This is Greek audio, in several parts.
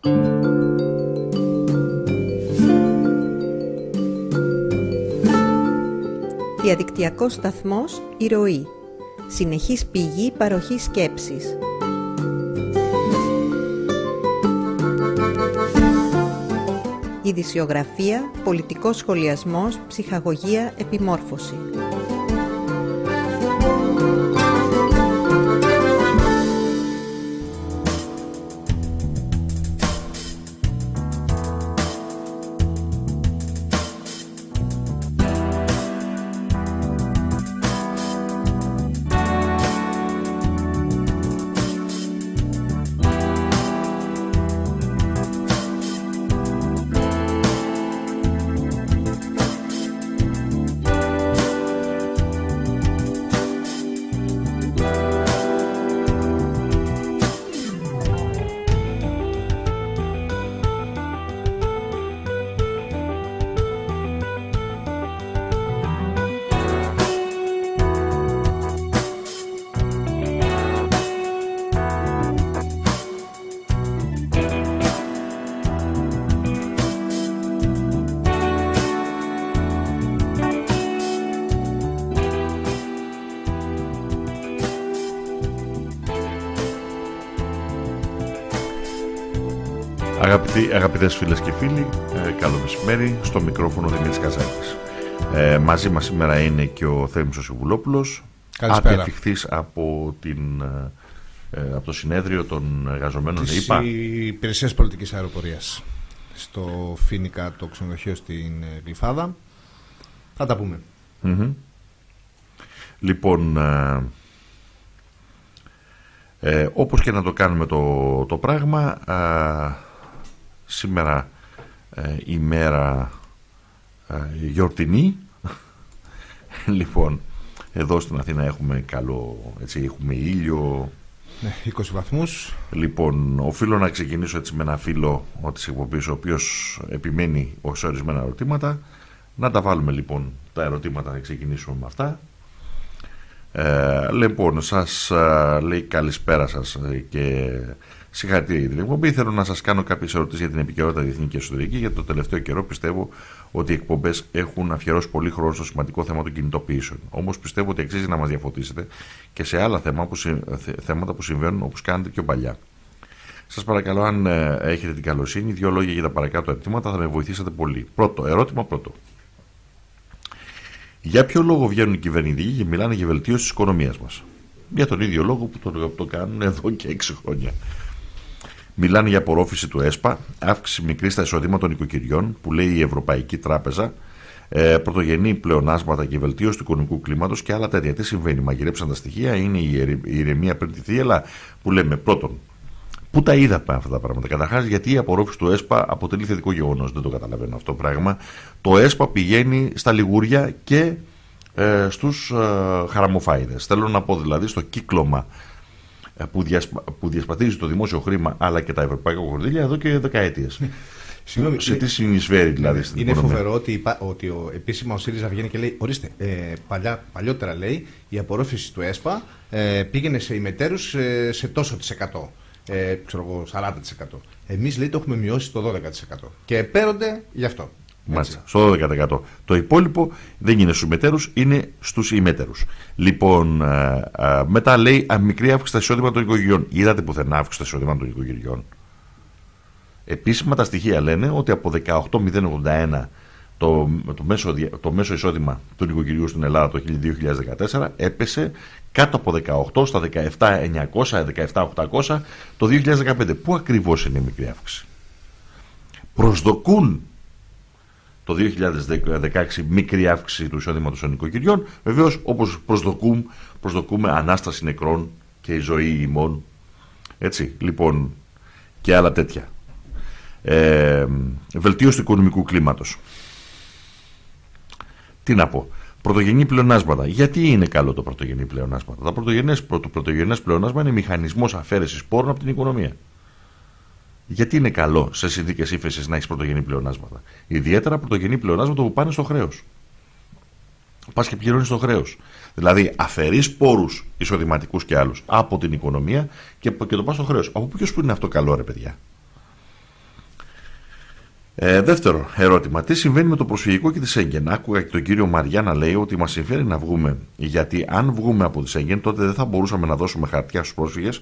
Διαδικτυακός σταθμός «Η Ροή». Συνεχής πηγή παροχής σκέψης. Ειδησιογραφία, πολιτικός σχολιασμός, ψυχαγωγία, επιμόρφωση. Αγαπητές φίλες και φίλοι, καλό μεσημέρι. Στο μικρόφωνο Δημήτρης Καζάκης. Μαζί μας σήμερα είναι και ο Θέμης ο Σιβουλόπουλος, απευθυχθής από το συνέδριο των εργαζομένων της ΕΙΠΑ, Υπηρεσίας Πολιτικής Αεροπορίας, στο Φίνικα, το ξενοδοχείο στην Γλυφάδα. Θα τα πούμε. Λοιπόν, όπως και να το κάνουμε το πράγμα, σήμερα ημέρα γιορτινή. Λοιπόν, εδώ στην Αθήνα έχουμε έχουμε ήλιο. Ναι, 20 βαθμούς. Λοιπόν, οφείλω να ξεκινήσω έτσι με ένα φίλο της εκπομπής, ο οποίος επιμένει σε ορισμένα ερωτήματα. Να τα βάλουμε λοιπόν τα ερωτήματα, να ξεκινήσουμε με αυτά. Λοιπόν, σας λέει καλησπέρα σας και συγχαρητήρια για την εκπομπή. Θέλω να σας κάνω κάποιες ερωτήσεις για την επικαιρότητα διεθνή και εσωτερική. Για το τελευταίο καιρό πιστεύω ότι οι εκπομπές έχουν αφιερώσει πολύ χρόνο στο σημαντικό θέμα των κινητοποιήσεων. Όμως πιστεύω ότι αξίζει να μας διαφωτίσετε και σε άλλα θέματα που συμβαίνουν, όπως κάνετε πιο παλιά. Σας παρακαλώ, αν έχετε την καλοσύνη, 2 λόγια για τα παρακάτω ερωτήματα θα με βοηθήσετε πολύ. Ερώτημα πρώτο. Για ποιο λόγο βγαίνουν οι κυβερνητικοί και μιλάνε για βελτίωση της οικονομίας μας? Για τον ίδιο λόγο που το κάνουν εδώ και 6 χρόνια. Μιλάνε για απορρόφηση του ΕΣΠΑ, αύξηση μικρή στα εισοδήματα των οικοκυριών, που λέει η Ευρωπαϊκή Τράπεζα, πρωτογενή πλεονάσματα και βελτίωση του οικονομικού κλίματος και άλλα τέτοια. Τι συμβαίνει? Μαγειρέψαν τα στοιχεία, είναι η ηρεμία πριν τη θύελα, που λέμε. Πρώτον, πού τα είδαμε αυτά τα πράγματα? Καταρχάς, γιατί η απορρόφηση του ΕΣΠΑ αποτελεί θετικό γεγονός? Δεν το καταλαβαίνω αυτό το πράγμα. Το ΕΣΠΑ πηγαίνει στα λιγούρια και στους χαραμοφάιδες. Θέλω να πω δηλαδή στο κύκλωμα που διασπαθίζει το δημόσιο χρήμα αλλά και τα ευρωπαϊκά κονδύλια εδώ και δεκαετίες. Σε τι συνεισφέρει δηλαδή στην οικονομία? Είναι φοβερό ότι επίσημα ο ΣΥΡΙΖΑ βγαίνει και λέει: ορίστε, παλιότερα λέει η απορρόφηση του ΕΣΠΑ πήγαινε σε ημετέρους σε τόσο της εκατό. Ξέρω εγώ, 40%. Εμείς λέει το έχουμε μειώσει στο 12% και επέρονται γι' αυτό. Μάλιστα, στο 12%. Το υπόλοιπο δεν είναι στους μετέρους, είναι στους ημέτερους. Λοιπόν, μετά λέει μικρή αύξηση στα εισόδηματα των οικογενειών. Είδατε πουθενά αύξηση στα εισόδηματα των οικογενειών? Επίσημα τα στοιχεία λένε ότι από 18.081 το μέσο εισόδημα του νοικοκυριού στην Ελλάδα το 2014 έπεσε κάτω από 18 στα 17.900, 17.800 το 2015. Πού ακριβώς είναι η μικρή αύξηση? Προσδοκούν το 2016 μικρή αύξηση του εισόδηματος των νοικοκυριών. Βεβαίως, όπως προσδοκούμε ανάσταση νεκρών και η ζωή ημών. Έτσι, λοιπόν, και άλλα τέτοια. Βελτίωση του οικονομικού κλίματος. Τι να πω? Πρωτογενή πλεονάσματα. Γιατί είναι καλό το πρωτογενή πλεονάσματα? Το πρωτογενές πλεονάσμα είναι μηχανισμός αφαίρεσης πόρων από την οικονομία. Γιατί είναι καλό σε συνθήκες ύφεσης να έχεις πρωτογενή πλεονάσματα? Ιδιαίτερα πρωτογενή πλεονάσματα που πάνε στο χρέος. Πας και πληρώνεις το χρέος. Δηλαδή αφαιρείς πόρους εισοδηματικούς και άλλους από την οικονομία και το πας στο χρέος. Από ποιος που είναι αυτό καλό, ρε παιδιά? Δεύτερο ερώτημα. Τι συμβαίνει με το προσφυγικό και τη Σέγγεν? Άκουγα και τον κύριο Μαριά να λέει ότι μας συμφέρει να βγούμε. Γιατί αν βγούμε από τη Σέγγεν, τότε δεν θα μπορούσαμε να δώσουμε χαρτιά στους πρόσφυγες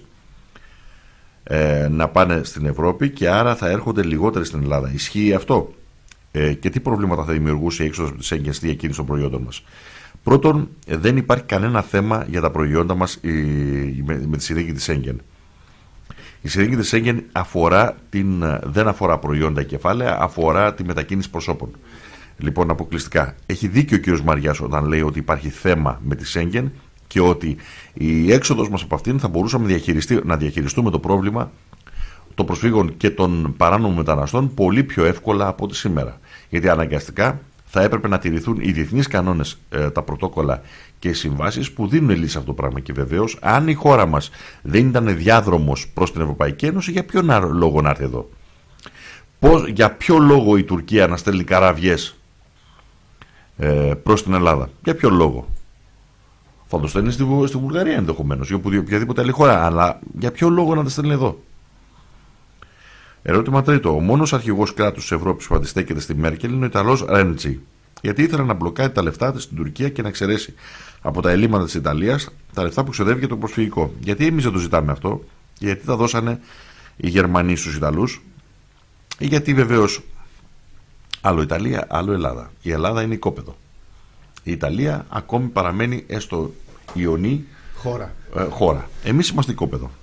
να πάνε στην Ευρώπη και άρα θα έρχονται λιγότεροι στην Ελλάδα. Ισχύει αυτό? Και τι προβλήματα θα δημιουργούσε η έξοδος από τη Σέγγεν στη διακίνηση των προϊόντων μας? Πρώτον, δεν υπάρχει κανένα θέμα για τα προϊόντα μας με τη συνθήκη της Σέγγεν. Η συνθήκη της Σέγγεν δεν αφορά προϊόντα κεφάλαια, αφορά τη μετακίνηση προσώπων. Λοιπόν, αποκλειστικά. Έχει δίκιο ο κ. Μαριάς όταν λέει ότι υπάρχει θέμα με τη Σέγγεν και ότι η έξοδος μας από αυτήν θα μπορούσαμε να διαχειριστούμε το πρόβλημα των προσφύγων και των παράνομων μεταναστών πολύ πιο εύκολα από ό,τι σήμερα. Γιατί αναγκαστικά θα έπρεπε να τηρηθούν οι διεθνείς κανόνες, τα πρωτόκολλα και οι συμβάσεις που δίνουν λύση σε αυτό το πράγμα. Και βεβαίως, αν η χώρα μας δεν ήταν διάδρομος προς την Ευρωπαϊκή Ένωση, για ποιον λόγο να έρθει εδώ? Για ποιο λόγο η Τουρκία να στέλνει καράβιες προς την Ελλάδα? Για ποιο λόγο? Θα το στέλνει στη Βουλγαρία ενδεχομένως ή οποιαδήποτε άλλη χώρα, αλλά για ποιο λόγο να τα στέλνει εδώ? Ερώτημα τρίτο. Ο μόνος αρχηγός κράτους της Ευρώπης που αντιστέκεται στη Μέρκελ είναι ο Ιταλός Ρέντσι. Γιατί ήθελε να μπλοκάρει τα λεφτά της στην Τουρκία και να εξαιρέσει από τα ελλείμματα της Ιταλίας τα λεφτά που ξοδεύει για το προσφυγικό. Γιατί εμείς δεν το ζητάμε αυτό? Γιατί τα δώσανε οι Γερμανοί στους Ιταλούς? Γιατί βεβαίως άλλο Ιταλία, άλλο Ελλάδα. Η Ελλάδα είναι οικόπεδο. Η Ιταλία ακόμη παραμένει έστω ιονή χώρα. Εμείς είμαστε οικόπεδο.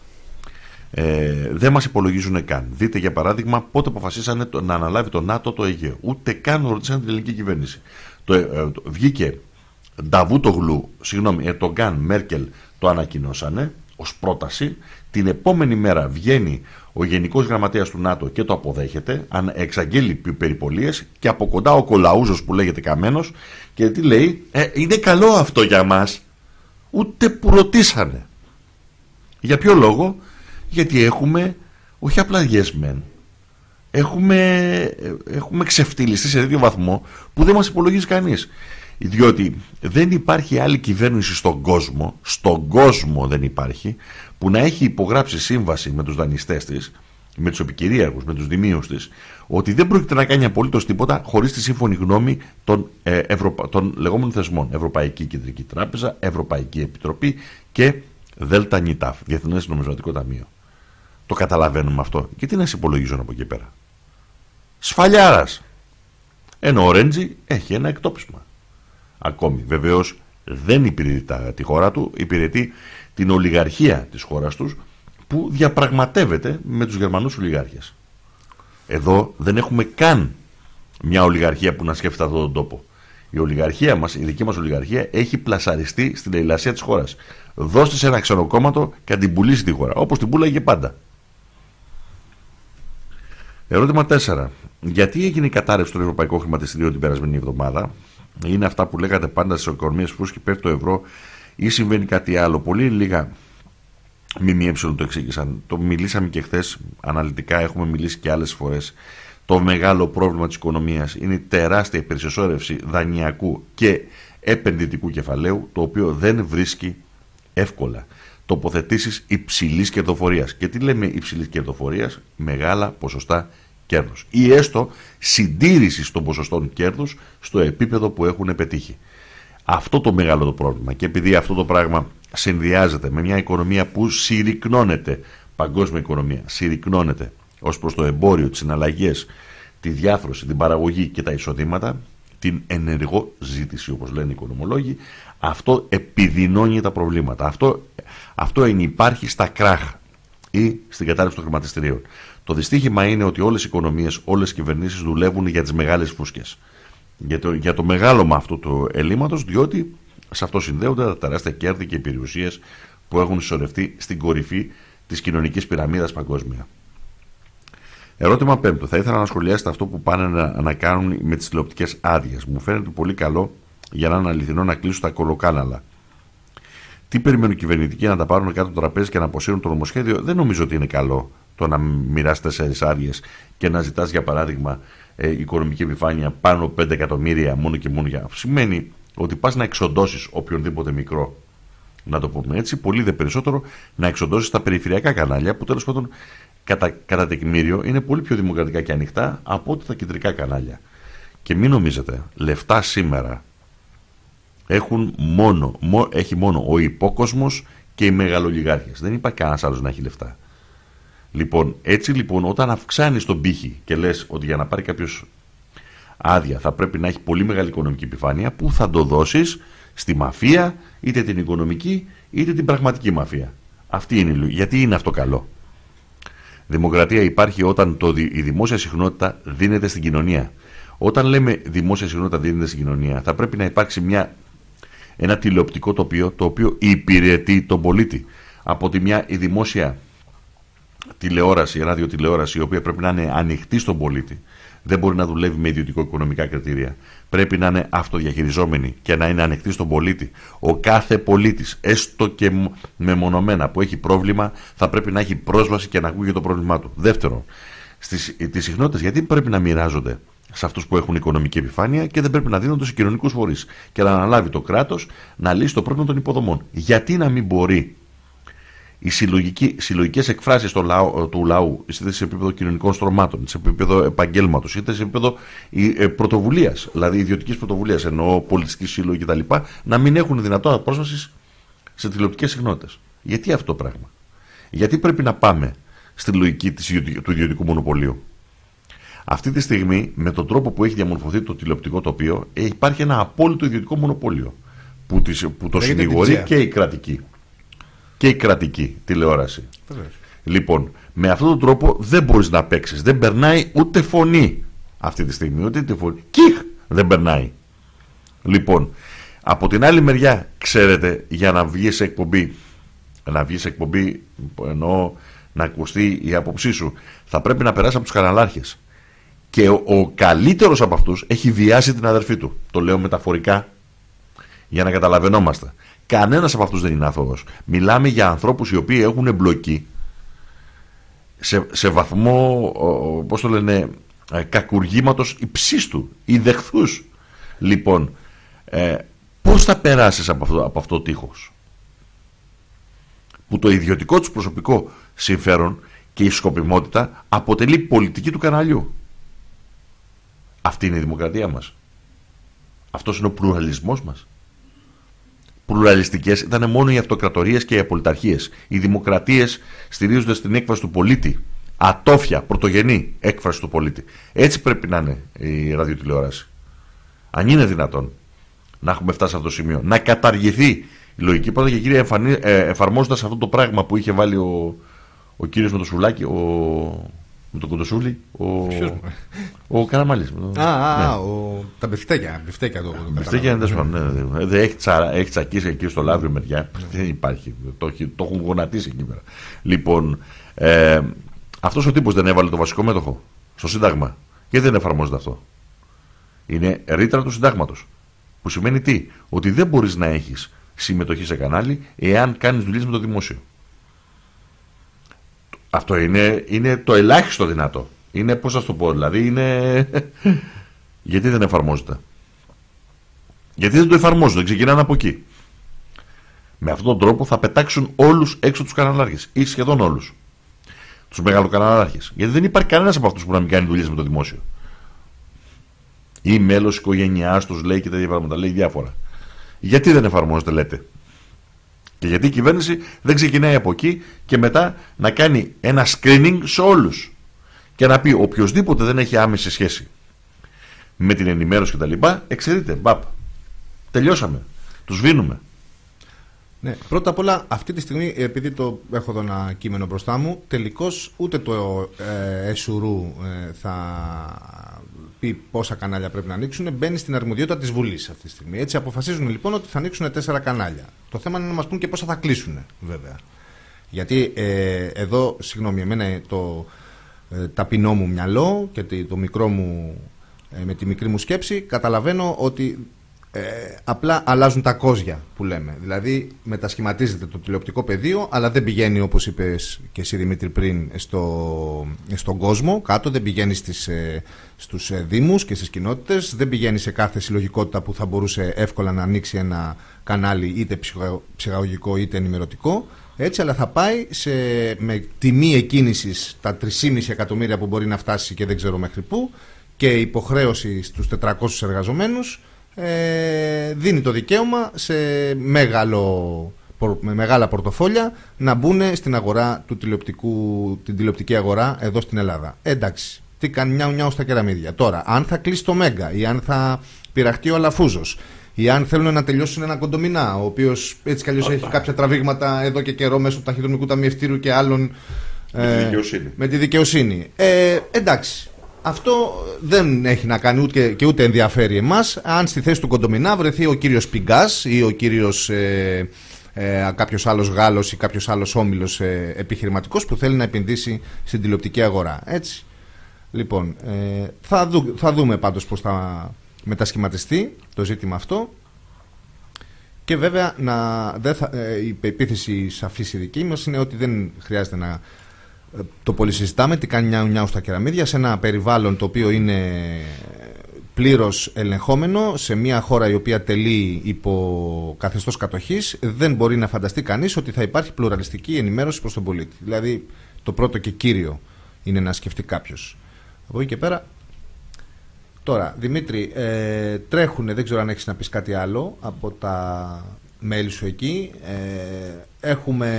Δεν μας υπολογίζουν καν. Δείτε για παράδειγμα πότε αποφασίσανε να αναλάβει το ΝΑΤΟ το Αιγαίο. Ούτε καν ρωτήσαν την ελληνική κυβέρνηση. Βγήκε Νταβούτογλου, Ερντογκάν, Μέρκελ το ανακοινώσανε ως πρόταση. Την επόμενη μέρα βγαίνει ο Γενικός Γραμματέας του ΝΑΤΟ και το αποδέχεται, εξαγγέλει περιπολίες και από κοντά ο Κολαούζος που λέγεται Καμένος και τι λέει? Είναι καλό αυτό για μας. Ούτε που ρωτήσανε. Για ποιο λόγο? Γιατί έχουμε όχι απλά yes men, έχουμε ξεφτυλιστεί σε τέτοιο βαθμό που δεν μας υπολογίζει κανείς. Διότι δεν υπάρχει άλλη κυβέρνηση στον κόσμο δεν υπάρχει, που να έχει υπογράψει σύμβαση με τους δανειστές της, με τους επικυρίαρχους, με τους δημίους της, ότι δεν πρόκειται να κάνει απολύτως τίποτα χωρίς τη σύμφωνη γνώμη των λεγόμενων θεσμών. Ευρωπαϊκή Κεντρική Τράπεζα, Ευρωπαϊκή Επιτροπή και ΔΝΤ, Διεθνές Νομισματικό Ταμείο. Το καταλαβαίνουμε αυτό? Γιατί να σε υπολογίζουν από εκεί πέρα? Σφαλιάρας. Ενώ ο Ρέντζι έχει ένα εκτόπισμα. Ακόμη βεβαίως δεν υπηρετεί τη χώρα του, υπηρετεί την ολιγαρχία της χώρας τους που διαπραγματεύεται με τους Γερμανούς ολιγάρχες. Εδώ δεν έχουμε καν μια ολιγαρχία που να σκέφτεται αυτόν τον τόπο. Η ολιγαρχία μας, η δική μας ολιγαρχία έχει πλασαριστεί στην ελασία της χώρας. Δώστε σε ένα ξενοκόμματο και αν την πουλήσει τη χώρα, όπως την πουλάγε πάντα. Ερώτημα 4. Γιατί έγινε η κατάρρευση του ευρωπαϊκού χρηματιστηρίου την περασμένη εβδομάδα? Είναι αυτά που λέγατε πάντα στις οικονομίες που πέφτει το ευρώ ή συμβαίνει κάτι άλλο? Πολύ λίγα ΜΜΕ το εξήγησαν. Το μιλήσαμε και χθες αναλυτικά, έχουμε μιλήσει και άλλες φορές. Το μεγάλο πρόβλημα της οικονομίας είναι η τεράστια υπερσυσσόρευση δανειακού και επενδυτικού κεφαλαίου, το οποίο δεν βρίσκει εύκολα τοποθετήσεις υψηλής κερδοφορίας. Και τι λέμε υψηλής κερδοφορίας? Μεγάλα ποσοστά κέρδους ή έστω συντήρησης των ποσοστών κέρδους στο επίπεδο που έχουν πετύχει. Αυτό το μεγάλο το πρόβλημα. Και επειδή αυτό το πράγμα συνδυάζεται με μια οικονομία που συρρυκνώνεται, παγκόσμια οικονομία συρρυκνώνεται ως προς το εμπόριο, τις συναλλαγές, τη διάθρωση, την παραγωγή και τα εισοδήματα, την ενεργό ζήτηση όπως λένε οι οικονομολόγοι, αυτό επιδεινώνει τα προβλήματα. Αυτό υπάρχει στα κράχ ή στην κατάρρευση των χρηματιστηρίων. Το δυστύχημα είναι ότι όλες οι οικονομίες, όλες οι κυβερνήσεις δουλεύουν για τις μεγάλες φούσκες. Για το μεγάλωμα αυτού του ελλείμματος, διότι σε αυτό συνδέονται τα τεράστια κέρδη και οι περιουσίες που έχουν συσσωρευτεί στην κορυφή της κοινωνικής πυραμίδας παγκόσμια. Ερώτημα 5. Θα ήθελα να σχολιάσετε αυτό που πάνε να κάνουν με τις τηλεοπτικές άδειες. Μου φαίνεται πολύ καλό για να είναι αληθινό να κλείσουν τα κολοκάναλα. Τι περιμένουν οι κυβερνητικοί να τα πάρουν κάτω το τραπέζι και να αποσύρουν το νομοσχέδιο? Δεν νομίζω ότι είναι καλό το να μοιράσει 4 άδειες και να ζητάς για παράδειγμα οικονομική επιφάνεια πάνω 5 εκατομμύρια μόνο και μόνο για. Σημαίνει ότι πας να εξοντώσεις οποιονδήποτε μικρό, να το πούμε έτσι, πολύ δε περισσότερο να εξοντώσεις τα περιφερειακά κανάλια που τέλος πάντων κατά τεκμήριο είναι πολύ πιο δημοκρατικά και ανοιχτά από ό,τι τα κεντρικά κανάλια. Και μην νομίζετε, λεφτά σήμερα έχει μόνο ο υπόκοσμος και οι μεγαλολιγάρχες. Δεν υπάρχει κανένας άλλος να έχει λεφτά. Λοιπόν, έτσι λοιπόν, όταν αυξάνεις τον πύχη και λες ότι για να πάρει κάποιος άδεια θα πρέπει να έχει πολύ μεγάλη οικονομική επιφάνεια, που θα το δώσεις στη μαφία, είτε την οικονομική είτε την πραγματική μαφία. Αυτή είναι, γιατί είναι αυτό καλό. Δημοκρατία υπάρχει όταν η δημόσια συχνότητα δίνεται στην κοινωνία. Όταν λέμε δημόσια συχνότητα δίνεται στην κοινωνία, θα πρέπει να υπάρξει ένα τηλεοπτικό τοπίο το οποίο υπηρετεί τον πολίτη. Από τη μια η δημόσια τηλεόραση, ραδιοτηλεόραση, η οποία πρέπει να είναι ανοιχτή στον πολίτη. Δεν μπορεί να δουλεύει με ιδιωτικο-οικονομικά κριτήρια. Πρέπει να είναι αυτοδιαχειριζόμενη και να είναι ανοιχτή στον πολίτη. Ο κάθε πολίτης, έστω και μεμονωμένα που έχει πρόβλημα, θα πρέπει να έχει πρόσβαση και να ακούγει το πρόβλημά του. Δεύτερον, τις συχνότητες γιατί πρέπει να μοιράζονται σε αυτούς που έχουν οικονομική επιφάνεια και δεν πρέπει να δίνονται σε κοινωνικούς φορείς και να αναλάβει το κράτος να λύσει το πρόβλημα των υποδομών? Γιατί να μην μπορεί οι συλλογικές εκφράσεις του λαού, είτε σε επίπεδο κοινωνικών στρωμάτων, σε επίπεδο επαγγέλματος, είτε σε επίπεδο πρωτοβουλίας, δηλαδή ιδιωτικής πρωτοβουλίας, εννοώ πολιτιστική σύλλογη κτλ., να μην έχουν δυνατότητα πρόσβασης σε τηλεοπτικές συχνότητες? Γιατί αυτό το πράγμα? Γιατί πρέπει να πάμε στη λογική του ιδιωτικού μονοπωλίου? Αυτή τη στιγμή, με τον τρόπο που έχει διαμορφωθεί το τηλεοπτικό τοπίο, υπάρχει ένα απόλυτο ιδιωτικό μονοπόλιο που το συνηγορεί και η κρατική τηλεόραση. Λοιπόν, με αυτόν τον τρόπο δεν μπορείς να παίξεις. Δεν περνάει ούτε φωνή αυτή τη στιγμή. Ούτε φωνή. Κιχ! Δεν περνάει. Λοιπόν, από την άλλη μεριά, ξέρετε, για να βγεις εκπομπή, εννοώ να ακουστεί η άποψή σου, θα πρέπει να περάσει από τους καναλάρχες. Και ο καλύτερος από αυτούς έχει βιάσει την αδερφή του. Το λέω μεταφορικά για να καταλαβαίνόμαστε. Κανένας από αυτούς δεν είναι άθωος. Μιλάμε για ανθρώπους οι οποίοι έχουν εμπλοκή σε βαθμό, πώς το λένε, κακουργήματος υψίστου ή δεχθούς. Λοιπόν, πώς θα περάσεις από αυτό το τείχος? Που το ιδιωτικό τους προσωπικό συμφέρον και η σκοπιμότητα αποτελεί πολιτική του καναλιού. Αυτή είναι η δημοκρατία μας. Αυτός είναι ο πλουραλισμός μας. Πλουραλιστικές ήταν μόνο οι αυτοκρατορίες και οι απολυταρχίες. Οι δημοκρατίες στηρίζονται στην έκφραση του πολίτη. Ατόφια, πρωτογενή έκφραση του πολίτη. Έτσι πρέπει να είναι η ραδιοτηλεόραση. Αν είναι δυνατόν να έχουμε φτάσει σε αυτό το σημείο, να καταργηθεί η λογική. Πρώτα και κύριε, εφαρμόζοντας αυτό το πράγμα που είχε βάλει ο κύριος με το σουλάκι, με τον Κοντοσούλη, ο Καραμαλής. Τα μπιφτέκια. Μπιφτέκια είναι τέλος. Έχει τσακίσει εκεί στο Λαύριο μεριά. Δεν υπάρχει. Το έχουν γονατίσει εκεί πέρα. Λοιπόν, αυτός ο τύπος δεν έβαλε το βασικό μέτοχο στο Σύνταγμα. Γιατί δεν εφαρμόζεται αυτό? Είναι ρήτρα του Συντάγματος. Που σημαίνει τι? Ότι δεν μπορείς να έχεις συμμετοχή σε κανάλι εάν κάνεις δουλειές με το δημόσιο. Αυτό είναι το ελάχιστο δυνατό. Είναι, πώς θα το πω, δηλαδή είναι... Γιατί δεν εφαρμόζεται? Γιατί δεν το εφαρμόζουν, δεν ξεκινάνε από εκεί. Με αυτόν τον τρόπο θα πετάξουν όλους έξω τους καναλάρχες ή σχεδόν όλους τους μεγαλοκαναλάρχες. Γιατί δεν υπάρχει κανένας από αυτούς που να μην κάνει δουλειές με το δημόσιο. Ή μέλος οικογένειάς τους, λέει, και τέτοια πράγματα, λέει διάφορα. Γιατί δεν εφαρμόζεται, λέτε? Και γιατί η κυβέρνηση δεν ξεκινάει από εκεί και μετά να κάνει ένα screening σε όλους και να πει οποιοσδήποτε δεν έχει άμεση σχέση με την ενημέρωση κτλ. Εξαιρείται. Μπαπ. Τελειώσαμε. Τους βίνουμε. Ναι, πρώτα απ' όλα, αυτή τη στιγμή, επειδή το έχω εδώ ένα κείμενο μπροστά μου, τελικώς ούτε το ΕΣΟΥΡΟΥ θα πει πόσα κανάλια πρέπει να ανοίξουν, μπαίνει στην αρμοδιότητα της Βουλής αυτή τη στιγμή. Έτσι αποφασίζουν λοιπόν ότι θα ανοίξουν 4 κανάλια. Το θέμα είναι να μας πούν και πόσα θα κλείσουν, βέβαια. Γιατί εδώ, συγγνώμη, εμένα το ταπεινό μου μυαλό και το μικρό μου, με τη μικρή μου σκέψη, καταλαβαίνω ότι απλά αλλάζουν τα κόζια που λέμε. Δηλαδή μετασχηματίζεται το τηλεοπτικό πεδίο, αλλά δεν πηγαίνει, όπως είπες και εσύ Δημήτρη πριν, στον κόσμο κάτω, δεν πηγαίνει στους δήμους και στις κοινότητες, δεν πηγαίνει σε κάθε συλλογικότητα που θα μπορούσε εύκολα να ανοίξει ένα κανάλι είτε ψυχαγωγικό είτε ενημερωτικό. Έτσι, αλλά θα πάει με τιμή εκκίνησης τα 3,5 εκατομμύρια που μπορεί να φτάσει και δεν ξέρω μέχρι πού, και υποχρέωση στους 400 εργαζομένους, δίνει το δικαίωμα με μεγάλα πορτοφόλια να μπουν στην αγορά την τηλεοπτική αγορά εδώ στην Ελλάδα. Εντάξει, τι κάνει νιάου στα κεραμίδια. Τώρα, αν θα κλείσει το Μέγκα ή αν θα πειραχτεί ο Αλαφούζος ή αν θέλουν να τελειώσουν ένα κοντομινά, ο οποίος έτσι κι αλλιώς έχει κάποια τραβήγματα εδώ και καιρό μέσω του ταχυδρομικού ταμιευτήρου και άλλων, με τη δικαιοσύνη. Εντάξει, αυτό δεν έχει να κάνει και ούτε ενδιαφέρει εμάς. Αν στη θέση του κοντομινά βρεθεί ο κύριος Πιγκάς ή ο κύριος κάποιος άλλος Γάλλος ή κάποιος άλλος όμιλος επιχειρηματικός που θέλει να επενδύσει στην τηλεοπτική αγορά. Έτσι. Λοιπόν, θα δούμε πάντως πώς θα μετασχηματιστεί το ζήτημα αυτό. Και βέβαια η πεποίθηση σαφής η δική μας είναι ότι δεν χρειάζεται να το πολύ συζητάμε. Τι κάνει νιάου στα κεραμίδια σε ένα περιβάλλον το οποίο είναι πλήρως ελεγχόμενο, σε μια χώρα η οποία τελεί υπό καθεστώς κατοχής. Δεν μπορεί να φανταστεί κανείς ότι θα υπάρχει πλουραλιστική ενημέρωση προς τον πολίτη. Δηλαδή το πρώτο και κύριο είναι να σκεφτεί κάποιος. Από εκεί και πέρα. Τώρα, Δημήτρη, τρέχουνε, δεν ξέρω αν έχεις να πεις κάτι άλλο από τα μέλη σου εκεί. Έχουμε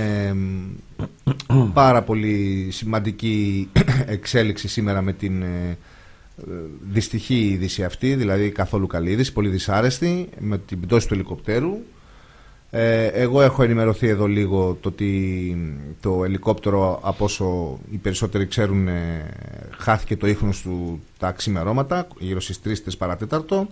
πάρα πολύ σημαντική εξέλιξη σήμερα με την δυστυχή είδηση αυτή, δηλαδή καθόλου καλή είδηση, πολύ δυσάρεστη, με την πτώση του ελικοπτέρου. Εγώ έχω ενημερωθεί εδώ λίγο το ότι το ελικόπτερο, από όσο οι περισσότεροι ξέρουν, χάθηκε το ίχνος του τα ξημερώματα, γύρω στις 3 παρατέταρτο.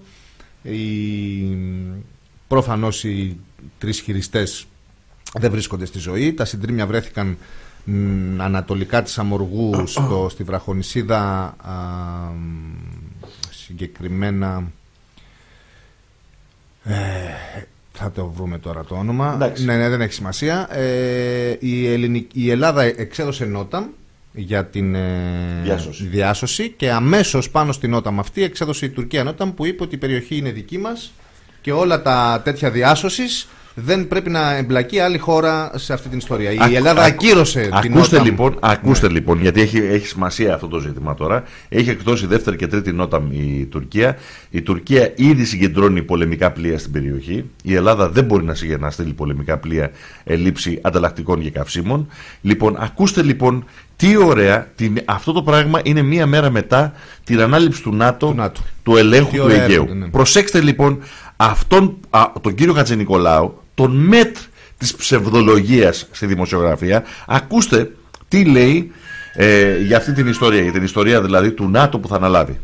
Προφανώς οι 3 χειριστές δεν βρίσκονται στη ζωή. Τα συντρίμμια βρέθηκαν ανατολικά της Αμοργού, στη βραχονησίδα, συγκεκριμένα θα το βρούμε τώρα το όνομα. Ναι, δεν έχει σημασία. Η Ελλάδα εξέδωσε νότα για την διάσωση και αμέσως πάνω στην νότα αυτή εξέδωσε η Τουρκία νότα που είπε ότι η περιοχή είναι δική μας και όλα τα τέτοια διάσωσης δεν πρέπει να εμπλακεί άλλη χώρα σε αυτή την ιστορία. Η Ελλάδα ακύρωσε την νότα. Ακούστε λοιπόν, γιατί έχει σημασία αυτό το ζήτημα τώρα. Έχει εκδώσει δεύτερη και τρίτη νότα η Τουρκία. Η Τουρκία ήδη συγκεντρώνει πολεμικά πλοία στην περιοχή. Η Ελλάδα δεν μπορεί να στείλει πολεμικά πλοία ελήψη ανταλλακτικών και καυσίμων. Λοιπόν, ακούστε λοιπόν τι ωραία. Αυτό το πράγμα είναι μία μέρα μετά την ανάληψη του ΝΑΤΟ. Του ελέγχου του Αιγαίου. Ναι. Προσέξτε λοιπόν τον κύριο Χατζηνικολάου, τον μέτρ της ψευδολογίας στη δημοσιογραφία. Ακούστε τι λέει για αυτή την ιστορία, για την ιστορία δηλαδή του ΝΑΤΟ που θα αναλάβει.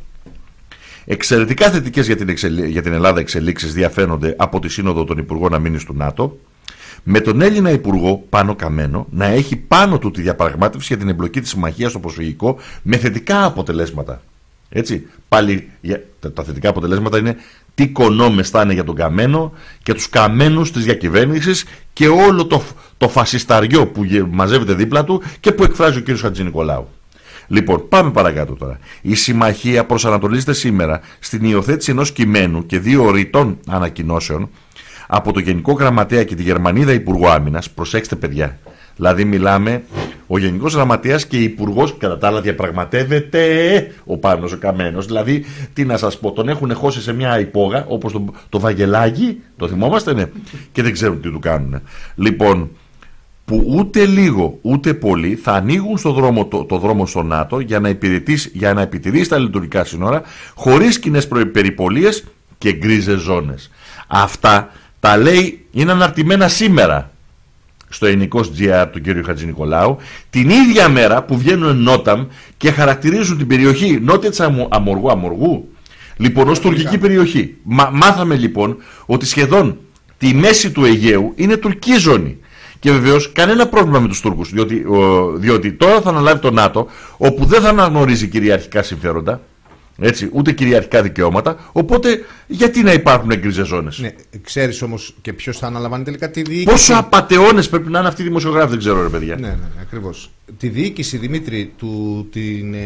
Εξαιρετικά θετικές για την Ελλάδα εξελίξεις διαφαίνονται από τη Σύνοδο των Υπουργών Αμήνης του ΝΑΤΟ, με τον Έλληνα Υπουργό Πάνο Καμένο να έχει πάνω του τη διαπραγμάτευση για την εμπλοκή της συμμαχίας στο προσφυγικό με θετικά αποτελέσματα. Έτσι, πάλι τα θετικά αποτελέσματα είναι τι κονόμες θα είναι για τον Καμένο και τους καμένους της διακυβέρνησης και όλο το φασισταριό που μαζεύεται δίπλα του και που εκφράζει ο κ. Χατζηνικολάου. Λοιπόν, πάμε παρακάτω τώρα. Η συμμαχία προσανατολίζεται σήμερα στην υιοθέτηση ενός κειμένου και 2 ρητών ανακοινώσεων από το Γενικό Γραμματέα και τη Γερμανίδα Υπουργό Άμυνας. Προσέξτε, παιδιά. Δηλαδή, μιλάμε ο Γενικός Γραμματέας και Υπουργός, κατά τα άλλα, διαπραγματεύεται ο Πάνος ο Καμένος. Δηλαδή, τι να σας πω, τον έχουν χώσει σε μια υπόγα, όπως το Βαγγελάκι, το θυμόμαστε, ναι, και δεν ξέρουν τι του κάνουν. Λοιπόν, που ούτε λίγο ούτε πολύ θα ανοίγουν το δρόμο στο ΝΑΤΟ για να επιτηρήσει τα λειτουργικά σύνορα, χωρίς κοινές περιπολίες και γκρίζες ζώνες. Αυτά τα λέει, είναι αναρτημένα σήμερα στο Ελληνικός GR του κ. Χατζηνικολάου, την ίδια μέρα που βγαίνουν νόταμ και χαρακτηρίζουν την περιοχή νότια της Αμοργού, λοιπόν, ως τουρκική περιοχή. Μάθαμε λοιπόν ότι σχεδόν τη μέση του Αιγαίου είναι τουρκική ζώνη. Και βεβαίως κανένα πρόβλημα με τους Τούρκους, διότι τώρα θα αναλάβει το ΝΑΤΟ, όπου δεν θα αναγνωρίζει κυριαρχικά συμφέροντα, έτσι, ούτε κυριαρχικά δικαιώματα, οπότε γιατί να υπάρχουν γκρίζες ζώνες. Ναι, ξέρεις όμως και ποιος θα αναλαμβάνει τελικά τη διοίκηση. Πόσο απατεώνες πρέπει να είναι αυτοί οι δημοσιογράφοι, δεν ξέρω, ρε παιδιά. Ναι, ακριβώς. Τη διοίκηση, Δημήτρη, την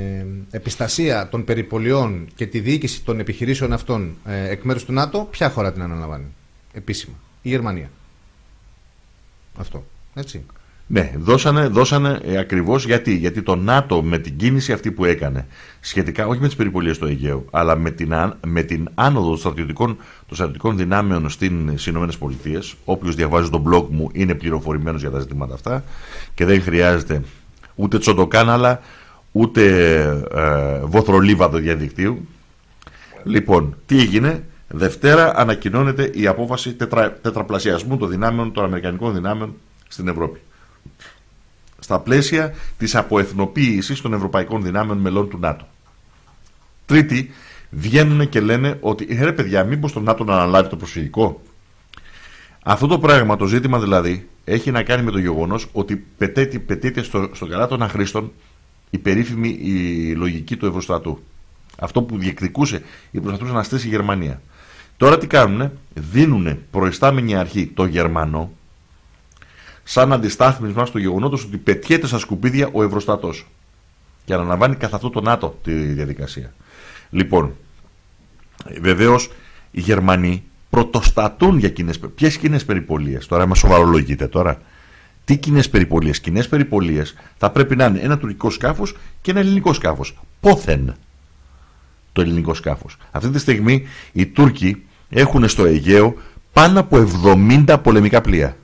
επιστασία των περιπολιών και τη διοίκηση των επιχειρήσεων αυτών εκ μέρους του ΝΑΤΟ, ποια χώρα την αναλαμβάνει επίσημα? Η Γερμανία. Αυτό. Έτσι. Ναι, δώσανε ακριβώς γιατί το ΝΑΤΟ με την κίνηση αυτή που έκανε, σχετικά όχι με τις περιπολίες στο Αιγαίο, αλλά με την άνοδο των στρατιωτικών δυνάμεων στις ΗΠΑ, όποιος διαβάζει τον blog μου είναι πληροφορημένος για τα ζητήματα αυτά και δεν χρειάζεται ούτε τσοντοκάναλα, ούτε βοθρολίβαδο διαδικτύου. Λοιπόν, τι έγινε? Δευτέρα ανακοινώνεται η απόφαση τετραπλασιασμού των δυνάμεων, των αμερικανικών δυνάμεων στην Ευρώπη, στα πλαίσια της αποεθνοποίησης των ευρωπαϊκών δυνάμεων μελών του ΝΑΤΟ. Τρίτη, βγαίνουν και λένε ότι ρε παιδιά, μήπως το ΝΑΤΟ να αναλάβει το προσφυγικό. Αυτό το πράγμα, το ζήτημα δηλαδή, έχει να κάνει με το γεγονός ότι πετείται στο καλά των αχρήστων η περίφημη η λογική του Ευρωστρατού. Αυτό που διεκδικούσε ή προσπαθούσε να στήσει η Γερμανία. Τώρα τι κάνουνε? Δίνουνε προϊστάμενη αρχή το Γερμανό σαν αντιστάθμισμα στο γεγονότος ότι πετιέται στα σκουπίδια ο Ευρωστατός και αναλαμβάνει καθ' αυτό το ΝΑΤΟ τη διαδικασία. Λοιπόν, βεβαίως οι Γερμανοί πρωτοστατούν για ποιες κοινές περιπολίες? Τώρα μας σοβαρολογείτε τώρα. Τι κοινές περιπολίες? Κοινές περιπολίες θα πρέπει να είναι ένα τουρκικό σκάφος και ένα ελληνικό σκάφος. Πόθεν το ελληνικό σκάφος. Αυτή τη στιγμή οι Τούρκοι έχουν στο Αιγαίο πάνω από 70 πολεμικά πλοία.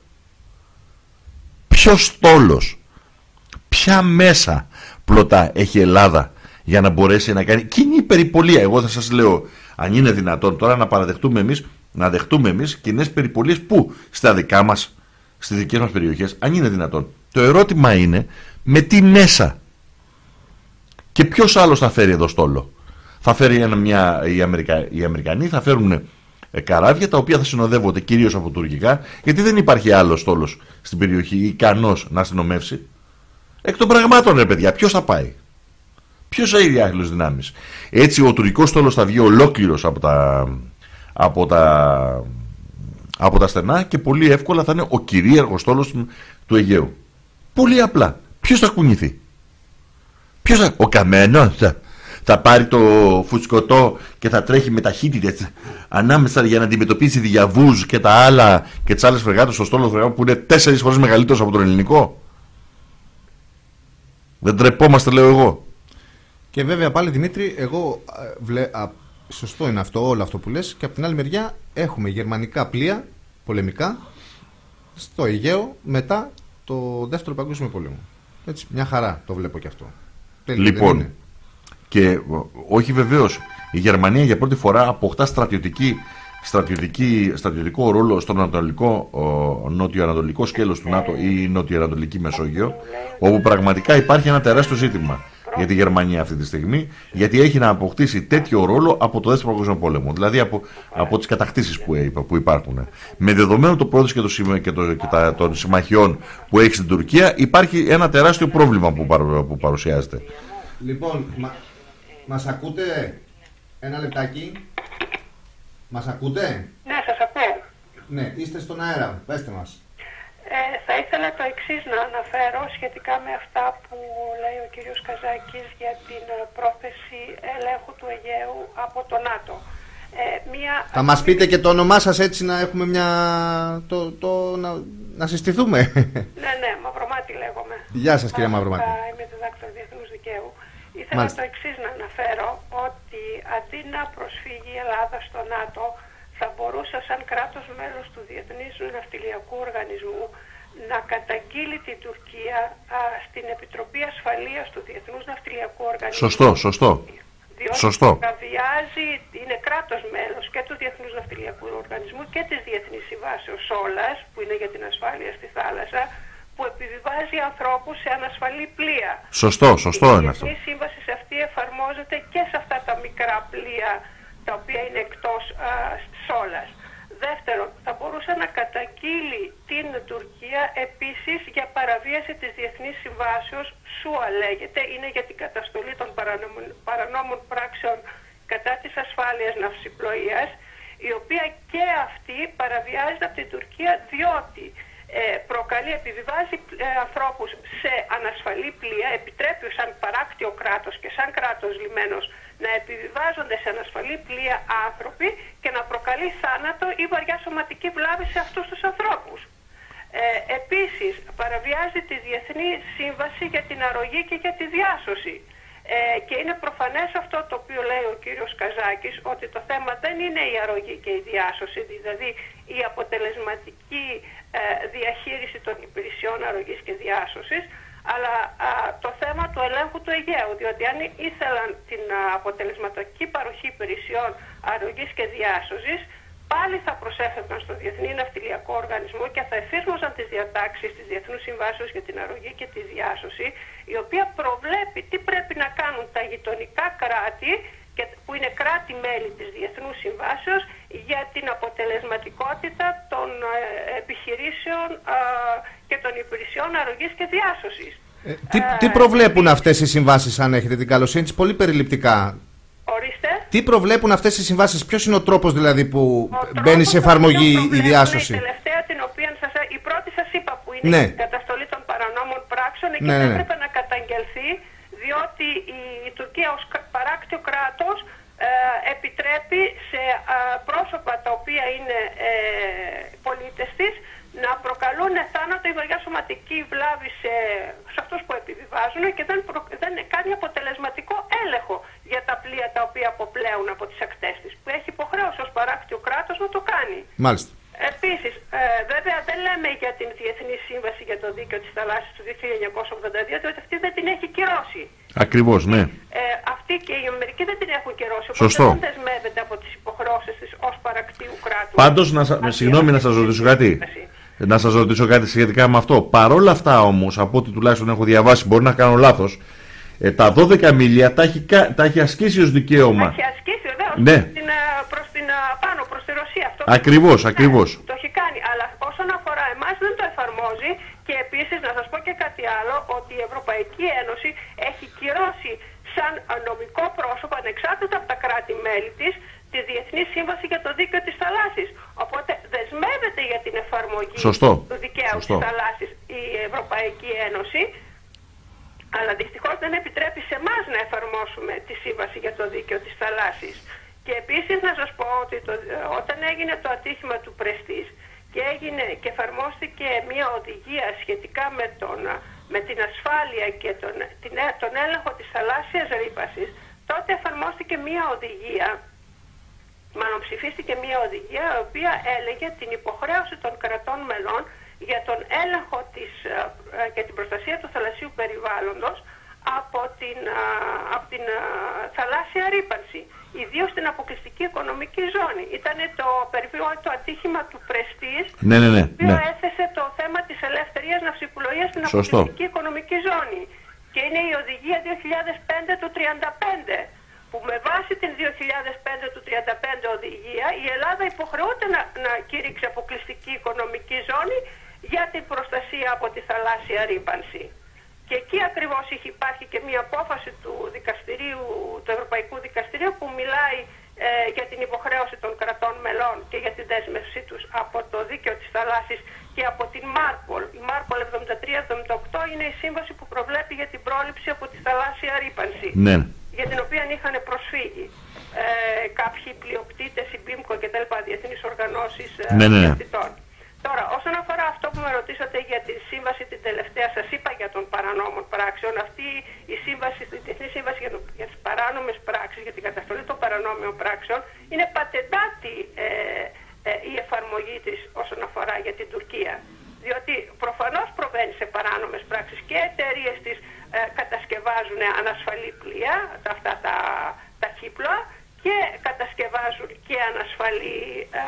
Ποιος στόλος, ποια μέσα πλωτά έχει η Ελλάδα για να μπορέσει να κάνει κοινή περιπολία? Εγώ θα σας λέω, αν είναι δυνατόν τώρα να δεχτούμε εμείς κοινές περιπολίες που? Στα δικά μας, στις δικές μας περιοχές, αν είναι δυνατόν. Το ερώτημα είναι με τι μέσα και ποιος άλλος θα φέρει εδώ στόλο? Θα φέρει οι Αμερικανοί, θα φέρουν καράβια τα οποία θα συνοδεύονται κυρίως από τουρκικά, γιατί δεν υπάρχει άλλος στόλος στην περιοχή ικανός να αστυνομεύσει. Εκ των πραγμάτων, ρε παιδιά, ποιος θα πάει? Ποιος θα είναι οι άλλες δυνάμεις? Έτσι ο τουρκικός στόλος θα βγει ολόκληρος από τα στενά και πολύ εύκολα θα είναι ο κυρίαρχος στόλος του Αιγαίου. Πολύ απλά. Ποιος θα κουνηθεί? Ο Καμένος θα πάρει το φουσκωτό και θα τρέχει με ταχύτητες ανάμεσα για να αντιμετωπίσει διαβούς και τα άλλα και τις άλλες φρεγάτες στο στόλο φρεγάτων που είναι 4 φορές μεγαλύτερος από τον ελληνικό? Δεν τρεπόμαστε, λέω εγώ. Και βέβαια πάλι, Δημήτρη, εγώ σωστό είναι αυτό, όλο αυτό που λες, και από την άλλη μεριά έχουμε γερμανικά πλοία πολεμικά στο Αιγαίο μετά το Δεύτερο Παγκόσμιο Πόλεμο. Έτσι, μια χαρά το βλέπω και αυτό. Λοιπόν, και όχι βεβαίως, η Γερμανία για πρώτη φορά αποκτά στρατιωτικό ρόλο στο νότιο-ανατολικό σκέλος του ΝΑΤΟ ή νότιο-ανατολική Μεσόγειο, όπου πραγματικά υπάρχει ένα τεράστιο ζήτημα για τη Γερμανία αυτή τη στιγμή, γιατί έχει να αποκτήσει τέτοιο ρόλο από το Δεύτερο Παγκόσμιο Πόλεμο, δηλαδή από τις κατακτήσεις που υπάρχουν. Με δεδομένο το πρόοδος και των συμμαχιών που έχει στην Τουρκία, υπάρχει ένα τεράστιο πρόβλημα που παρουσιάζεται. Λοιπόν, μας ακούτε? Ένα λεπτάκι. Μας ακούτε? Ναι, σας ακούω. Ναι, είστε στον αέρα. Πέστε μας. Θα ήθελα το εξής να αναφέρω σχετικά με αυτά που λέει ο κύριος Καζάκης για την πρόθεση ελέγχου του Αιγαίου από το ΝΑΤΟ. Θα μας πείτε και το όνομά σας, έτσι να έχουμε να συστηθούμε. Ναι, Μαυρομάτη λέγομαι. Γεια σας, κυρία Μαυρομάτη. Είμαι διδάκτορ διεθνούς δικαίου. Ήθελα το εξής να αναφέρω, ότι αντί να προσφύγει η Ελλάδα στο ΝΑΤΟ, θα μπορούσε σαν κράτος μέλος του Διεθνούς Ναυτιλιακού Οργανισμού να καταγγείλει την Τουρκία στην Επιτροπή Ασφαλείας του Διεθνούς Ναυτιλιακού Οργανισμού. Σωστό. Διότι παραβιάζει, είναι κράτος μέλος και του Διεθνούς Ναυτιλιακού Οργανισμού και της Διεθνής Συμβάσεως Όλας, που είναι για την ασφάλεια στη θάλασσα, που επιβιβάζει ανθρώπους σε ανασφαλή πλοία. Σωστό είναι αυτό. Η Διεθνή Σύμβαση σε αυτή εφαρμόζεται και σε αυτά τα μικρά πλοία τα οποία είναι εκτός Όλας. Δεύτερον, θα μπορούσε να καταγγείλει την Τουρκία επίσης για παραβίαση της Διεθνής Συμβάσεως ΣΟΑ λέγεται, είναι για την καταστολή των παρανόμων πράξεων κατά της ασφάλειας ναυσιπλοείας, η οποία και αυτή παραβιάζεται από την Τουρκία διότι επιβιβάζει ανθρώπους σε ανασφαλή πλοία, επιτρέπει σαν παράκτιο κράτος και σαν κράτος λιμένος να επιβιβάζονται σε ανασφαλή πλοία άνθρωποι και να προκαλεί θάνατο ή βαριά σωματική βλάβη σε αυτούς τους ανθρώπους. Επίσης, παραβιάζει τη Διεθνή Σύμβαση για την Αρρωγή και για τη Διάσωση. Και είναι προφανές αυτό το οποίο λέει ο κύριος Καζάκης, ότι το θέμα δεν είναι η αρρωγή και η διάσωση, δηλαδή η αποτελεσματική διαχείριση των υπηρεσιών αρρωγής και διάσωσης, αλλά το θέμα του ελέγχου του Αιγαίου, διότι αν ήθελαν την αποτελεσματική παροχή υπηρεσιών αρρωγής και διάσωσης, πάλι θα προσέφεραν στο Διεθνή Ναυτιλιακό Οργανισμό και θα εφήρμοζαν τις διατάξεις της Διεθνούς Συμβάσεως για την Αρρωγή και τη Διάσωση, η οποία προβλέπει τι πρέπει να κάνουν τα γειτονικά κράτη, που είναι κράτη-μέλη της Διεθνούς Συμβάσεως, για την αποτελεσματικότητα των επιχειρήσεων και των υπηρεσιών αρρωγής και διάσωσης. Τι προβλέπουν αυτές οι συμβάσεις, αν έχετε την καλοσύνη της, πολύ περιληπτικά? Ορίστε. Τι προβλέπουν αυτές οι συμβάσεις, ποιος είναι ο τρόπος δηλαδή που μπαίνει σε εφαρμογή η διάσωση? Η τελευταία, η πρώτη σας είπα, που είναι η καταστολή των παρανόμων πράξεων, εκεί δεν έπρεπε να καταγγελθεί, διότι η Τουρκία ως παράκτιο κράτος επιτρέπει σε πρόσωπα τα οποία είναι πολίτες της να προκαλούν θάνατο ή βαριά σωματική βλάβη σε αυτούς που επιβιβάζουν και δεν κάνει αποτελεσματικό έλεγχο για τα πλοία τα οποία αποπλέουν από τις ακτές της, που έχει υποχρέωση ως παράκτιο κράτος να το κάνει. Μάλιστα. Επίσης, βέβαια δεν λέμε για την Διεθνή Σύμβαση για το Δίκαιο της Θαλάσσης του 1982, διότι αυτή δεν την έχει κυρώσει. Ακριβώς, ναι. Αυτή και οι Αμερικοί δεν την έχουν κυρώσει. Σωστό. Οπότε δεν δεσμεύεται από τις υποχρεώσεις της ως παρακτίου κράτους. Πάντως, συγγνώμη να σας ρωτήσω κάτι. Να σας ρωτήσω κάτι σχετικά με αυτό. Παρόλα αυτά όμως, από ό,τι τουλάχιστον έχω διαβάσει, μπορεί να κάνω λάθος, τα 12 μίλια τα έχει ασκήσει ως δικαίωμα. Τα έχει ασκήσει βεβαίως, ναι. Πάνω προς τη Ρωσία. Αυτό ακριβώς, ακριβώς. Το έχει κάνει, αλλά όσον αφορά εμάς δεν το εφαρμόζει. Και επίσης να σας πω και κάτι άλλο, ότι η Ευρωπαϊκή Ένωση έχει κυρώσει σαν νομικό πρόσωπο, ανεξάρτητα από τα κράτη-μέλη της, τη Διεθνή Σύμβαση για το Δίκαιο της Θαλάσσης. Οπότε δεσμεύεται για την εφαρμογή του δικαίου της θαλάσσης η Ευρωπαϊκή Ένωση, αλλά δυστυχώς δεν επιτρέπει σε εμάς να εφαρμόσουμε τη Σύμβαση για το Δίκαιο της Θαλάσσης. Και επίσης να σας πω ότι όταν έγινε το ατύχημα του Πρεστής και εφαρμόστηκε μια οδηγία σχετικά με την ασφάλεια και τον έλεγχο της θαλάσσιας ρύπασης, τότε εφαρμόστηκε μια οδηγία, μάλλον ψηφίστηκε μια οδηγία, η οποία έλεγε την υποχρέωση των κρατών μελών για τον έλεγχο και την προστασία του θαλασσίου περιβάλλοντος από την θαλάσσια ρύπανση, ιδίως στην αποκλειστική οικονομική ζώνη. Ήταν το ατύχημα του Πρεστής, το οποίο έθεσε το θέμα της ελευθερίας ναυσιπλοείας στην αποκλειστική οικονομική ζώνη. Και είναι η οδηγία 2005 του 35, που με βάση την 2005 του 35 οδηγία η Ελλάδα υποχρεούται να κήρυξει αποκλειστική οικονομική ζώνη για την προστασία από τη θαλάσσια ρύπανση. Και εκεί ακριβώς υπάρχει και μια απόφαση του Ευρωπαϊκού Δικαστηρίου, που μιλάει για την υποχρέωση των κρατών μελών και για τη δέσμευσή τους από το δίκαιο της θαλάσσης και από την Μάρπολ. Η Μάρπολ 73-78 είναι η σύμβαση που προβλέπει για την πρόληψη από τη θαλάσσια ρύπανση, για την οποία είχαν προσφύγει κάποιοι πλειοκτήτες, η BIMCO και τα λοιπά, διεθνείς οργανώσεις διαστητών. Τώρα, όσον αφορά αυτό που με ρωτήσατε για τη σύμβαση την τελευταία, σας είπα για των παρανόμων πράξεων. Αυτή η σύμβαση, η Διεθνή Σύμβαση για τις παράνομες πράξεις, για την καταστολή των παρανόμιων πράξεων, είναι πατεντάτη η εφαρμογή της όσον αφορά για την Τουρκία. Διότι προφανώς προβαίνει σε παράνομες πράξεις και εταιρείες της κατασκευάζουν ανασφαλή πλοία, αυτά τα χύπλοα, και κατασκευάζουν και ανασφαλή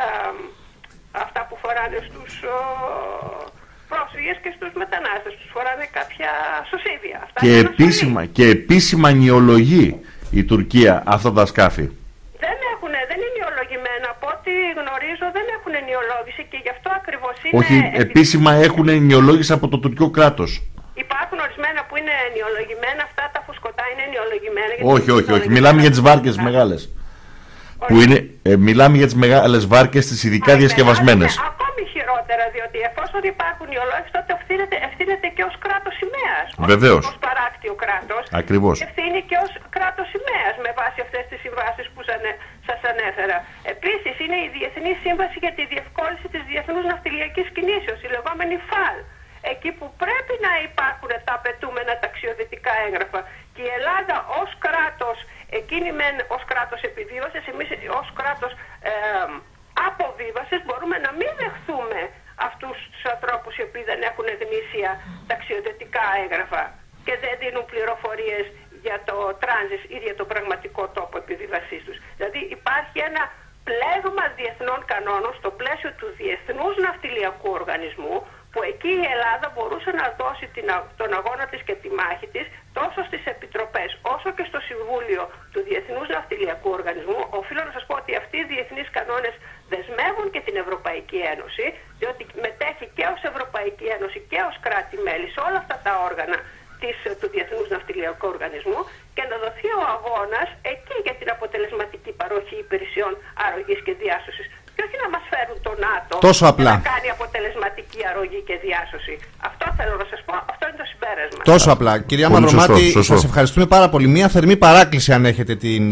αυτά που φοράνε στους πρόσφυγες και στους μετανάστες. Τους φοράνε κάποια σωσίδια. Και επίσημα νιολογεί η Τουρκία αυτά τα σκάφη. Δεν είναι νιολογημένα. Από ό,τι γνωρίζω δεν έχουν νιολόγηση, και γι' αυτό ακριβώς είναι... Όχι, επίσημα έχουν νιολόγηση από το τουρκικό κράτος. Υπάρχουν ορισμένα που είναι νιολογημένα, αυτά τα φουσκωτά είναι νιολογημένα. Όχι. Μιλάμε για τις βάρκες μεγάλες. Μιλάμε για τις μεγάλες βάρκες, τις ειδικά διασκευασμένες. Ακόμη χειρότερα, διότι εφόσον υπάρχουν νιολόγηση, τότε ευθύνεται και ως κράτος σημαίας. Βεβαίως. Ως παράκτιο κράτος. Ακριβώς. Ευθύνει και ως κράτος σημαίας με βάση αυτές τις συμβάσεις που σας ανέφερα. Επίσης είναι η Διεθνή Σύμβαση για τη Διευκόλυνση της Διεθνούς Ναυτιλιακής Κινήσεως, η λεγόμενη ΦΑΛ. Εκεί που πρέπει να υπάρχουν τα απαιτούμενα ταξιοδυτικά έγγραφα. Και η Ελλάδα ως κράτος, εκείνη μεν ως κράτος επιβίβασης, εμείς ως κράτος αποβίβασης μπορούμε να μην δεχθούμε αυτούς τους ανθρώπους οι οποίοι δεν έχουν γνήσια ταξιοδυτικά έγγραφα και δεν δίνουν πληροφορίες για το τράνζιτ ή για το πραγματικό τόπο επιβίβασής τους. Δηλαδή υπάρχει ένα πλέγμα διεθνών κανόνων στο πλαίσιο του Διεθνούς Ναυτιλιακού Οργανισμού, που εκεί η Ελλάδα μπορούσε να δώσει τον αγώνα της και τη μάχη της τόσο στις επιτροπές όσο και στο Συμβούλιο του Διεθνούς Ναυτιλιακού Οργανισμού. Οφείλω να σας πω ότι αυτοί οι διεθνείς κανόνες δεσμεύουν και την Ευρωπαϊκή Ένωση, διότι μετέχει και ως Ευρωπαϊκή Ένωση και ως κράτη-μέλη σε όλα αυτά τα όργανα του Διεθνούς Ναυτιλιακού Οργανισμού, και να δοθεί ο αγώνας εκεί για την αποτελεσματική παροχή υπηρεσιών αρρωγής και διάσωσης. Και όχι να μας φέρουν το ΝΑΤΟ να κάνει αποτελεσματική αρρωγή και διάσωση. Αυτό θέλω να σας πω, αυτό είναι το συμπέρασμα. Τόσο απλά. Κυρία Μαυρομάτη, σας ευχαριστούμε πάρα πολύ. Μία θερμή παράκληση, αν έχετε την...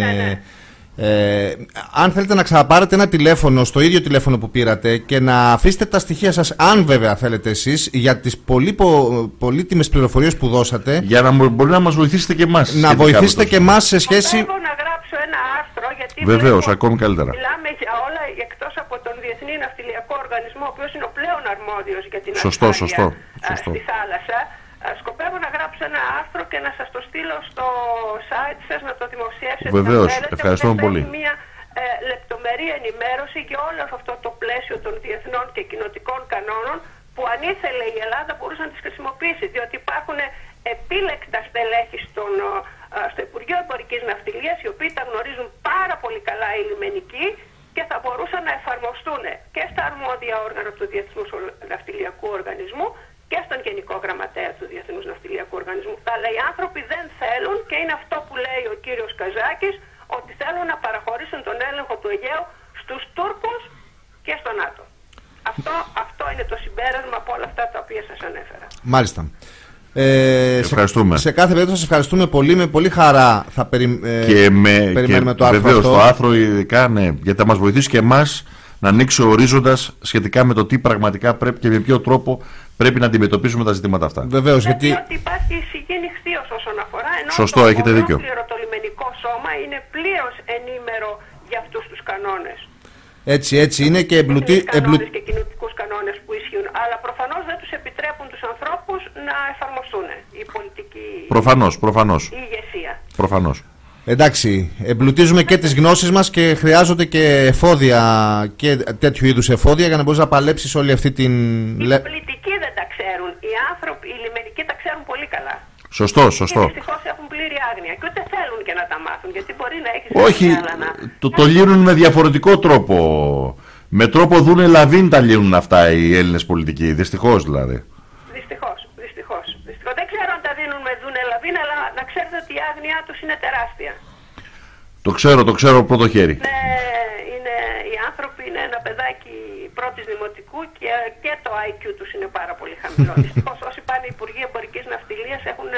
αν θέλετε να ξαναπάρετε ένα τηλέφωνο στο ίδιο τηλέφωνο που πήρατε και να αφήσετε τα στοιχεία σας, αν βέβαια θέλετε εσείς, για τις πολύτιμες πληροφορίες που δώσατε, για να μπορεί να μας βοηθήσετε και εμάς. Να βοηθήσετε και εμάς σε σχέση... Θέλω να γράψω ένα άρθρο, γιατί βεβαίως, ακόμη καλύτερα. Μιλάμε για όλα εκτός από τον Διεθνή Ναυτιλιακό Οργανισμό, ο οποίος είναι ο πλέον αρμόδιος για την ασφάλεια στη θάλασσα. Σκοπεύω να γράψω ένα άρθρο και να σας το στείλω στο site σας, να το δημοσιεύσετε. Βεβαίως, ευχαριστούμε πολύ. Μια λεπτομερή ενημέρωση για όλο αυτό το πλαίσιο των διεθνών και κοινοτικών κανόνων, που αν ήθελε η Ελλάδα μπορούσε να τις χρησιμοποιήσει, διότι υπάρχουν επίλεκτα στελέχη στο Υπουργείο Εμπορικής Ναυτιλίας, οι οποίοι τα γνωρίζουν πάρα πολύ καλά οι λιμενικοί και θα μπορούσαν να εφαρμοστούν και στα αρμόδια όργανα του Διεθνούς Ναυτιλιακού Οργανισμού και στον Γενικό Γραμματέα του Διεθνούς Ναυτιλιακού Οργανισμού. Αλλά οι άνθρωποι δεν θέλουν, και είναι αυτό που λέει ο κύριος Καζάκης, ότι θέλουν να παραχωρήσουν τον έλεγχο του Αιγαίου στους Τούρκους και στο ΝΑΤΟ. Αυτό είναι το συμπέρασμα από όλα αυτά τα οποία σας ανέφερα. Μάλιστα. Ευχαριστούμε. Σε κάθε περίπτωση σας ευχαριστούμε πολύ. Με πολύ χαρά θα περιμένουμε το άρθρο. Βεβαίως, το άρθρο ειδικά, ναι, γιατί θα μας βοηθήσει και εμάς να ανοίξει ο ορίζοντας σχετικά με το τι πραγματικά πρέπει και με ποιο τρόπο πρέπει να αντιμετωπίσουμε τα ζητήματα αυτά. Βεβαίως, γιατί υπάρχει εισηγή νυχθείως όσον αφορά, ενώ σωστό, έχετε δίκιο. Το λιμενικό σώμα είναι πλήρως ενήμερο για αυτούς τους κανόνες. Έτσι είναι και κανόνες και κοινωτικούς κανόνες που ισχύουν. Αλλά προφανώς δεν τους επιτρέπουν τους ανθρώπους να εφαρμοστούν η πολιτική. Προφανώς. Η ηγεσία. Προφανώς. Εντάξει, εμπλουτίζουμε και τις γνώσεις μας και χρειάζονται και εφόδια, και τέτοιου είδους εφόδια, για να μπορείς να παλέψεις όλη αυτή την... Οι πολιτικοί δεν τα ξέρουν, οι άνθρωποι, οι λιμενικοί τα ξέρουν πολύ καλά. Σωστό. Και δυστυχώς έχουν πλήρη άγνοια και ούτε θέλουν και να τα μάθουν, γιατί μπορεί να έχεις... Όχι, το λύνουν με διαφορετικό τρόπο. Με τρόπο δούνε λαβίν τα λύνουν αυτά οι Έλληνες πολιτικοί, δυστυχώς δηλαδή. Δυστυχώς. Δεν ξέρω αν τα δίνουν με δούνε λαβίν, αλλά να ξέρετε ότι η άγνοιά τους είναι τεράστια. Το ξέρω πρώτο χέρι. Οι άνθρωποι είναι ένα παιδάκι πρώτης δημοτικού και το IQ τους είναι πάρα πολύ χαμηλό. Δυστυχώς όσοι πάνε Υπουργοί Εμπορικής Ναυτιλίας έχουν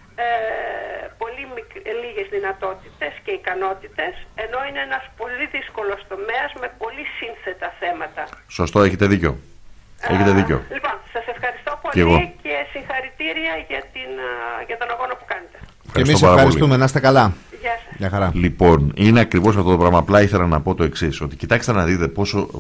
πολύ λίγες δυνατότητες και ικανότητες, ενώ είναι ένας πολύ δύσκολος τομέας με πολύ σύνθετα θέματα. Σωστό, έχετε δίκιο. Λοιπόν, σας ευχαριστώ πολύ και συγχαρητήρια για τον αγώνα που κάνετε. Και εμείς ευχαριστούμε, να είστε καλά. Γεια σας. Λοιπόν, είναι ακριβώς αυτό το πράγμα. Απλά ήθελα να πω το εξής, ότι κοιτάξτε να δείτε πόσο,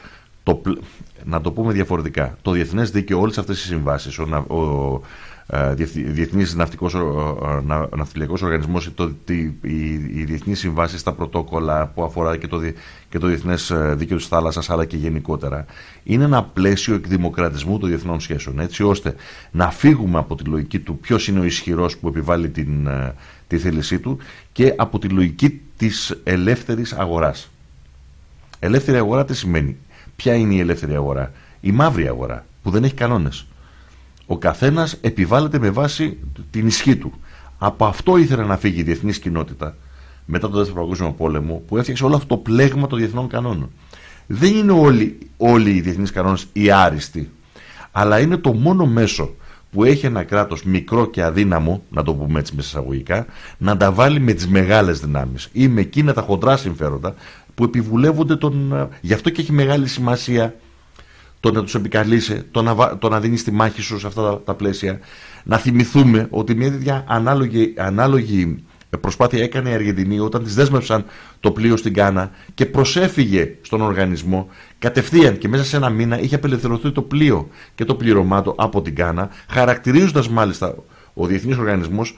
να το πούμε διαφορετικά, το διεθνές δίκαιο, όλες αυτές οι συμβάσεις, ο Διεθνής Ναυτιλιακός Οργανισμός, οι διεθνείς συμβάσεις, τα πρωτόκολλα που αφορά και το διεθνές δίκαιο της θάλασσας, αλλά και γενικότερα, είναι ένα πλαίσιο εκδημοκρατισμού των διεθνών σχέσεων, έτσι ώστε να φύγουμε από τη λογική του ποιος είναι ο ισχυρός που επιβάλλει τη θέλησή του και από τη λογική της ελεύθερης αγοράς. Ελεύθερη αγορά τι σημαίνει? Ποια είναι η ελεύθερη αγορά? Η μαύρη αγορά που δεν έχει κανόνες. Ο καθένας επιβάλλεται με βάση την ισχύ του. Από αυτό ήθελε να φύγει η διεθνής κοινότητα μετά τον Δεύτερο Παγκόσμιο Πόλεμο, που έφτιαξε όλο αυτό το πλέγμα των διεθνών κανόνων. Δεν είναι όλοι οι διεθνείς κανόνες οι άριστοι, αλλά είναι το μόνο μέσο που έχει ένα κράτος μικρό και αδύναμο, να το πούμε έτσι μέσα εισαγωγικά, να τα βάλει με τις μεγάλες δυνάμεις ή με εκείνα τα χοντρά συμφέροντα που επιβουλεύονται γι' αυτό και έχει μεγάλη σημασία το να τους επικαλείσαι, το να δίνεις τη μάχη σου σε αυτά τα πλαίσια. Να θυμηθούμε ότι μια τέτοια ανάλογη προσπάθεια έκανε η Αργεντινή όταν της δέσμευσαν το πλοίο στην Γκάνα και προσέφυγε στον οργανισμό κατευθείαν και μέσα σε ένα μήνα είχε απελευθερωθεί το πλοίο και το πλήρωμά του από την Γκάνα, χαρακτηρίζοντας μάλιστα ο Διεθνής Οργανισμός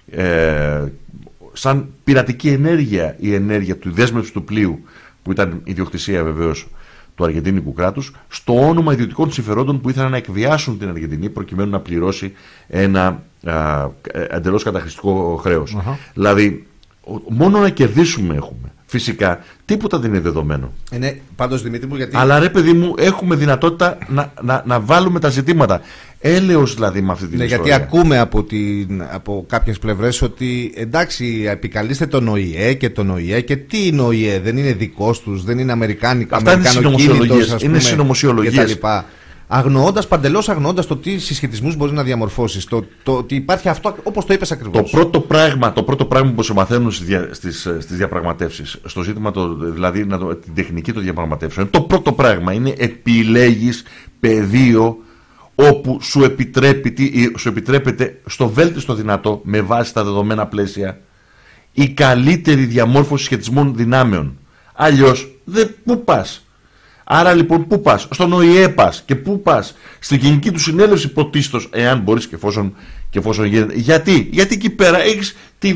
σαν πειρατική ενέργεια η ενέργεια του δέσμευση του πλοίου, που ήταν ιδιοκτησία βεβαίως του αργεντίνικου κράτους, στο όνομα ιδιωτικών συμφερόντων που ήθελαν να εκβιάσουν την Αργεντινή προκειμένου να πληρώσει ένα εντελώς καταχρηστικό χρέος. Δηλαδή, μόνο να κερδίσουμε έχουμε. Φυσικά, τίποτα δεν είναι δεδομένο. Ναι, πάντως Δημήτρη μου, γιατί... Αλλά ρε παιδί μου, έχουμε δυνατότητα να βάλουμε τα ζητήματα. Έλεος δηλαδή με αυτή την ιστορία. Γιατί ακούμε από κάποιες πλευρές ότι εντάξει, επικαλείστε τον ΟΗΕ και τον ΟΗΕ και τι είναι ο ΟΗΕ, δεν είναι δικός τους, δεν είναι αμερικάνικος, είναι συνωμοσιολογίες. Παντελώς αγνοώντας το τι συσχετισμούς μπορεί να διαμορφώσεις, το ότι υπάρχει αυτό όπως το είπες ακριβώς. Το πρώτο πράγμα που σε μαθαίνουν στις διαπραγματεύσεις, στο ζήτημα δηλαδή την τεχνική των διαπραγματεύσεων, το πρώτο πράγμα είναι επιλέγεις πεδίο όπου σου επιτρέπεται στο βέλτιστο δυνατό, με βάση τα δεδομένα πλαίσια, η καλύτερη διαμόρφωση σχετισμών δυνάμεων. Αλλιώς πού πας? Άρα λοιπόν πού πας? Στον ΟΗΕ πας. Και πού πας? Στην Γενική του Συνέλευση πρωτίστως, εάν μπορείς και εφόσον γίνεται. Γιατί εκεί πέρα έχεις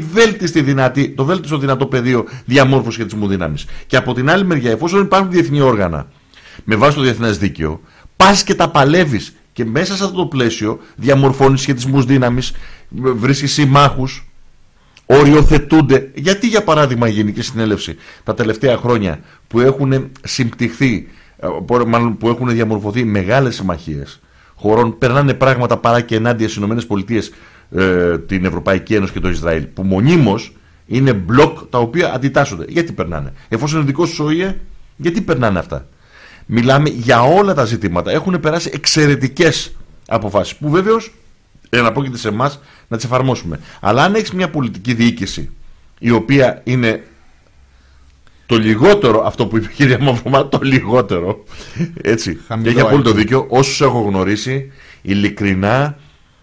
το βέλτιστο δυνατό πεδίο διαμόρφωση σχετισμού δύναμης. Και από την άλλη μεριά, εφόσον υπάρχουν διεθνή όργανα με βάση το διεθνές δίκαιο, πας και τα παλεύεις. Και μέσα σε αυτό το πλαίσιο διαμορφώνεις σχετισμούς δύναμης, βρίσκεις συμμάχους, οριοθετούνται. Γιατί για παράδειγμα η Γενική Συνέλευση τα τελευταία χρόνια που έχουν συμπτυχθεί, μάλλον που έχουν διαμορφωθεί μεγάλες συμμαχίες χωρών, περνάνε πράγματα παρά και ενάντια στις ΗΠΑ, την Ευρωπαϊκή Ένωση και το Ισραήλ, που μονίμως είναι μπλοκ τα οποία αντιτάσσονται. Γιατί περνάνε? Εφόσον είναι δικός τους ΟΗΕ, γιατί περνάνε αυτά? Μιλάμε για όλα τα ζητήματα. Έχουν περάσει εξαιρετικές αποφάσεις που βεβαίως εναπόκειται σε εμάς να τις εφαρμόσουμε. Αλλά αν έχεις μια πολιτική διοίκηση η οποία είναι το λιγότερο, αυτό που είπε η κυρία Μαυρομάτη, το λιγότερο, έτσι, και έχει απόλυτο δίκιο, όσους έχω γνωρίσει, ειλικρινά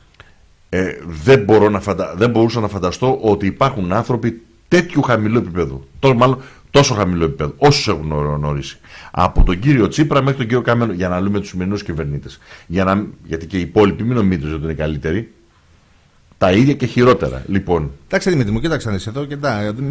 δεν μπορούσα να φανταστώ ότι υπάρχουν άνθρωποι τέτοιου χαμηλού επίπεδου. Μάλλον τόσο χαμηλό επίπεδο, όσους έχουν γνωρίσει. Από τον κύριο Τσίπρα μέχρι τον κύριο Καμένο, για να λέμε τους σημερινούς κυβερνήτες. Γιατί και οι υπόλοιποι, μην νομίζετε ότι είναι καλύτεροι. Τα ίδια και χειρότερα. Λοιπόν. Εντάξει, Δημήτρη μου, κοίταξε να είσαι εδώ και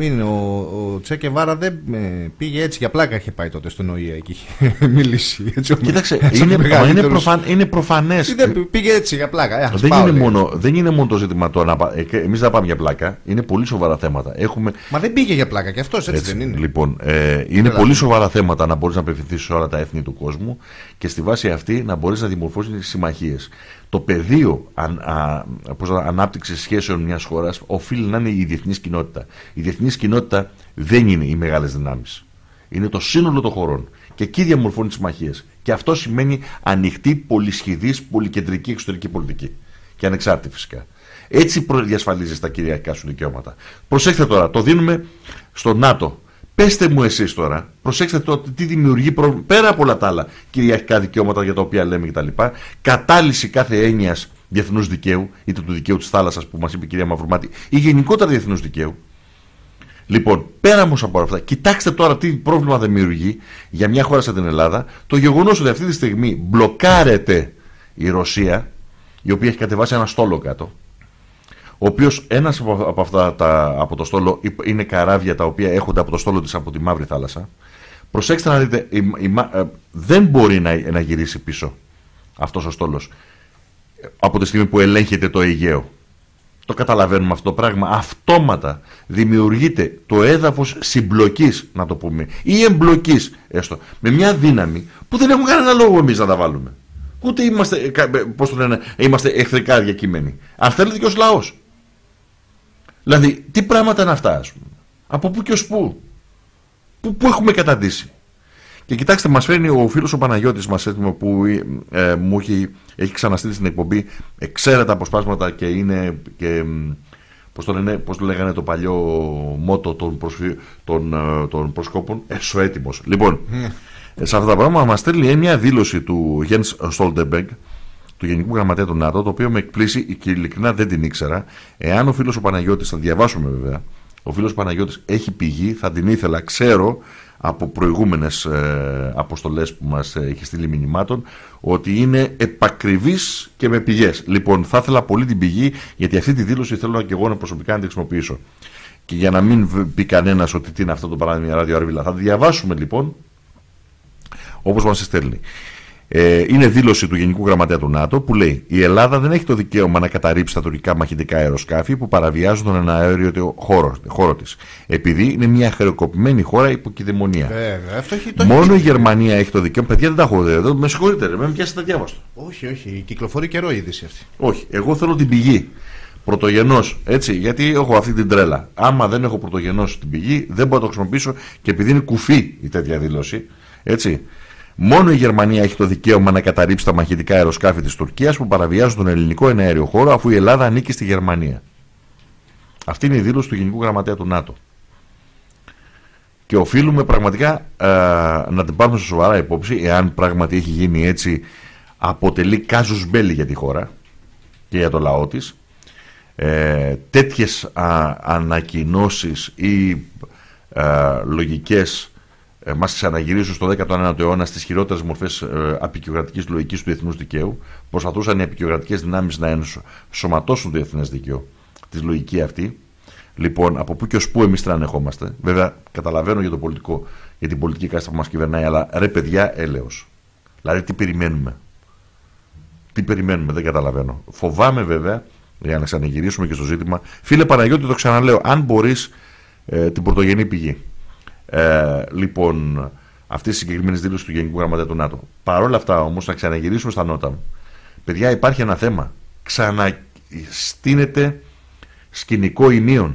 ο Τσε Γκεβάρα δεν πήγε έτσι για πλάκα. Είχε πάει τότε στον ΟΗΕ και είχε μιλήσει. Έτσι, κοίταξε, είναι προφανές. Πήγε έτσι για πλάκα. Δεν είναι μόνο το ζήτημα τώρα. Εμείς δεν πάμε για πλάκα. Είναι πολύ σοβαρά θέματα. Μα δεν πήγε για πλάκα και αυτός έτσι δεν είναι? Λοιπόν, είναι πολύ σοβαρά θέματα να μπορείς να απευθυνθείς σε όλα τα έθνη του κόσμου και στη βάση αυτή να μπορείς να δημορφώσεις συμμαχίες. Το πεδίο ανάπτυξης σχέσεων μιας χώρας οφείλει να είναι η διεθνής κοινότητα. Η διεθνής κοινότητα δεν είναι οι μεγάλες δυνάμεις. Είναι το σύνολο των χωρών. Και εκεί διαμορφώνει συμμαχίες. Και αυτό σημαίνει ανοιχτή, πολυσχηδής, πολυκεντρική εξωτερική πολιτική. Και ανεξάρτητη φυσικά. Έτσι διασφαλίζεις τα κυριαρχικά σου δικαιώματα. Προσέξτε τώρα, το δίνουμε στο ΝΑΤΟ. Πέστε μου εσείς τώρα, προσέξτε το τι δημιουργεί πέρα από όλα τα άλλα κυριαρχικά δικαιώματα για τα οποία λέμε κτλ. Κατάλυση κάθε έννοιας διεθνούς δικαίου, είτε του δικαίου της θάλασσας που μας είπε η κυρία Μαυρομάτη, ή γενικότερα διεθνούς δικαίου. Λοιπόν, πέρα όμως από αυτά, κοιτάξτε τώρα τι πρόβλημα δημιουργεί για μια χώρα σαν την Ελλάδα το γεγονός ότι αυτή τη στιγμή μπλοκάρεται η Ρωσία, η οποία έχει κατεβάσει ένα στόλο κάτω. Ο οποίος ένας από αυτά από το στόλο είναι καράβια τα οποία έχονται από το στόλο της από τη Μαύρη Θάλασσα. Προσέξτε να δείτε, δεν μπορεί να γυρίσει πίσω αυτός ο στόλος από τη στιγμή που ελέγχεται το Αιγαίο. Το καταλαβαίνουμε αυτό το πράγμα. Αυτόματα δημιουργείται το έδαφος συμπλοκής, να το πούμε, ή εμπλοκής έστω, με μια δύναμη που δεν έχουμε κανένα λόγο εμείς να τα βάλουμε. Ούτε είμαστε εχθρικά διακείμενοι. Αν θέλετε και ως λαός. Δηλαδή, τι πράγματα είναι αυτά, ας πούμε? Από πού και ως πού? Πού έχουμε καταντήσει? Και κοιτάξτε, μας φέρνει ο φίλος ο Παναγιώτης μας έτοιμο που μου έχει ξαναστείλει στην εκπομπή εξαίρετα αποσπάσματα και είναι και, πώς το λέγανε το παλιό μότο των προσκόπων, εσωέτοιμος. Λοιπόν, σε αυτά τα πράγματα μας στέλνει μια δήλωση του Jens Stoltenberg, του Γενικού Γραμματέα του ΝΑΤΟ, το οποίο με εκπλήσει και ειλικρινά δεν την ήξερα. Εάν ο φίλος ο Παναγιώτης, θα διαβάσουμε βέβαια, ο φίλος Παναγιώτης έχει πηγή, θα την ήθελα, ξέρω από προηγούμενες αποστολές που μας έχει στείλει μηνυμάτων, ότι είναι επακριβής και με πηγές. Λοιπόν, θα ήθελα πολύ την πηγή, γιατί αυτή τη δήλωση θέλω και εγώ να προσωπικά να την χρησιμοποιήσω. Και για να μην πει κανένας ότι τι είναι αυτό το παράδειγμα ράδιο Άρβιλα, θα διαβάσουμε λοιπόν όπως μας στέλνει. Είναι δήλωση του Γενικού Γραμματέα του ΝΑΤΟ που λέει: η Ελλάδα δεν έχει το δικαίωμα να καταρρύψει τα τουρκικά μαχητικά αεροσκάφη που παραβιάζουν τον εναέριο χώρο της, επειδή είναι μια χρεοκοπημένη χώρα υπό κυδαιμονία. Μόνο η Γερμανία έχει το δικαίωμα. Παιδιά, δεν τα έχω δει εδώ. Με συγχωρείτε, με πιάσετε τα διάβαστο. Όχι, κυκλοφορεί καιρό η είδηση αυτή. Όχι, εγώ θέλω την πηγή. Πρωτογενώς, έτσι, γιατί έχω αυτή την τρέλα. Άμα δεν έχω πρωτογενώς την πηγή, δεν μπορώ να το χρησιμοποιήσω και επειδή είναι κουφή η τέτοια δήλωση, έτσι. Μόνο η Γερμανία έχει το δικαίωμα να καταρρύψει τα μαχητικά αεροσκάφη της Τουρκίας που παραβιάζουν τον ελληνικό εναέριο χώρο, αφού η Ελλάδα ανήκει στη Γερμανία. Αυτή είναι η δήλωση του Γενικού Γραμματέα του ΝΑΤΟ. Και οφείλουμε πραγματικά να την πάρουμε σε σοβαρά υπόψη, εάν πράγματι έχει γίνει έτσι, αποτελεί κάζους μπέλι για τη χώρα και για το λαό της. Τέτοιες ανακοινώσεις ή λογικές μας ξαναγυρίζουν στο 19ο αιώνα στις χειρότερες μορφές απεικιοκρατικής λογικής του διεθνούς δικαίου. Προσπαθούσαν οι απεικιοκρατικές δυνάμεις να ενσωματώσουν το διεθνές δίκαιο, τη λογική αυτή. Λοιπόν, από πού και ως πού εμείς τρανεχόμαστε. Βέβαια, καταλαβαίνω για την πολιτική κάστα που μας κυβερνάει, αλλά ρε παιδιά, έλεος. Δηλαδή, τι περιμένουμε. Τι περιμένουμε, δεν καταλαβαίνω. Φοβάμαι βέβαια, για να ξαναγυρίσουμε και στο ζήτημα, φίλε Παναγιώτη, το ξαναλέω, αν μπορείς την πρωτογενή πηγή. Λοιπόν, αυτή η συγκεκριμένη δήλωση του Γενικού Γραμματέα του ΝΑΤΟ. Παρ' όλα αυτά όμως, να ξαναγυρίσουμε στα νότα μου. Παιδιά, υπάρχει ένα θέμα. Ξαναστείνεται σκηνικό ημείων.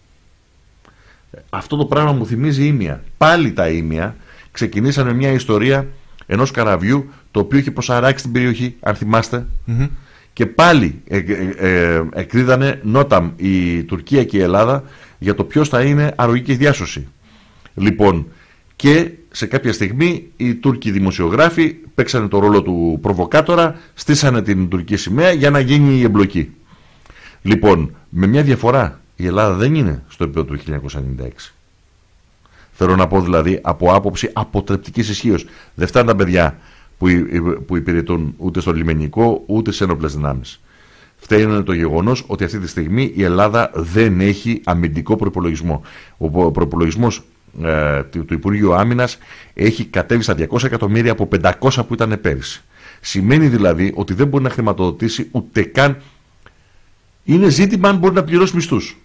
Αυτό το πράγμα μου θυμίζει ήμια. Πάλι τα ήμια ξεκινήσανε μια ιστορία ενός καραβιού το οποίο είχε προσαράξει την περιοχή, αν θυμάστε. Και πάλι εκδίδανε νόταμ η Τουρκία και η Ελλάδα για το ποιος θα είναι αρρωγή και διάσωση. Λοιπόν, και σε κάποια στιγμή οι Τούρκοι δημοσιογράφοι παίξανε το ρόλο του προβοκάτορα, στήσανε την τουρκική σημαία για να γίνει η εμπλοκή. Λοιπόν, με μια διαφορά, η Ελλάδα δεν είναι στο επίπεδο του 1996. Θέλω να πω δηλαδή από άποψη αποτρεπτικής ισχύως. Δεν φτάνουν τα παιδιά που υπηρετούν ούτε στο λιμενικό ούτε σε ένοπλες δυνάμεις. Φταίει το γεγονός ότι αυτή τη στιγμή η Ελλάδα δεν έχει αμυντικό προϋπολογισμό. Ο προϋπολογισμός του Υπουργείου Άμυνας έχει κατέβει στα 200 εκατομμύρια από 500 που ήταν πέρυσι. Σημαίνει δηλαδή ότι δεν μπορεί να χρηματοδοτήσει ούτε καν. Είναι ζήτημα αν μπορεί να πληρώσει μισθούς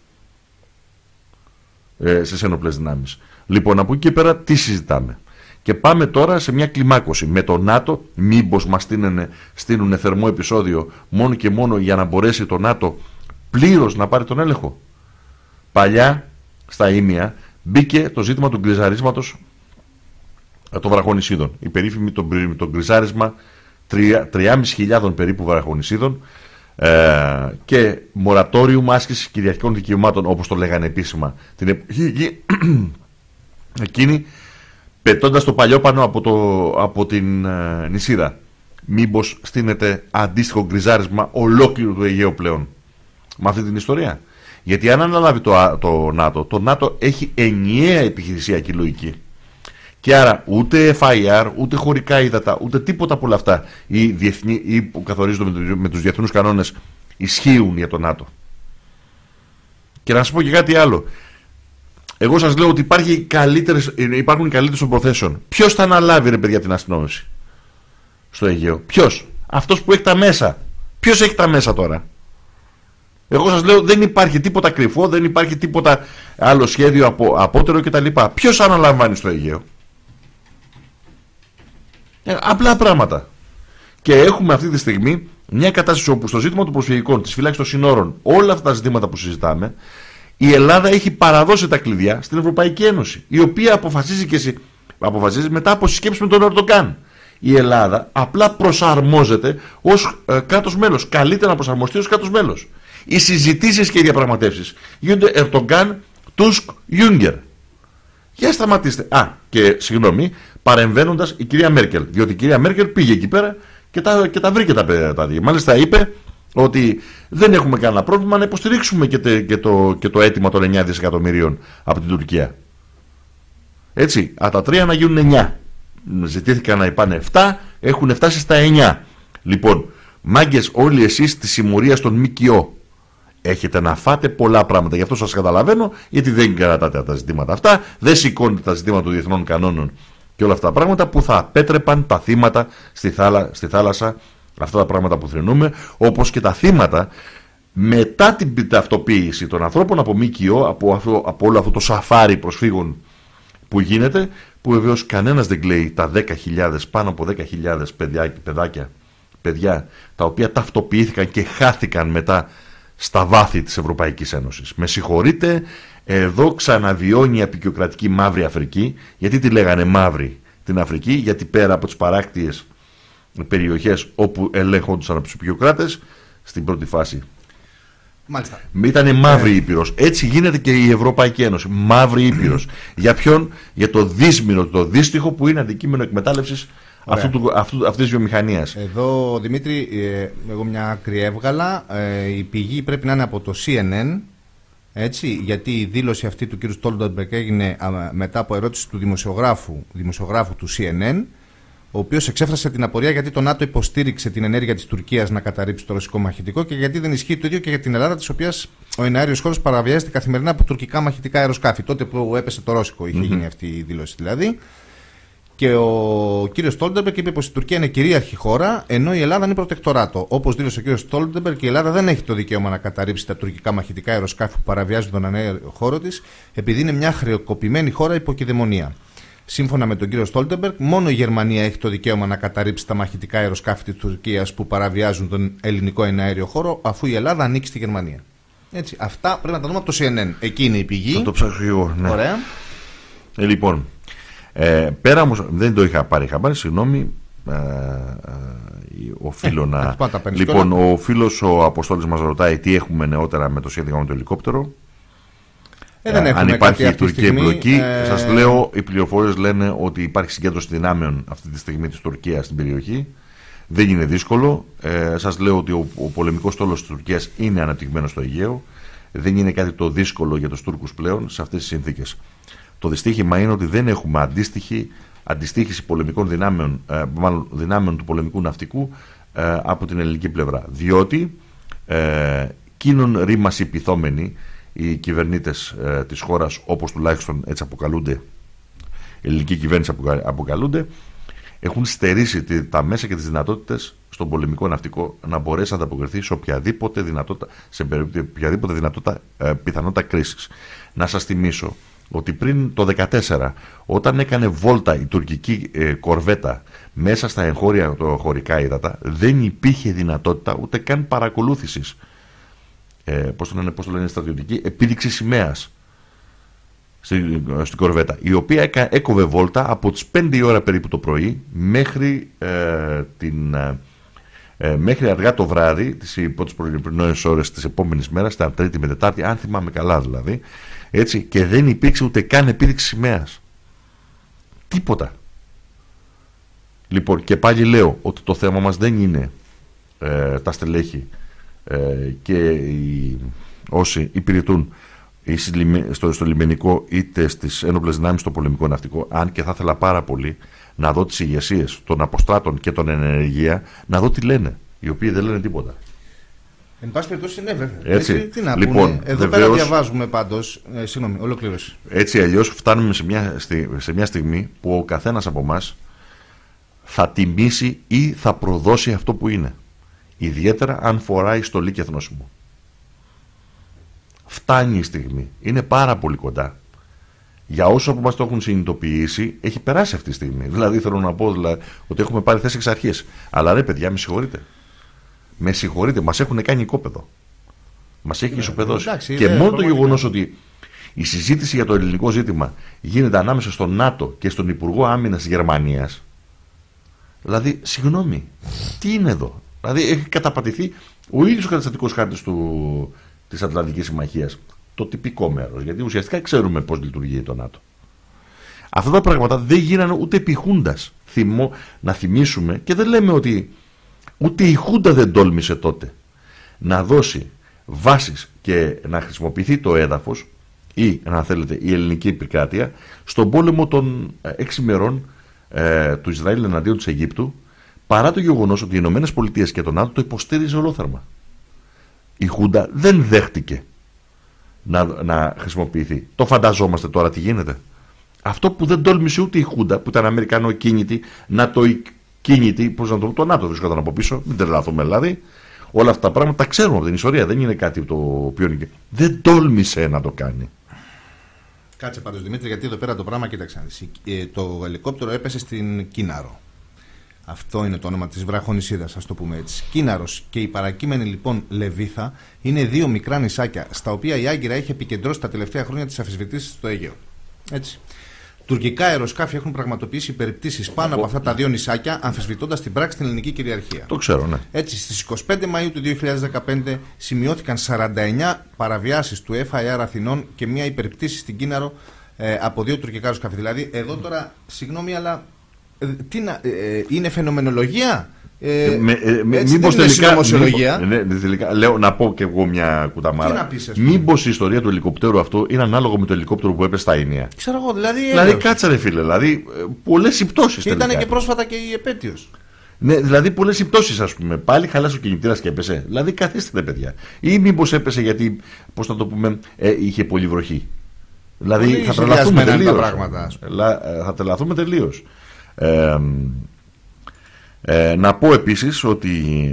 στις ένοπλες δυνάμεις. Λοιπόν, από εκεί και πέρα τι συζητάμε. Και πάμε τώρα σε μια κλιμάκωση με το ΝΑΤΟ. Μήπως μας στείλουν θερμό επεισόδιο μόνο και μόνο για να μπορέσει το ΝΑΤΟ πλήρως να πάρει τον έλεγχο. Παλιά στα ήμια μπήκε το ζήτημα του γκριζαρίσματος των βραχονησίδων. Η περίφημη το γκριζάρισμα 3.500 περίπου βραχονησίδων και μορατόριουμ άσκησης κυριαρχικών δικαιωμάτων, όπως το λέγανε επίσημα την εποχή εκείνη, πετώντας το παλιόπανο από την νησίδα. Μήπως στείνεται αντίστοιχο γκριζάρισμα ολόκληρου του Αιγαίου πλέον με αυτή την ιστορία? Γιατί αν αναλάβει το ΝΑΤΟ έχει ενιαία επιχειρησιακή λογική. Και άρα ούτε FIR, ούτε χωρικά ύδατα, ούτε τίποτα από όλα αυτά ή που καθορίζονται με τους διεθνούς κανόνες ισχύουν για το ΝΑΤΟ. Και να σας πω και κάτι άλλο. Εγώ σας λέω ότι υπάρχουν οι καλύτερες των προθέσεων. Ποιος θα αναλάβει, ρε παιδιά, την αστυνόμευση στο Αιγαίο? Ποιος? Αυτός που έχει τα μέσα. Ποιος έχει τα μέσα τώρα? Εγώ σας λέω, δεν υπάρχει τίποτα κρυφό, δεν υπάρχει τίποτα άλλο σχέδιο απότερο κτλ. Ποιος αναλαμβάνει στο Αιγαίο? Απλά πράγματα. Και έχουμε αυτή τη στιγμή μια κατάσταση όπου στο ζήτημα των προσφυγικών, της φυλάξης των συνόρων, όλα αυτά τα ζητήματα που συζητάμε, η Ελλάδα έχει παραδώσει τα κλειδιά στην Ευρωπαϊκή Ένωση, η οποία αποφασίζει και αποφασίζει μετά από συσκέψεις με τον Ερντογκάν. Η Ελλάδα απλά προσαρμόζεται ως κράτος μέλος. Καλείται να προσαρμοστεί ως κράτος μέλος. Οι συζητήσεις και οι διαπραγματεύσεις γίνονται Ερντογκάν, Τούσκ, Γιούγκερ. Για σταματήστε. Και συγγνώμη, παρεμβαίνοντας η κυρία Μέρκελ. Διότι η κυρία Μέρκελ πήγε εκεί πέρα και τα βρήκε τα δύο. Μάλιστα είπε ότι δεν έχουμε κανένα πρόβλημα να υποστηρίξουμε και το αίτημα των 9 δισεκατομμυρίων από την Τουρκία. Έτσι, τα 3 να γίνουν 9. Ζητήθηκαν να πάνε 7, έχουν φτάσει στα 9. Λοιπόν, μάγκες όλοι εσείς της συμμορίας των ΜΚΟ. Έχετε να φάτε πολλά πράγματα. Γι' αυτό σας καταλαβαίνω, γιατί δεν κρατάτε τα ζητήματα αυτά, δεν σηκώνετε τα ζητήματα των διεθνών κανόνων και όλα αυτά τα πράγματα που θα απέτρεπαν τα θύματα στη θάλασσα, αυτά τα πράγματα που θρηνούμε, όπως και τα θύματα μετά την ταυτοποίηση των ανθρώπων από ΜΚΟ, από όλο αυτό το σαφάρι προσφύγων που γίνεται, που βεβαίως κανένας δεν κλαίει τα 10.000, πάνω από 10.000 παιδιά, τα οποία ταυτοποιήθηκαν και χάθηκαν μετά στα βάθη της Ευρωπαϊκής Ένωσης. Με συγχωρείτε, εδώ ξαναβιώνει η απεικιοκρατική μαύρη Αφρική. Γιατί τη λέγανε μαύρη την Αφρική? Γιατί πέρα από τις παράκτιες περιοχές όπου ελέγχονταν από τους απεικιοκράτες, στην πρώτη φάση ήταν μαύρη ήπειρος. Έτσι γίνεται και η Ευρωπαϊκή Ένωση. Μαύρη ήπειρος. Για ποιον? Για το δύσμηνο, το δύστιχο που είναι αντικείμενο εκμετάλλευσης αυτής της βιομηχανίας. Εδώ, Δημήτρη, εγώ μια άκρη έβγαλα. Η πηγή πρέπει να είναι από το CNN. Έτσι, γιατί η δήλωση αυτή του κ. Στόλτεμπεργκ έγινε μετά από ερώτηση του δημοσιογράφου του CNN, ο οποίος εξέφρασε την απορία γιατί το ΝΑΤΟ υποστήριξε την ενέργεια της Τουρκίας να καταρρύψει το ρωσικό μαχητικό και γιατί δεν ισχύει το ίδιο και για την Ελλάδα, της οποίας ο εναέριος χώρος παραβιάζεται καθημερινά από τουρκικά μαχητικά αεροσκάφη. Τότε που έπεσε το ρώσικο είχε γίνει αυτή η δήλωση δηλαδή. Και ο κ. Στόλτεμπεργκ είπε πως η Τουρκία είναι κυρίαρχη χώρα, ενώ η Ελλάδα είναι προτεκτοράτο. Όπως δήλωσε ο κ. Στόλτεμπεργκ, η Ελλάδα δεν έχει το δικαίωμα να καταρρύψει τα τουρκικά μαχητικά αεροσκάφη που παραβιάζουν τον εναέριο χώρο της, επειδή είναι μια χρεοκοπημένη χώρα υποκειδαιμονία. Σύμφωνα με τον κύριο Στόλτεμπεργκ, μόνο η Γερμανία έχει το δικαίωμα να καταρρύψει τα μαχητικά αεροσκάφη της Τουρκίας που παραβιάζουν τον ελληνικό εναέριο χώρο, αφού η Ελλάδα ανήκει στη Γερμανία. Έτσι, αυτά πρέπει να τα δούμε από το CNN. Εκεί είναι η πηγή. Θα το ψάξω εγώ. Ναι. Ωραία. Λοιπόν, πέρα όμως, δεν το είχα πάρει χαμπάρι, συγγνώμη. Οφείλω να. Λοιπόν, ο φίλος ο Αποστόλης μας ρωτάει τι έχουμε νεότερα με το σχέδιο με το ελικόπτερο. Αν υπάρχει η τουρκική εμπλοκή, σας λέω, οι πληροφορίες λένε ότι υπάρχει συγκέντρωση δυνάμεων αυτή τη στιγμή της Τουρκίας στην περιοχή. Δεν είναι δύσκολο. Σας λέω ότι ο πολεμικός στόλος της Τουρκίας είναι αναπτυγμένος στο Αιγαίο. Δεν είναι κάτι το δύσκολο για τους Τούρκους πλέον σε αυτές τις συνθήκες. Το δυστύχημα είναι ότι δεν έχουμε αντιστοίχηση πολεμικών δυνάμεων, μάλλον δυνάμεων του πολεμικού ναυτικού από την ελληνική πλευρά. Διότι κείνον ρήμας υπηθόμενοι οι κυβερνήτες της χώρας, όπως τουλάχιστον έτσι αποκαλούνται, η ελληνική κυβέρνηση αποκαλούνται, έχουν στερήσει τα μέσα και τις δυνατότητες στον πολεμικό ναυτικό να μπορέσει να ανταποκριθεί σε οποιαδήποτε δυνατότητα, πιθανότητα κρίσης. Να σας θυμίσω ότι πριν το 2014, όταν έκανε βόλτα η τουρκική κορβέτα μέσα στα εγχώρια χωρικά ύδατα, δεν υπήρχε δυνατότητα ούτε καν παρακολούθησης. Πώς το λένε στρατιωτική επίδειξη σημαίας στην κορβέτα, η οποία έκοβε βόλτα από τις 5 η ώρα περίπου το πρωί μέχρι αργά το βράδυ υπό τις πρωινές ώρες της επόμενης μέρας, τα Τρίτη με Τετάρτη, αν θυμάμαι καλά δηλαδή, έτσι, και δεν υπήρξε ούτε καν επίδειξη σημαίας. Τίποτα. Λοιπόν, και πάλι λέω ότι το θέμα μας δεν είναι τα στελέχη και όσοι υπηρετούν στο λιμενικό είτε στις ένοπλες δυνάμεις στο πολεμικό ναυτικό, αν και θα ήθελα πάρα πολύ να δω τις ηγεσίες των αποστράτων και των ενεργεία, να δω τι λένε, οι οποίοι δεν λένε τίποτα. Εν πάση περιπτώσει, ναι, βέβαια. Έτσι, τι να λοιπόν, πούνε. Εδώ βεβαίως, πέρα διαβάζουμε πάντως. Συγγνώμη, ολοκλήρωση. Έτσι αλλιώς φτάνουμε σε μια στιγμή που ο καθένας από εμάς θα τιμήσει ή θα προδώσει αυτό που είναι. Ιδιαίτερα αν φοράει στολή και εθνόσημο. Φτάνει η στιγμή. Είναι πάρα πολύ κοντά. Για όσους από μας το έχουν συνειδητοποιήσει, έχει περάσει αυτή τη στιγμή. Δηλαδή, θέλω να πω ότι έχουμε πάρει θέση εξ αρχής. Αλλά ρε παιδιά, με συγχωρείτε. Με συγχωρείτε, μας έχουν κάνει οικόπεδο. Μας έχει ισοπεδώσει. Και μόνο το γεγονός ότι η συζήτηση για το ελληνικό ζήτημα γίνεται ανάμεσα στον ΝΑΤΟ και στον Υπουργό Άμυνας της Γερμανίας. Δηλαδή, συγγνώμη, τι είναι εδώ? Δηλαδή, έχει καταπατηθεί ο ίδιος ο καταστατικός χάρτης της Ατλαντικής Συμμαχίας. Το τυπικό μέρος. Γιατί ουσιαστικά ξέρουμε πώς λειτουργεί το ΝΑΤΟ. Αυτά τα πράγματα δεν γίνανε ούτε επί Χούντας. Να θυμίσουμε, και δεν λέμε ότι ούτε η Χούντα δεν τόλμησε τότε να δώσει βάσεις και να χρησιμοποιηθεί το έδαφος ή, αν θέλετε, η ελληνική επικράτεια στον πόλεμο των 6 μερών του Ισραήλ εναντίον της Αιγύπτου, παρά το γεγονός ότι οι ΗΠΑ και το ΝΑΤΟ το υποστήριζε ολόθερμα. Η Χούντα δεν δέχτηκε να χρησιμοποιηθεί. Το φανταζόμαστε τώρα τι γίνεται? Αυτό που δεν τόλμησε ούτε η Χούντα, που ήταν Αμερικανοκίνητη, ΝΑΤΟ-κίνητη, πώς να το ΝΑΤΟ βρισκόταν από πίσω, μην τρελαθούμε δηλαδή. Όλα αυτά τα πράγματα τα ξέρουμε από την ιστορία, δεν είναι κάτι το οποίο δεν τόλμησε να το κάνει. Κάτσε πάντως, Δημήτρη, γιατί εδώ πέρα το πράγμα, κοίταξε. Το ελικόπτερο έπεσε στην Κίναρο. Αυτό είναι το όνομα της βραχονησίδας, ας το πούμε έτσι. Κίναρος και η παρακείμενη λοιπόν Λεβίθα είναι 2 μικρά νησάκια, στα οποία η Άγκυρα έχει επικεντρώσει τα τελευταία χρόνια τις αμφισβητήσεις στο Αιγαίο. Έτσι. Τουρκικά αεροσκάφη έχουν πραγματοποιήσει περιπτώσεις πάνω από αυτά τα 2 νησάκια, αμφισβητώντας την πράξη την ελληνική κυριαρχία. Το ξέρω, ναι. Έτσι, στις 25 Μαΐου του 2015 σημειώθηκαν 49 παραβιάσεις του FIR Αθηνών και μία υπερπτήση στην Κίναρο από 2 τουρκικά αεροσκάφη. Δηλαδή, εδώ τώρα, συγγνώμη, αλλά είναι φαινομενολογία? Μήπως τελικά, λέω να πω και εγώ μια κουταμάρα. Μήπως η ιστορία του ελικοπτέρου αυτό είναι ανάλογο με το ελικόπτερο που έπεσε στα Ίνια? Ξέρω εγώ, δηλαδή κάτσε ρε φίλε, δηλαδή πολλές συμπτώσεις. Και ήταν και πρόσφατα και η επέτειος. Ναι, δηλαδή πολλές συμπτώσεις, ας πούμε. Πάλι χαλάσει ο κινητήρας και έπεσε. Δηλαδή καθίστε παιδιά. Ή μήπως έπεσε γιατί, πώς θα το πούμε, είχε πολύ βροχή. Δηλαδή θα τρελαθούμε τελείως. Θα τρελαθούμε τελείως. Να πω επίσης ότι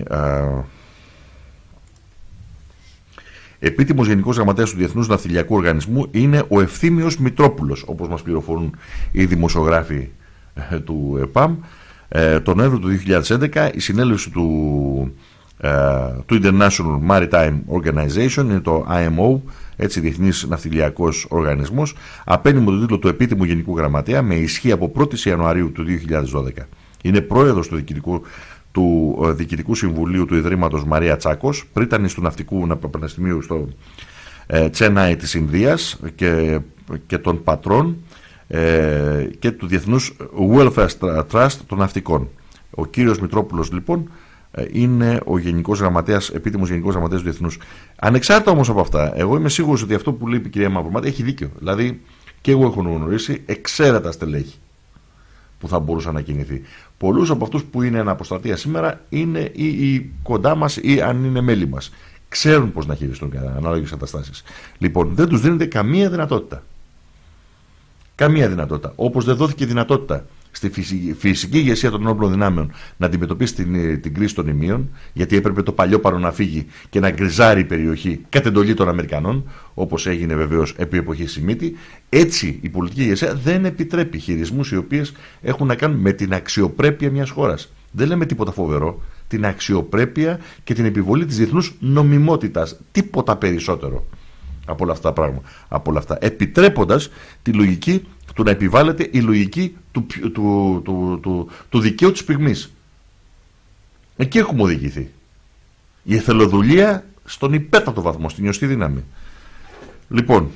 επίτιμος Γενικός Γραμματέας του Διεθνούς Ναυτιλιακού Οργανισμού είναι ο Ευθύμιος Μητρόπουλος, όπως μας πληροφορούν οι δημοσιογράφοι του ΕΠΑΜ. Τον Νοέμβριο του 2011 η συνέλευση του International Maritime Organization, είναι το IMO, έτσι, Διεθνής Ναυτιλιακός Οργανισμός, απένει με τον τίτλο του Επίτιμου Γενικού Γραμματέα με ισχύ από 1η Ιανουαρίου του 2012. Είναι πρόεδρος του Διοικητικού Συμβουλίου του Ιδρύματος Μαρία Τσάκος, πρίτανης του Ναυτικού Πανεπιστημίου στο Τσέναϊ της Ινδίας και των πατρών και του Διεθνούς Welfare Trust των Ναυτικών. Ο κύριος Μητρόπουλος λοιπόν είναι ο Γενικός Γραμματέας, επίτιμος Γενικός Γραμματέας του Διεθνούς. Ανεξάρτητα όμως από αυτά, εγώ είμαι σίγουρος ότι αυτό που λέει η κυρία Μαυρομάτη έχει δίκιο. Δηλαδή και εγώ έχω γνωρίσει εξαίρετα στελέχη που θα μπορούσαν να κινηθεί. Πολλούς από αυτούς που είναι αποστρατεία σήμερα είναι ή κοντά μας ή αν είναι μέλη μας. Ξέρουν πώς να χειριστούν ανάλογες καταστάσεις. Λοιπόν, δεν τους δίνεται καμία δυνατότητα. Καμία δυνατότητα. Όπως δεν δόθηκε δυνατότητα στη φυσική ηγεσία των ενόπλων δυνάμεων να αντιμετωπίσει την κρίση των ημείων, γιατί έπρεπε το παλιόπαρο να φύγει και να γκριζάρει η περιοχή κατ' εντολή των Αμερικανών, όπως έγινε βεβαίως επί εποχή Σιμίτη. Έτσι η πολιτική ηγεσία δεν επιτρέπει χειρισμούς οι οποίες έχουν να κάνουν με την αξιοπρέπεια μιας χώρας. Δεν λέμε τίποτα φοβερό. Την αξιοπρέπεια και την επιβολή της διεθνούς νομιμότητας. Τίποτα περισσότερο από όλα αυτά τα πράγματα. Από όλα αυτά. Επιτρέποντας τη λογική του να επιβάλλεται η λογική του δικαίου της πυγμής. Εκεί έχουμε οδηγηθεί. Η εθελοδουλεία στον υπέρτατο βαθμό, στην ιωστή δύναμη. Λοιπόν.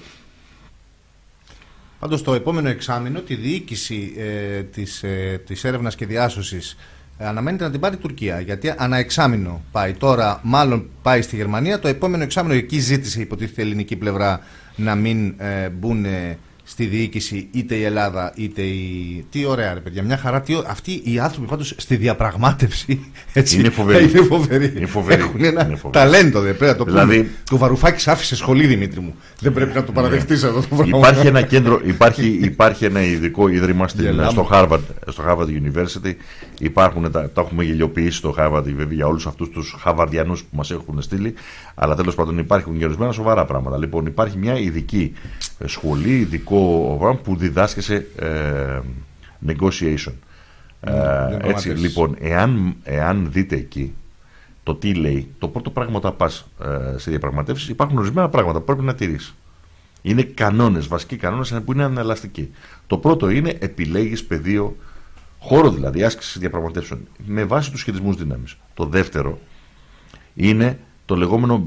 Πάντως το επόμενο εξάμηνο τη διοίκηση της έρευνας και διάσωσης αναμένεται να την πάρει η Τουρκία. Γιατί ανά εξάμηνο πάει. Τώρα μάλλον πάει στη Γερμανία. Το επόμενο εξάμηνο εκεί ζήτησε υποτίθεται η ελληνική πλευρά να μην μπουν στη διοίκηση είτε η Ελλάδα είτε η. Τι ωραία, ρε παιδιά, μια χαρά. Αυτοί οι άνθρωποι πάντως στη διαπραγμάτευση. Έτσι, είναι φοβεροί. Είναι φοβεροί. Έχουν ένα ταλέντο, δεν πρέπει να το πούμε. Δηλαδή, το Βαρουφάκης άφησε σχολή, Δημήτρη μου. Δεν πρέπει να το παραδεχτείς αυτό το πράγμα. Υπάρχει ένα κέντρο, υπάρχει ένα ειδικό ίδρυμα στο Harvard University. Υπάρχουν, τα έχουμε γελιοποιήσει στο Harvard για όλους αυτούς τους Χαβαρδιανούς που μας έχουν στείλει. Αλλά τέλος πάντων υπάρχουν γερουσμένα σοβαρά πράγματα. Λοιπόν, υπάρχει μια ειδική σχολή, ειδικό που διδάσκεται negotiation. Έτσι, λοιπόν, εάν δείτε εκεί το τι λέει, το πρώτο πράγμα όταν πας σε διαπραγματεύσεις, υπάρχουν ορισμένα πράγματα που πρέπει να τηρείς. Είναι κανόνες, βασικοί κανόνες που είναι ανελαστικοί. Το πρώτο είναι επιλέγεις πεδίο, χώρο δηλαδή, άσκηση διαπραγματεύσεων με βάση τους σχετισμούς δύναμης. Το δεύτερο είναι το λεγόμενο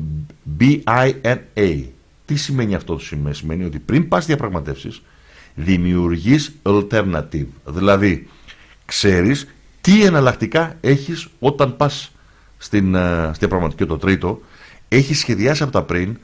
BINA. Τι σημαίνει αυτό? Σημαίνει ότι πριν πας διαπραγματεύσεις, δημιουργείς alternative. Δηλαδή, ξέρεις τι εναλλακτικά έχεις όταν πας στην διαπραγματική. Και το τρίτο, έχεις σχεδιάσει από τα πριν,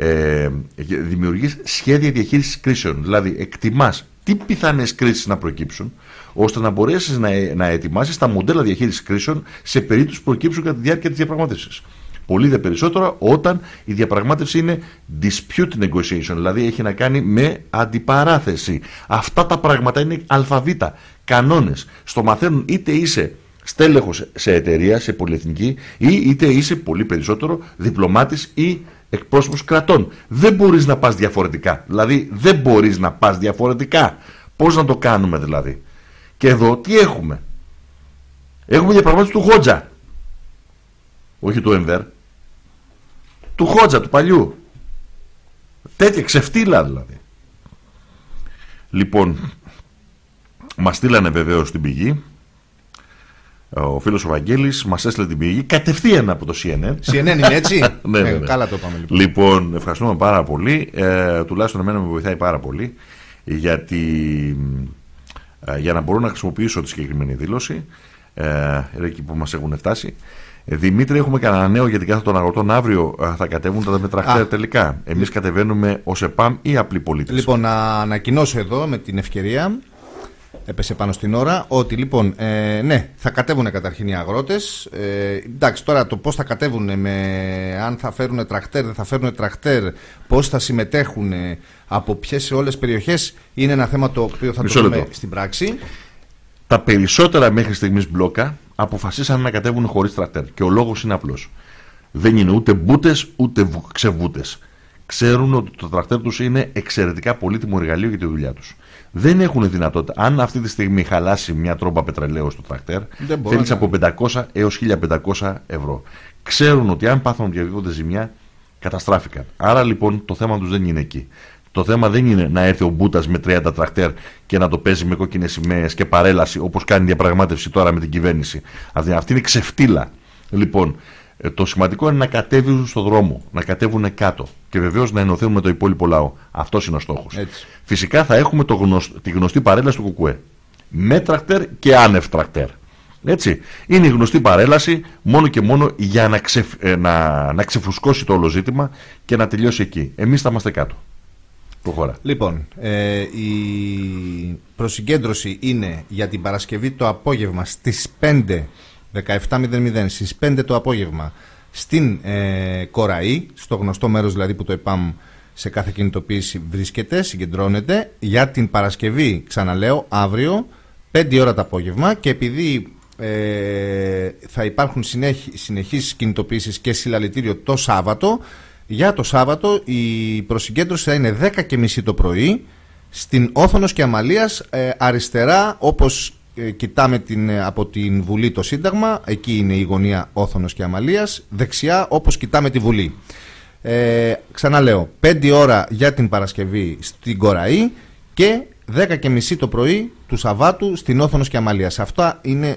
δημιουργείς σχέδια διαχείρισης κρίσεων. Δηλαδή, εκτιμάς τι πιθανές κρίσεις να προκύψουν, ώστε να μπορέσεις να ετοιμάσεις τα μοντέλα διαχείρισης κρίσεων σε περίπτωση που προκύψουν κατά τη διάρκεια της διαπραγμάτευσης. Πολύ δε περισσότερο όταν η διαπραγμάτευση είναι dispute negotiation, δηλαδή έχει να κάνει με αντιπαράθεση. Αυτά τα πράγματα είναι αλφαβήτα, κανόνες. Στο μαθαίνουν είτε είσαι στέλεχος σε εταιρεία, σε πολυεθνική, ή είτε είσαι πολύ περισσότερο διπλωμάτης ή εκπρόσωπος κρατών. Δεν μπορείς να πας διαφορετικά. Δηλαδή δεν μπορείς να πας διαφορετικά. Πώς να το κάνουμε δηλαδή? Και εδώ τι έχουμε? Έχουμε διαπραγμάτευση του Χότζα. Όχι του Ενβέρ. Του Χότζα, του παλιού. Τέτοια ξεφτύλα δηλαδή. Λοιπόν, μας στείλανε βεβαίως την πηγή. Ο φίλος ο Βαγγέλης μας έστειλε την πηγή κατευθείαν από το CNN. CNN είναι έτσι? Ναι. Καλά το είπαμε λοιπόν. Λοιπόν, ευχαριστούμε πάρα πολύ. Τουλάχιστον εμένα με βοηθάει πάρα πολύ, γιατί για να μπορώ να χρησιμοποιήσω τη συγκεκριμένη δήλωση εκεί που μας έχουν φτάσει. Δημήτρη, έχουμε κανένα νέο για την κάθε των αγροτών? Αύριο θα κατέβουν τα μετρακτέρ τελικά. Εμείς κατεβαίνουμε ως ΕΠΑΜ ή απλοί πολίτες? Λοιπόν, να ανακοινώσω εδώ με την ευκαιρία, έπεσε πάνω στην ώρα, ότι λοιπόν ναι, θα κατέβουν καταρχήν οι αγρότες. Εντάξει, τώρα το πώς θα κατέβουν, αν θα φέρουν τρακτέρ, δεν θα φέρουν τρακτέρ, πώς θα συμμετέχουν, από ποιες σε όλες τις περιοχές, είναι ένα θέμα το οποίο θα το δούμε στην πράξη. Τα περισσότερα μέχρι στιγμής μπλόκα αποφασίσαν να κατέβουν χωρίς τρακτέρ. Και ο λόγος είναι απλός. Δεν είναι ούτε μπούτες ούτε ξεβούτες. Ξέρουν ότι το τρακτέρ τους είναι εξαιρετικά πολύτιμο εργαλείο για τη δουλειά τους. Δεν έχουν δυνατότητα. Αν αυτή τη στιγμή χαλάσει μια τρόμπα πετρελαίου στο τρακτέρ, θέλεις από 500 έως 1500 ευρώ. Ξέρουν ότι αν πάθουν οποιαδήποτε ζημιά, καταστράφηκαν. Άρα λοιπόν το θέμα τους δεν είναι εκεί. Το θέμα δεν είναι να έρθει ο Μπούτας με 30 τρακτέρ και να το παίζει με κόκκινες σημαίες και παρέλαση, όπως κάνει διαπραγμάτευση τώρα με την κυβέρνηση. Αυτή είναι ξεφτύλα. Λοιπόν, το σημαντικό είναι να κατέβουν στον δρόμο, να κατέβουν κάτω και βεβαίως να ενωθούν με το υπόλοιπο λαό. Αυτός είναι ο στόχος. Φυσικά θα έχουμε τη γνωστή παρέλαση του Κουκουέ. Με τρακτέρ και άνευ τρακτέρ. Έτσι. Είναι η γνωστή παρέλαση μόνο και μόνο για να ξεφουσκώσει το όλο ζήτημα και να τελειώσει εκεί. Εμείς θα είμαστε κάτω. Προχωρά. Λοιπόν, η προσυγκέντρωση είναι για την Παρασκευή το απόγευμα στις 5, 17.00, στις 5 το απόγευμα στην Κοραή, στο γνωστό μέρος δηλαδή που το ΕΠΑΜ σε κάθε κινητοποίηση βρίσκεται, συγκεντρώνεται, για την Παρασκευή, ξαναλέω, αύριο 5 ώρα το απόγευμα, και επειδή θα υπάρχουν συνεχείς κινητοποίησεις και συλλαλητήριο το Σάββατο, για το Σάββατο η προσυγκέντρωση θα είναι 10.30 το πρωί στην Όθωνος και Αμαλίας, αριστερά, όπως κοιτάμε από την Βουλή το Σύνταγμα, εκεί είναι η γωνία Όθωνος και Αμαλίας, δεξιά όπως κοιτάμε τη Βουλή. Ξαναλέω, 5 ώρα για την Παρασκευή στην Κοραή και 10.30 το πρωί του Σαββάτου στην Όθωνος και Αμαλίας. Αυτά είναι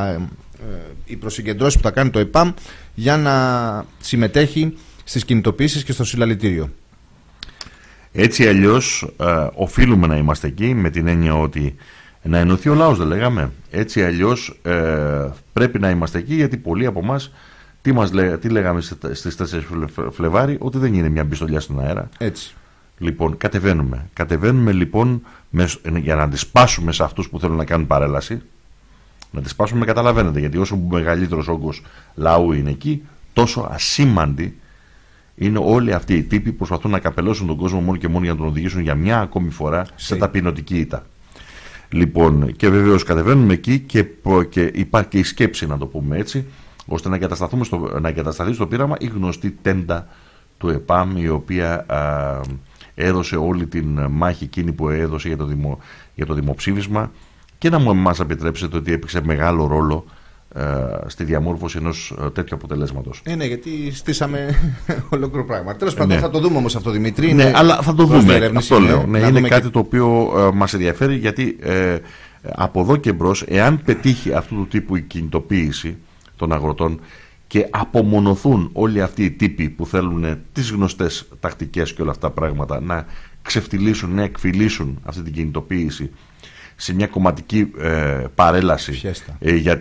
οι προσυγκεντρώσεις που θα κάνει το ΕΠΑΜ για να συμμετέχει στις κινητοποίησεις και στο συλλαλητήριο. Έτσι αλλιώς οφείλουμε να είμαστε εκεί, με την έννοια ότι να ενωθεί ο λαός, δεν λέγαμε. Έτσι αλλιώς πρέπει να είμαστε εκεί, γιατί πολλοί από εμάς τι λέγαμε στις 4 Φλεβάρι, ότι δεν είναι μια μπιστολιά στον αέρα. Έτσι. Λοιπόν, κατεβαίνουμε λοιπόν για να αντισπάσουμε σε αυτούς που θέλουν να κάνουν παρέλαση. Να αντισπάσουμε, καταλαβαίνετε, γιατί όσο μεγαλύτερος όγκος λαού είναι εκεί, τόσο ασήμαντοι είναι όλοι αυτοί οι τύποι που προσπαθούν να καπελώσουν τον κόσμο μόνο και μόνο για να τον οδηγήσουν για μια ακόμη φορά σε ταπεινωτική ήττα. Λοιπόν, και βεβαίως κατεβαίνουμε εκεί και υπάρχει και η σκέψη, να το πούμε έτσι, ώστε να εγκατασταθεί στο πείραμα η γνωστή τέντα του ΕΠΑΜ, η οποία έδωσε όλη την μάχη εκείνη που έδωσε για το δημοψήφισμα, και να μας επιτρέψετε ότι έπαιξε μεγάλο ρόλο στη διαμόρφωση ενός τέτοιου αποτελέσματος. Ναι, γιατί στήσαμε ολόκληρο πράγμα. Τέλος πάντων, θα το δούμε όμως αυτό, Δημήτρη. Ναι, αλλά θα το δούμε. Αυτό λέω. Ναι, είναι κάτι και... το οποίο μας ενδιαφέρει, γιατί από εδώ και μπρος, εάν πετύχει αυτού του τύπου η κινητοποίηση των αγροτών και απομονωθούν όλοι αυτοί οι τύποι που θέλουν τις γνωστές τακτικές και όλα αυτά τα πράγματα να ξεφτυλίσουν, να εκφυλίσουν αυτή την κινητοποίηση σε μια κομματική παρέλαση για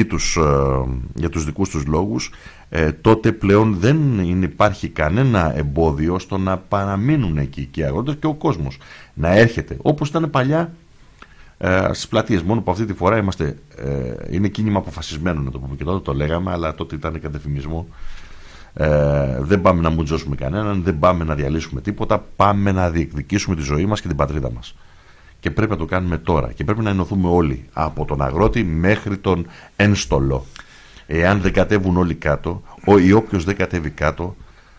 τους δικούς τους λόγους, τότε πλέον δεν υπάρχει κανένα εμπόδιο στο να παραμείνουν εκεί οι αγρότες και ο κόσμος να έρχεται όπως ήταν παλιά στις πλατείες. Μόνο που αυτή τη φορά είναι κίνημα αποφασισμένο, να το πούμε, και τότε το λέγαμε, αλλά τότε ήταν κατεφημισμό. Δεν πάμε να μουτζώσουμε κανέναν, δεν πάμε να διαλύσουμε τίποτα, πάμε να διεκδικήσουμε τη ζωή μας και την πατρίδα μας. Και πρέπει να το κάνουμε τώρα και πρέπει να ενωθούμε όλοι, από τον αγρότη μέχρι τον ένστολο. Εάν δεν κατέβουν όλοι κάτω, ή όποιος δεν κατέβει κάτω,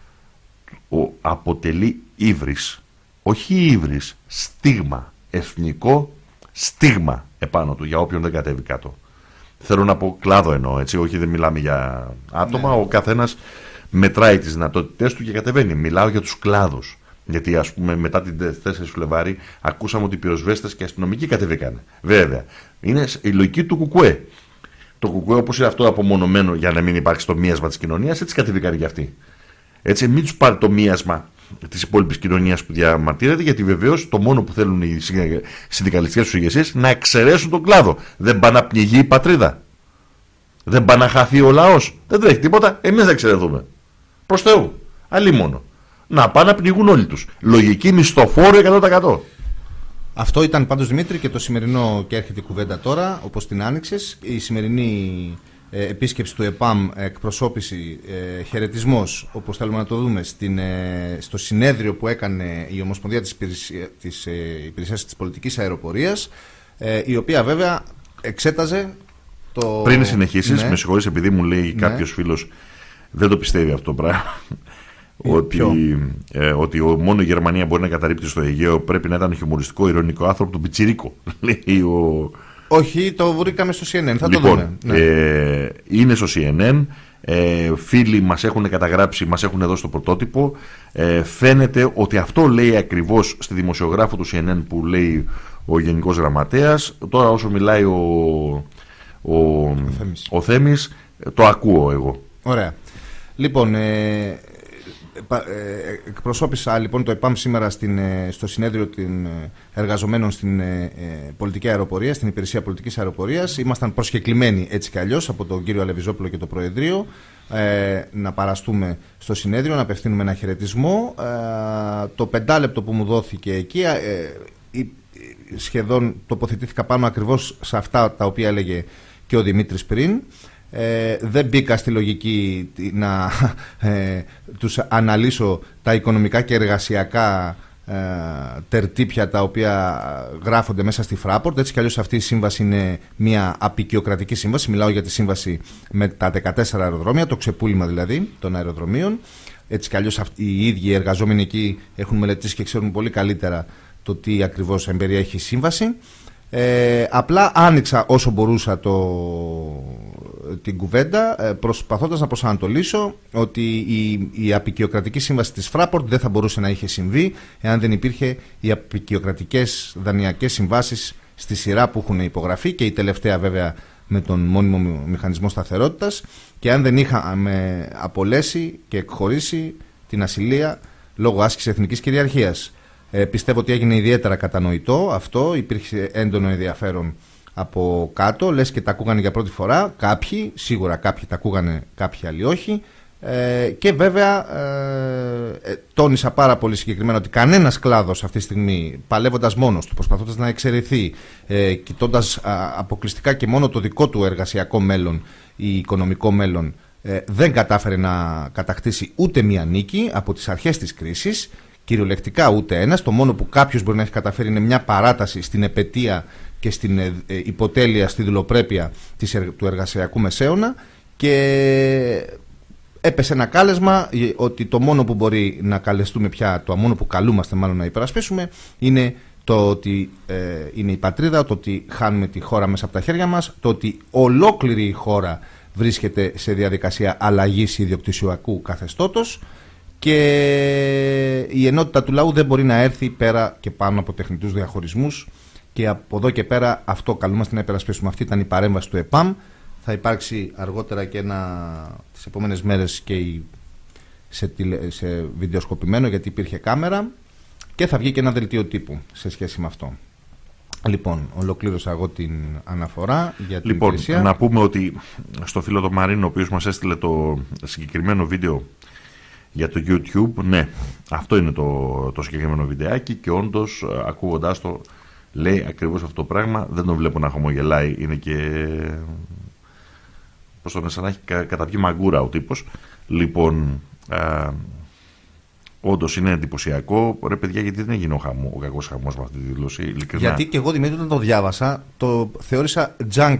αποτελεί ύβρις. Όχι ύβρις, στίγμα, εθνικό στίγμα επάνω του για όποιον δεν κατέβει κάτω. Θέλω να πω κλάδο εννοώ, έτσι, όχι, δεν μιλάμε για άτομα, ο καθένας μετράει τις δυνατότητές του και κατεβαίνει. Μιλάω για τους κλάδους. Γιατί, ας πούμε, μετά την 4 Φλεβάρη ακούσαμε ότι οι πυροσβέστες και οι αστυνομικοί κατεβήκανε. Βέβαια, είναι η λογική του Κουκουέ. Το Κουκουέ, όπως είναι αυτό απομονωμένο για να μην υπάρξει το μίασμα της κοινωνίας, έτσι κατεβήκανε και αυτοί. Έτσι, μην τους πάρει το μίασμα της υπόλοιπης κοινωνίας που διαμαρτύρεται, γιατί βεβαίως το μόνο που θέλουν οι συνδικαλιστικές τους ηγεσίες να εξαιρέσουν τον κλάδο. Δεν πάει να πνιγεί η πατρίδα. Δεν πάει να χαθεί ο λαός. Δεν τρέχει τίποτα. Εμείς θα εξαιρεθούμε. Προς Θεού. Αλλήμονο. Να πάνε να πνιγούν όλοι τους. Λογική μισθοφόρο 100%. Αυτό ήταν πάντως, Δημήτρη, και το σημερινό, και έρχεται η κουβέντα τώρα, όπως την άνοιξες, η σημερινή επίσκεψη του ΕΠΑΜ, εκπροσώπηση, χαιρετισμός, όπως θέλουμε να το δούμε, στο συνέδριο που έκανε η Ομοσπονδία της Υπηρεσίας της Πολιτικής Αεροπορίας, η οποία βέβαια εξέταζε το... Πριν συνεχίσεις, με συγχωρείς, επειδή μου λέει κάποιος φίλος, δεν το πιστεύει αυτό το πράγμα, ότι μόνο η Γερμανία μπορεί να καταρρίπτει στο Αιγαίο, πρέπει να ήταν χιουμοριστικό, ειρωνικό άνθρωπο του Πιτσιρίκο. Όχι, το βρήκαμε στο CNN, θα λοιπόν, το δούμε. Είναι στο CNN, φίλοι μας έχουν καταγράψει, μας έχουν δώσει το πρωτότυπο. Φαίνεται ότι αυτό λέει ακριβώς στη δημοσιογράφο του CNN που λέει ο Γενικός Γραμματέας. Τώρα όσο μιλάει ο Θέμης, το ακούω εγώ. Ωραία. Λοιπόν, εκπροσώπησα λοιπόν το ΕΠΑΜ σήμερα στο συνέδριο των εργαζομένων στην πολιτική αεροπορία, στην υπηρεσία πολιτικής αεροπορίας. Ήμασταν προσκεκλημένοι έτσι κι αλλιώς από τον κύριο Αλεβιζόπουλο και το Προεδρείο να παραστούμε στο συνέδριο, να απευθύνουμε ένα χαιρετισμό. Το 5 λεπτό που μου δόθηκε εκεί σχεδόν τοποθετήθηκα πάνω ακριβώς σε αυτά τα οποία έλεγε και ο Δημήτρης πριν. Δεν μπήκα στη λογική να τους αναλύσω τα οικονομικά και εργασιακά τερτύπια τα οποία γράφονται μέσα στη Fraport. Έτσι κι αλλιώς αυτή η σύμβαση είναι μια απικιοκρατική σύμβαση. Μιλάω για τη σύμβαση με τα 14 αεροδρόμια, το ξεπούλημα δηλαδή των αεροδρομίων. Έτσι κι αλλιώς οι ίδιοι εργαζόμενοι εκεί έχουν μελετήσει και ξέρουν πολύ καλύτερα το τι ακριβώς εμπεριέχει η σύμβαση. Απλά άνοιξα όσο μπορούσα την κουβέντα, προσπαθώντας να προσανατολίσω ότι η απικιοκρατική σύμβαση της Fraport δεν θα μπορούσε να είχε συμβεί εάν δεν υπήρχε οι απικιοκρατικές δανειακές συμβάσεις στη σειρά που έχουν υπογραφεί, και η τελευταία βέβαια με τον μόνιμο μηχανισμό σταθερότητας, και αν δεν είχαμε απολέσει και εκχωρήσει την ασυλία λόγω άσκησης εθνικής κυριαρχίας. Πιστεύω ότι έγινε ιδιαίτερα κατανοητό αυτό, υπήρχε έντονο ενδιαφέρον από κάτω, λες και τα ακούγανε για πρώτη φορά, κάποιοι, σίγουρα κάποιοι τα ακούγανε, κάποιοι άλλοι όχι, και βέβαια τόνισα πάρα πολύ συγκεκριμένα ότι κανένας κλάδος αυτή τη στιγμή, παλεύοντας μόνος του, προσπαθώντας να εξαιρεθεί, κοιτώντας αποκλειστικά και μόνο το δικό του εργασιακό μέλλον ή οικονομικό μέλλον, δεν κατάφερε να κατακτήσει ούτε μία νίκη από τις αρχές της κρίσης. Κυριολεκτικά ούτε ένας. Το μόνο που κάποιος μπορεί να έχει καταφέρει είναι μια παράταση στην επετεία και στην υποτέλεια, στη δηλοπρέπεια του εργασιακού μεσαίωνα, και έπεσε ένα κάλεσμα ότι το μόνο που μπορεί να καλεστούμε πια, το μόνο που καλούμαστε μάλλον να υπερασπίσουμε, είναι το ότι είναι η πατρίδα, το ότι χάνουμε τη χώρα μέσα από τα χέρια μας, το ότι ολόκληρη η χώρα βρίσκεται σε διαδικασία αλλαγής ιδιοκτησιακού καθεστώτος και η ενότητα του λαού δεν μπορεί να έρθει πέρα και πάνω από τεχνητούς διαχωρισμούς και από εδώ και πέρα αυτό καλούμαστε να υπερασπίσουμε. Αυτή ήταν η παρέμβαση του ΕΠΑΜ. Θα υπάρξει αργότερα και τις επόμενες μέρες και σε βιντεοσκοπημένο, γιατί υπήρχε κάμερα, και θα βγει και ένα δελτίο τύπου σε σχέση με αυτό. Λοιπόν, ολοκλήρωσα εγώ την αναφορά για την υπηρεσία. Να πούμε ότι στο φίλο τον Μαρίνο, ο οποίος μας έστειλε το συγκεκριμένο βίντεο για το YouTube, ναι, αυτό είναι το συγκεκριμένο βιντεάκι και όντως ακούγοντάς το λέει ακριβώς αυτό το πράγμα. Δεν τον βλέπω να χαμογελάει, είναι και σαν να έχει καταπιεί μαγκούρα ο τύπος. Λοιπόν, όντως είναι εντυπωσιακό. Ρε παιδιά, γιατί δεν έγινε ο κακός χαμός με αυτή τη δήλωση, ειλικρινά. Γιατί και εγώ, Δημήτρη, όταν το διάβασα, το θεώρησα junk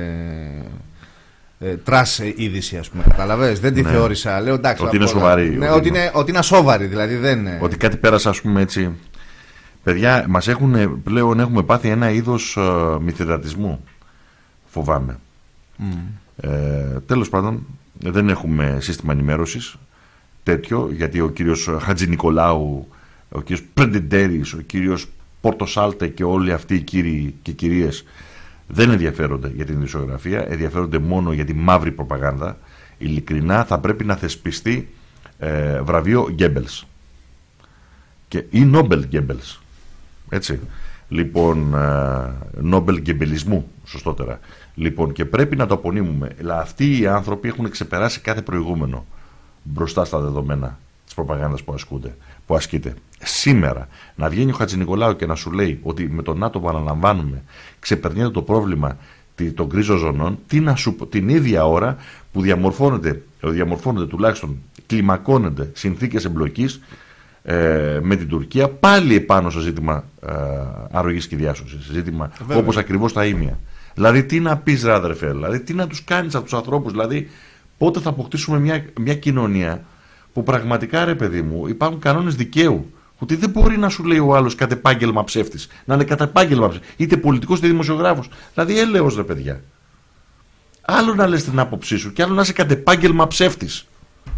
trash είδηση, ας πούμε. Καταλαβαίνεις, δεν τη θεώρησα. Λέω εντάξει. Ότι είναι σοβαρή. Ναι, ότι είναι ασόβαρη, δηλαδή δεν. Ότι κάτι πέρασε, ας πούμε, έτσι. Παιδιά, μας πλέον έχουμε πάθει ένα είδος μυθιδατισμού. Φοβάμαι. Τέλος πάντων, δεν έχουμε σύστημα ενημέρωσης τέτοιο, γιατί ο κύριος Χατζηνικολάου, ο κύριος Πρεντεντέρης, ο κύριος Πορτοσάλτε και όλοι αυτοί οι κύριοι και κυρίες δεν ενδιαφέρονται για την ειδησιογραφία, ενδιαφέρονται μόνο για τη μαύρη προπαγάνδα. Ειλικρινά θα πρέπει να θεσπιστεί βραβείο Γκέμπελς ή Νόμπελ Γκέμπελς. Έτσι. Λοιπόν, Νόμπελ Γκεμπελισμού, σωστότερα. Λοιπόν, και πρέπει να το απονείμουμε. Αυτοί οι άνθρωποι έχουν ξεπεράσει κάθε προηγούμενο μπροστά στα δεδομένα της προπαγάνδας που ασκείται. Σήμερα, να βγαίνει ο Χατζηνικολάου και να σου λέει ότι με τον ΝΑΤΟ που αναλαμβάνουμε ξεπερνιέται το πρόβλημα των γκρίζων ζωνών, την ίδια ώρα που διαμορφώνονται τουλάχιστον, κλιμακώνονται συνθήκες εμπλοκής με την Τουρκία, πάλι επάνω στο ζήτημα αρρωγής και διάσωσης, ζήτημα όπως ακριβώς τα ίμια. Δηλαδή, τι να πεις, ρε αδερφέ, δηλαδή, τι να τους κάνεις από τους ανθρώπους, δηλαδή, πότε θα αποκτήσουμε μια κοινωνία που πραγματικά, ρε παιδί μου, υπάρχουν κανόνες δικαίου. Ότι δεν μπορεί να σου λέει ο άλλος κατ' επάγγελμα ψεύτης, να είναι κατ' επάγγελμα ψεύτης, είτε πολιτικός είτε δημοσιογράφος. Δηλαδή, έλεος, ρε παιδιά. Άλλο να λες την άποψή σου και άλλο να είσαι κατ' επάγγελμα ψεύτης.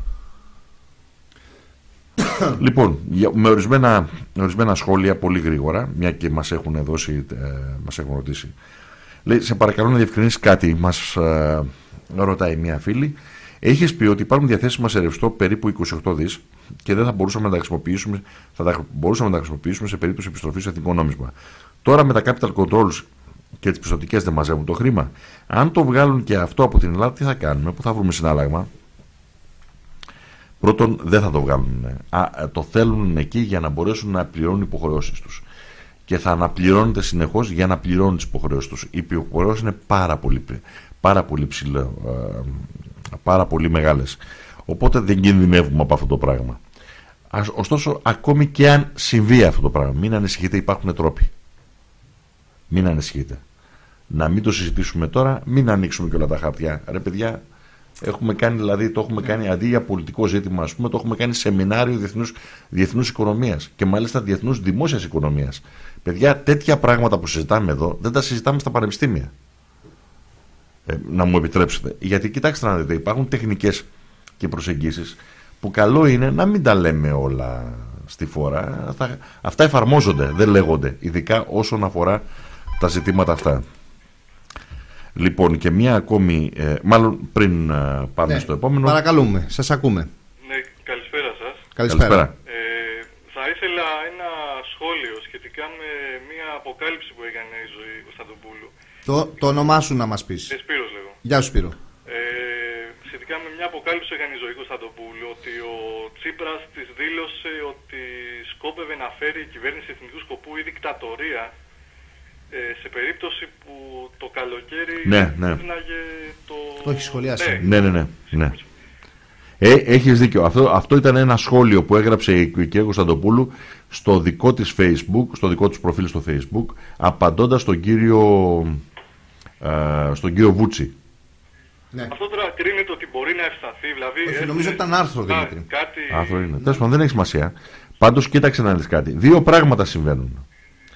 Λοιπόν, με ορισμένα σχόλια πολύ γρήγορα, μια και μας έχουν ρωτήσει. Λέει, σε παρακαλώ να διευκρινίσεις κάτι, μας ρωτάει μια φίλη. Έχεις πει ότι υπάρχουν διαθέσιμα σε ρευστό περίπου 28 δις και δεν θα μπορούσαμε να τα χρησιμοποιήσουμε, σε περίπτωση επιστροφής στο εθνικό νόμισμα. Τώρα με τα capital controls και τις πιστωτικές δεν μαζεύουν το χρήμα. Αν το βγάλουν και αυτό από την Ελλάδα, τι θα κάνουμε, πού θα βρούμε συνάλλαγμα? Πρώτον, δεν θα το βγάλουν. Το θέλουν εκεί για να μπορέσουν να πληρώνουν υποχρεώσεις τους. Και θα αναπληρώνεται συνεχώς για να πληρώνουν τις υποχρεώσεις τους. Οι υποχρεώσεις είναι πάρα πολύ ψηλό, πάρα πολύ μεγάλες. Οπότε δεν κινδυνεύουμε από αυτό το πράγμα. Ωστόσο, ακόμη και αν συμβεί αυτό το πράγμα, μην ανησυχείτε, υπάρχουν τρόποι. Μην ανησυχείτε. Να μην το συζητήσουμε τώρα, μην ανοίξουμε και όλα τα χαρτιά. Ρε παιδιά, έχουμε κάνει, δηλαδή, το έχουμε κάνει αντί για πολιτικό ζήτημα, ας πούμε, το έχουμε κάνει σεμινάριο διεθνούς οικονομίας και μάλιστα διεθνούς δημόσιας οικονομίας. Παιδιά, τέτοια πράγματα που συζητάμε εδώ δεν τα συζητάμε στα πανεπιστήμια. Να μου επιτρέψετε. Γιατί κοιτάξτε να δείτε, υπάρχουν τεχνικές και προσεγγίσεις που καλό είναι να μην τα λέμε όλα στη φορά. Αυτά εφαρμόζονται, δεν λέγονται, ειδικά όσον αφορά τα ζητήματα αυτά. Λοιπόν, και μία ακόμη, μάλλον πριν πάμε στο επόμενο. Παρακαλούμε, σας ακούμε. Ναι, καλησπέρα σας. Καλησπέρα. Θα ήθελα ένα σχόλιο σχετικά με μία αποκάλυψη που έκανε η Ζωή Κωνσταντοπούλου. Το όνομά σου να μας πεις. Σπύρος λέγω. Γεια σου, Σπύρο. Σχετικά με μια αποκάλυψη που έκανε η Ζωή Κωνσταντοπούλου, ότι ο Τσίπρας της δήλωσε ότι σκόπευε να φέρει η κυβέρνηση εθνικού σκοπού ή δικτατορία σε περίπτωση που το καλοκαίρι έφυναγε το... Το έχει σχολιάσει. Ναι. Έχεις δίκιο. Αυτό ήταν ένα σχόλιο που έγραψε η κυρία Κωνσταντοπούλου στο δικό της Facebook, στο δικό της προφίλ στο Facebook, απαντώντας στον κύριο Βούτσι. Ναι. Αυτό τώρα κρίνεται ότι μπορεί να ευσταθεί, δηλαδή... Όχι, νομίζω ότι ήταν άρθρο, Δημήτρη. Άρθρο είναι. Τέλος πάντων, δεν έχει σημασία. Πάντως, κοίταξε να δεις κάτι. Δύο πράγματα συμβαίνουν.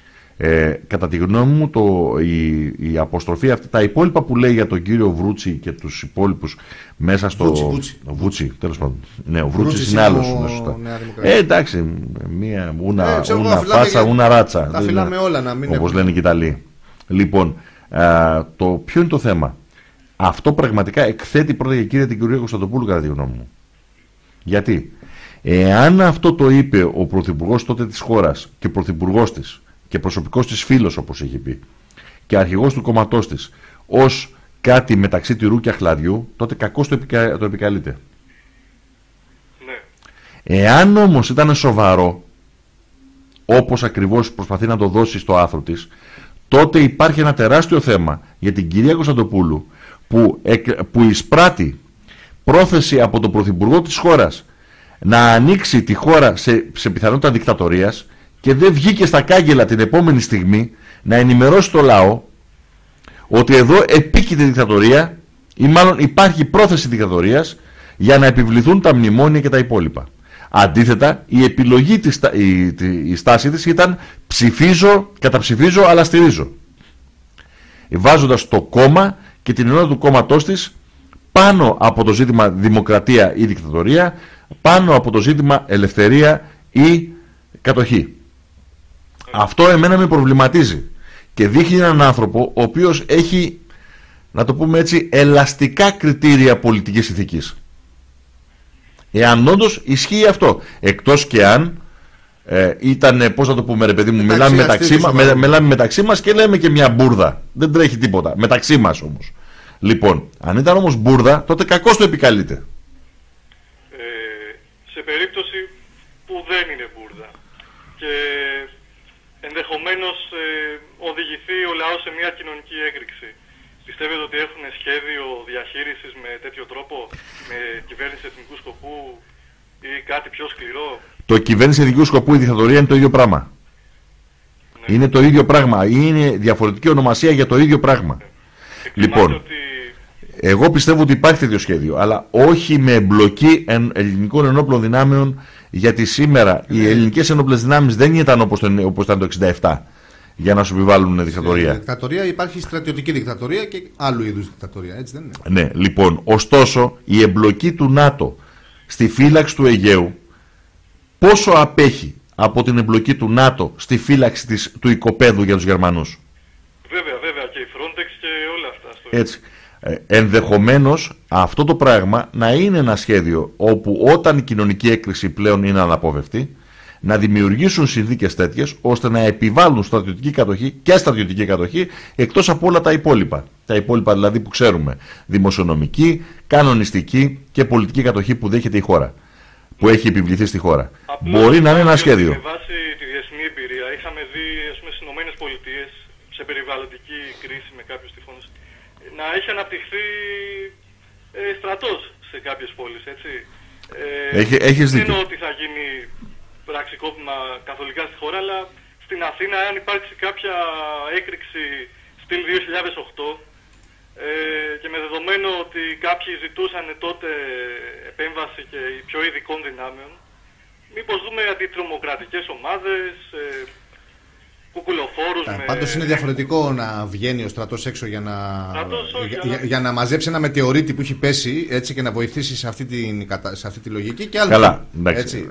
Κατά τη γνώμη μου η αποστροφή αυτή, τα υπόλοιπα που λέει για τον κύριο Βρούτσι και τους υπόλοιπους μέσα στο... Βούτσι, τέλος πάντων. Ναι, ο Βρούτσης είναι άλλος. Εντάξει, μία ούνα φάτσα, ούνα ράτσα. Τα φυλάμε όλα να μην... Όπως λένε και οι Ιταλοί. Λοιπόν, ποιο είναι το θέμα? Αυτό πραγματικά εκθέτει πρώτα και κύρια την κυρία Κωνσταντοπούλου, κατά τη γνώμη μου. Γιατί εάν αυτό το είπε ο πρωθυπουργός τότε της χώρας και πρωθυπουργός της και προσωπικός της φίλος, όπως έχει πει, και αρχηγός του κόμματός της, ως κάτι μεταξύ τυρού και αχλαδιού, τότε κακώς το επικαλείται. Ναι. Εάν όμως ήταν σοβαρό, όπως ακριβώς προσπαθεί να το δώσει στο άθρο της, τότε υπάρχει ένα τεράστιο θέμα για την κυρία Κωνσταντοπούλου που εισπράττει πρόθεση από τον πρωθυπουργό της χώρας να ανοίξει τη χώρα σε πιθανότητα δικτατορίας και δεν βγήκε στα κάγκελα την επόμενη στιγμή να ενημερώσει το λαό ότι εδώ επίκειται δικτατορία ή μάλλον υπάρχει πρόθεση δικτατορίας για να επιβληθούν τα μνημόνια και τα υπόλοιπα. Αντίθετα, η επιλογή η στάση της ήταν καταψηφίζω αλλά στηρίζω, βάζοντας το κόμμα και την ενότητα του κόμματός της πάνω από το ζήτημα δημοκρατία ή δικτατορία, πάνω από το ζήτημα ελευθερία ή κατοχή. Αυτό εμένα με προβληματίζει και δείχνει έναν άνθρωπο ο οποίος έχει, να το πούμε έτσι, ελαστικά κριτήρια πολιτικής ηθικής. Εάν όντως ισχύει αυτό, εκτός και αν ήταν, πώς να το πούμε ρε παιδί μου, μιλάμε μεταξύ μας και λέμε και μια μπουρδα, δεν τρέχει τίποτα, μεταξύ μας όμως. Λοιπόν, αν ήταν όμως μπουρδα, τότε κακώς το επικαλείται. Σε περίπτωση που δεν είναι μπουρδα και ενδεχομένως οδηγηθεί ο λαός σε μια κοινωνική έκρηξη, πιστεύετε ότι έχουν σχέδιο διαχείρισης με τέτοιο τρόπο, με κυβέρνηση εθνικού σκοπού ή κάτι πιο σκληρό? Το κυβέρνηση εθνικού σκοπού, η δικτατορία είναι το ίδιο πράγμα. Ναι. Είναι το ίδιο πράγμα. Είναι διαφορετική ονομασία για το ίδιο πράγμα. Λοιπόν, εγώ πιστεύω ότι υπάρχει τέτοιο σχέδιο, αλλά όχι με εμπλοκή ελληνικών ενόπλων δυνάμεων, γιατί σήμερα οι ελληνικές ενόπλες δυνάμεις δεν ήταν όπως ήταν το 1967 για να σου επιβάλλουν δικτατορία. Στην δικτατορία υπάρχει στρατιωτική δικτατορία και άλλου είδους δικτατορία, έτσι δεν είναι? Ναι, λοιπόν, ωστόσο η εμπλοκή του ΝΑΤΟ στη φύλαξη του Αιγαίου πόσο απέχει από την εμπλοκή του ΝΑΤΟ στη φύλαξη του οικοπαίδου για τους Γερμανούς? Βέβαια, και η Frontex και όλα αυτά. Έτσι. Ενδεχομένως αυτό το πράγμα να είναι ένα σχέδιο όπου όταν η κοινωνική έκρηξη πλέον είναι αναπόβευτη, να δημιουργήσουν συνθήκες τέτοιες ώστε να επιβάλλουν στρατιωτική κατοχή και στρατιωτική κατοχή εκτός από όλα τα υπόλοιπα. Τα υπόλοιπα δηλαδή που ξέρουμε. Δημοσιονομική, κανονιστική και πολιτική κατοχή που δέχεται η χώρα. Που έχει επιβληθεί στη χώρα. Απλώς μπορεί να είναι ένα σχέδιο. Με βάση τη διεθνή εμπειρία, είχαμε δει στις ΗΠΑ σε περιβαλλοντική κρίση με κάποιους τυφώνες να έχει αναπτυχθεί στρατός σε κάποιες πόλεις, έτσι. Έχεις δίκιο. Δεν εννοώ ότι θα γίνει πραξικόπημα καθολικά στη χώρα, αλλά στην Αθήνα, αν υπάρξει κάποια έκρηξη στυλ 2008 και με δεδομένο ότι κάποιοι ζητούσαν τότε επέμβαση και πιο ειδικών δυνάμεων, μήπως δούμε αντιτρομοκρατικές ομάδες, κουκουλοφόρους. Πάντως είναι διαφορετικό να βγαίνει ο στρατός έξω για να μαζέψει ένα μετεωρίτη που έχει πέσει, έτσι, και να βοηθήσει σε αυτή τη λογική και άλλο. Καλά, εντάξει.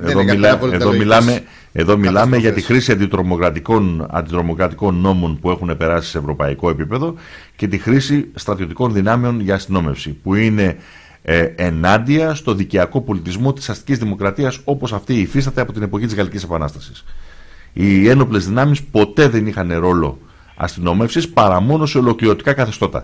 Εδώ μιλάμε για τη χρήση αντιτρομοκρατικών νόμων που έχουν περάσει σε ευρωπαϊκό επίπεδο και τη χρήση στρατιωτικών δυνάμεων για αστυνόμευση, που είναι ενάντια στο δικαιακό πολιτισμό της αστικής δημοκρατίας όπως αυτή υφίσταται από την εποχή της Γαλλικής Επανάστασης. Οι ένοπλες δυνάμεις ποτέ δεν είχαν ρόλο αστυνόμευσης παρά μόνο σε ολοκληρωτικά καθεστώτα.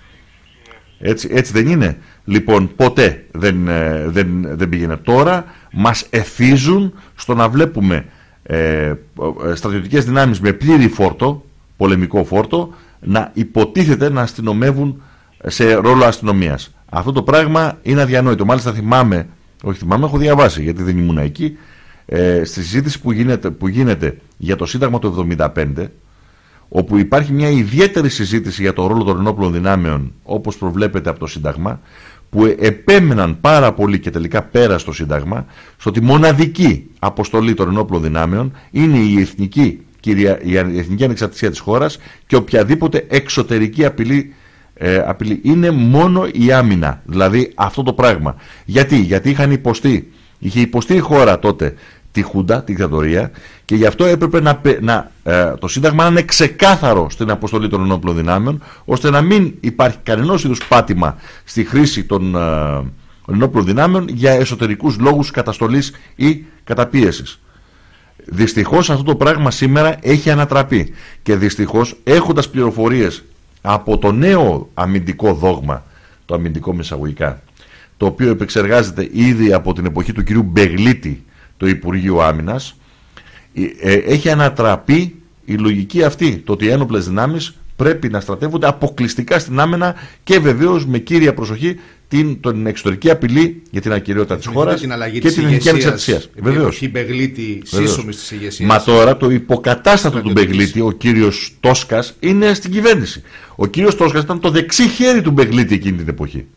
Έτσι δεν είναι? Λοιπόν, ποτέ δεν πήγαινε. Τώρα μας εθίζουν στο να βλέπουμε στρατιωτικές δυνάμεις με πλήρη φόρτο, πολεμικό φόρτο, να υποτίθεται να αστυνομεύουν σε ρόλο αστυνομίας. Αυτό το πράγμα είναι αδιανόητο. Μάλιστα έχω διαβάσει γιατί δεν ήμουν εκεί, στη συζήτηση που γίνεται για το Σύνταγμα του 1975, όπου υπάρχει μια ιδιαίτερη συζήτηση για το ρόλο των ενόπλων δυνάμεων όπως προβλέπεται από το Σύνταγμα, που επέμεναν πάρα πολύ και τελικά πέρα στο Σύνταγμα στο ότι μοναδική αποστολή των ενόπλων δυνάμεων είναι η εθνική η εθνική ανεξαρτησία της χώρας και οποιαδήποτε εξωτερική απειλή. Είναι μόνο η άμυνα, δηλαδή αυτό το πράγμα. Γιατί είχε υποστεί η χώρα τότε τη Χούντα, τη δικτατορία, και γι' αυτό έπρεπε το Σύνταγμα να είναι ξεκάθαρο στην αποστολή των ενόπλων δυνάμεων, ώστε να μην υπάρχει κανενός είδους πάτημα στη χρήση των ενόπλων δυνάμεων για εσωτερικούς λόγους καταστολής ή καταπίεσης. Δυστυχώς αυτό το πράγμα σήμερα έχει ανατραπεί και δυστυχώς, έχοντας πληροφορίες από το νέο αμυντικό δόγμα, το αμυντικό μεσαγωγικά, το οποίο επεξεργάζεται ήδη από την εποχή του κυρίου Μπεγλίτη το Υπουργείο Άμυνας, έχει ανατραπεί η λογική αυτή, το ότι οι ένοπλες δυνάμεις πρέπει να στρατεύονται αποκλειστικά στην άμυνα και βεβαίως με κύρια προσοχή την εξωτερική απειλή για την ακυριότητα της χώρας και την εθνική ανεξαρτησία. Βεβαίως. Η Μπεγλίτη σύσσωμης της ηγεσίας. Μα τώρα το υποκατάστατο του Μπεγλίτη, ο κύριος Τόσκας, είναι στην κυβέρνηση. Ο κύριος Τόσκας ήταν το δεξί χέρι του Μπεγλίτη εκείνη την εποχή.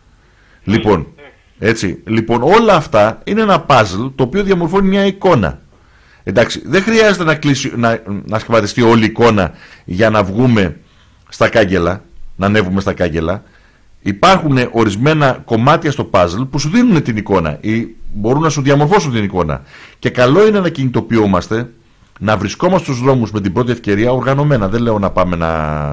Λοιπόν, όλα αυτά είναι ένα παζλ το οποίο διαμορφώνει μια εικόνα. Εντάξει, δεν χρειάζεται να σχηματιστεί όλη η εικόνα για να βγούμε στα κάγκελα, να ανέβουμε στα κάγκελα. Υπάρχουν ορισμένα κομμάτια στο παζλ που σου δίνουν την εικόνα ή μπορούν να σου διαμορφώσουν την εικόνα. Και καλό είναι να κινητοποιούμαστε, να βρισκόμαστε στους δρόμους με την πρώτη ευκαιρία οργανωμένα. Δεν λέω να πάμε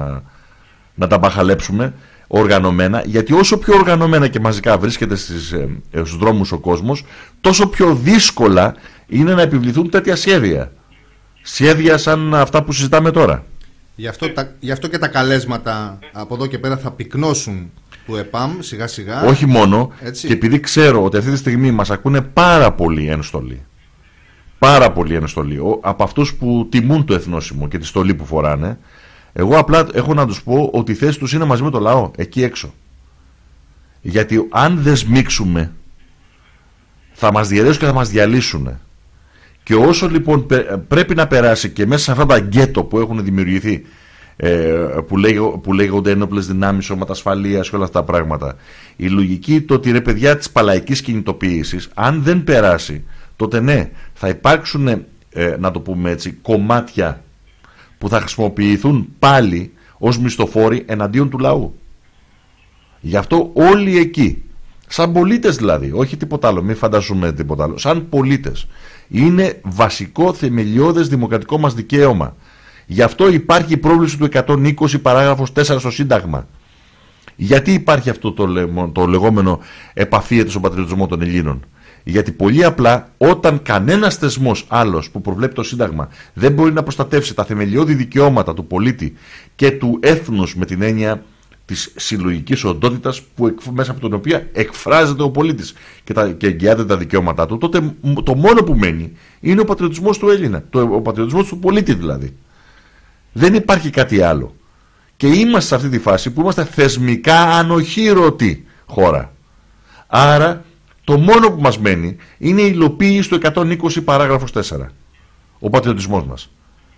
να τα μπαχαλέψουμε, οργανωμένα, γιατί όσο πιο οργανωμένα και μαζικά βρίσκεται στους δρόμους ο κόσμος, τόσο πιο δύσκολα είναι να επιβληθούν τέτοια σχέδια. Σχέδια σαν αυτά που συζητάμε τώρα. Γι' αυτό και τα καλέσματα από εδώ και πέρα θα πυκνώσουν του ΕΠΑΜ σιγά σιγά. Όχι μόνο, έτσι. Και επειδή ξέρω ότι αυτή τη στιγμή μας ακούνε πάρα πολλοί ένστολοι. Πάρα πολλοί ένστολοι. Από αυτούς που τιμούν το εθνόσημο και τη στολή που φοράνε. Εγώ απλά έχω να τους πω ότι η θέση τους είναι μαζί με το λαό, εκεί έξω. Γιατί αν δεν σμίξουμε, θα μας διαιρέσουν και θα μας διαλύσουν. Και όσο λοιπόν πρέπει να περάσει και μέσα σε αυτά τα γκέτο που έχουν δημιουργηθεί, που λέγονται ένοπλες δυνάμεις, σώματα ασφαλείας και όλα αυτά τα πράγματα, η λογική το ότι ρε παιδιά της παλαϊκής κινητοποίησης, αν δεν περάσει, τότε ναι, θα υπάρξουν, να το πούμε έτσι, κομμάτια που θα χρησιμοποιηθούν πάλι ως μισθοφόροι εναντίον του λαού. Γι' αυτό όλοι εκεί, σαν πολίτες δηλαδή, όχι τίποτα άλλο, μην φαντασούμε τίποτα άλλο, σαν πολίτες, είναι βασικό θεμελιώδες δημοκρατικό μας δικαίωμα. Γι' αυτό υπάρχει η πρόβλεψη του 120 παράγραφος 4 στο Σύνταγμα. Γιατί υπάρχει αυτό το λεγόμενο επαφίεται στον πατριωτισμό των Ελλήνων? Γιατί πολύ απλά όταν κανένας θεσμός άλλος που προβλέπει το Σύνταγμα δεν μπορεί να προστατεύσει τα θεμελιώδη δικαιώματα του πολίτη και του έθνους με την έννοια της συλλογικής οντότητας μέσα από την οποία εκφράζεται ο πολίτης και εγγυάται τα δικαιώματά του, τότε το μόνο που μένει είναι ο πατριωτισμός του Έλληνα, ο πατριωτισμός του πολίτη δηλαδή. Δεν υπάρχει κάτι άλλο. Και είμαστε σε αυτή τη φάση που είμαστε θεσμικά ανοχήρωτη χώρα. Άρα το μόνο που μας μένει είναι η υλοποίηση του 120 παράγραφος 4. Ο πατριωτισμός μας.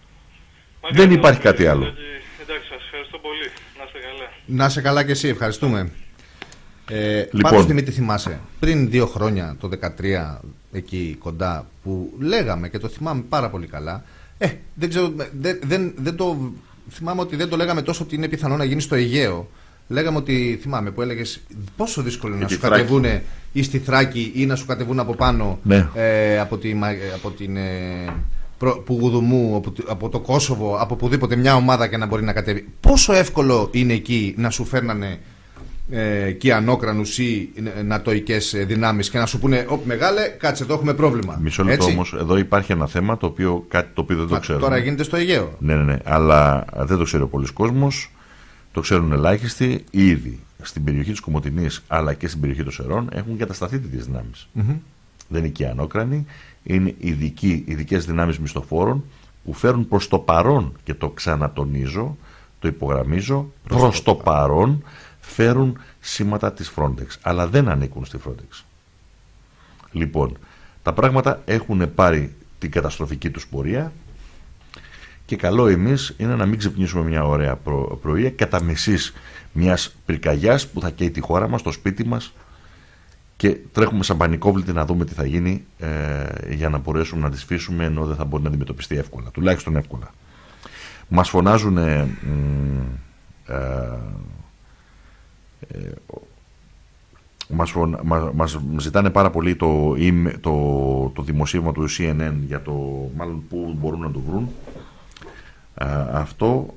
Δεν υπάρχει κάτι άλλο. Εντάξει, σας ευχαριστώ πολύ. Να είστε καλά. Να είστε καλά και εσύ, ευχαριστούμε. Λοιπόν. Πάντως Δημήτρη, θυμάσαι, πριν 2 χρόνια, το 2013, εκεί κοντά, που λέγαμε και το θυμάμαι πάρα πολύ καλά, δεν ξέρω, δεν το θυμάμαι ότι δεν το λέγαμε τόσο ότι είναι πιθανό να γίνει στο Αιγαίο. Λέγαμε ότι, θυμάμαι που έλεγες πόσο δύσκολο είναι να σου κατεβούν ή στη Θράκη ή να σου κατεβούν από πάνω, ναι. από την Πουγουδουμού, από το Κόσοβο, από οπουδήποτε μια ομάδα και να μπορεί να κατέβει. Πόσο εύκολο είναι εκεί να σου φέρνανε κιανόκρανους ή νατοικές δυνάμεις και να σου πούνε μεγάλε, κάτσε, εδώ έχουμε πρόβλημα. Μισό λεπτό όμως, εδώ υπάρχει ένα θέμα το οποίο δεν το ξέρω. Τώρα γίνεται στο Αιγαίο. Ναι, αλλά δεν το ξέρει ο πολλής κόσμος. Το ξέρουν ελάχιστοι. Ήδη στην περιοχή της Κομοτηνής αλλά και στην περιοχή των Σερών έχουν κατασταθεί τέτοιες δυνάμεις. Δεν είναι κιανόκρανοι, είναι ειδικές δυνάμεις μισθοφόρων που φέρουν προς το παρόν, και το ξανατονίζω, το υπογραμμίζω, προς το παρόν φέρουν σήματα της Frontex, αλλά δεν ανήκουν στη Frontex. Λοιπόν, τα πράγματα έχουν πάρει την καταστροφική τους πορεία και καλό εμείς είναι να μην ξυπνήσουμε μια ωραία πρωία κατά μεσής μιας πυρκαγιάς που θα καίει τη χώρα μας, το σπίτι μας και τρέχουμε σαν πανικόβλητοι να δούμε τι θα γίνει για να μπορέσουμε να τη σφίσουμε, ενώ δεν θα μπορεί να αντιμετωπιστεί εύκολα, τουλάχιστον εύκολα. Μας φωνάζουν μας ζητάνε πάρα πολύ το δημοσίευμα του CNN για το μάλλον που μπορούν να το βρουν. Αυτό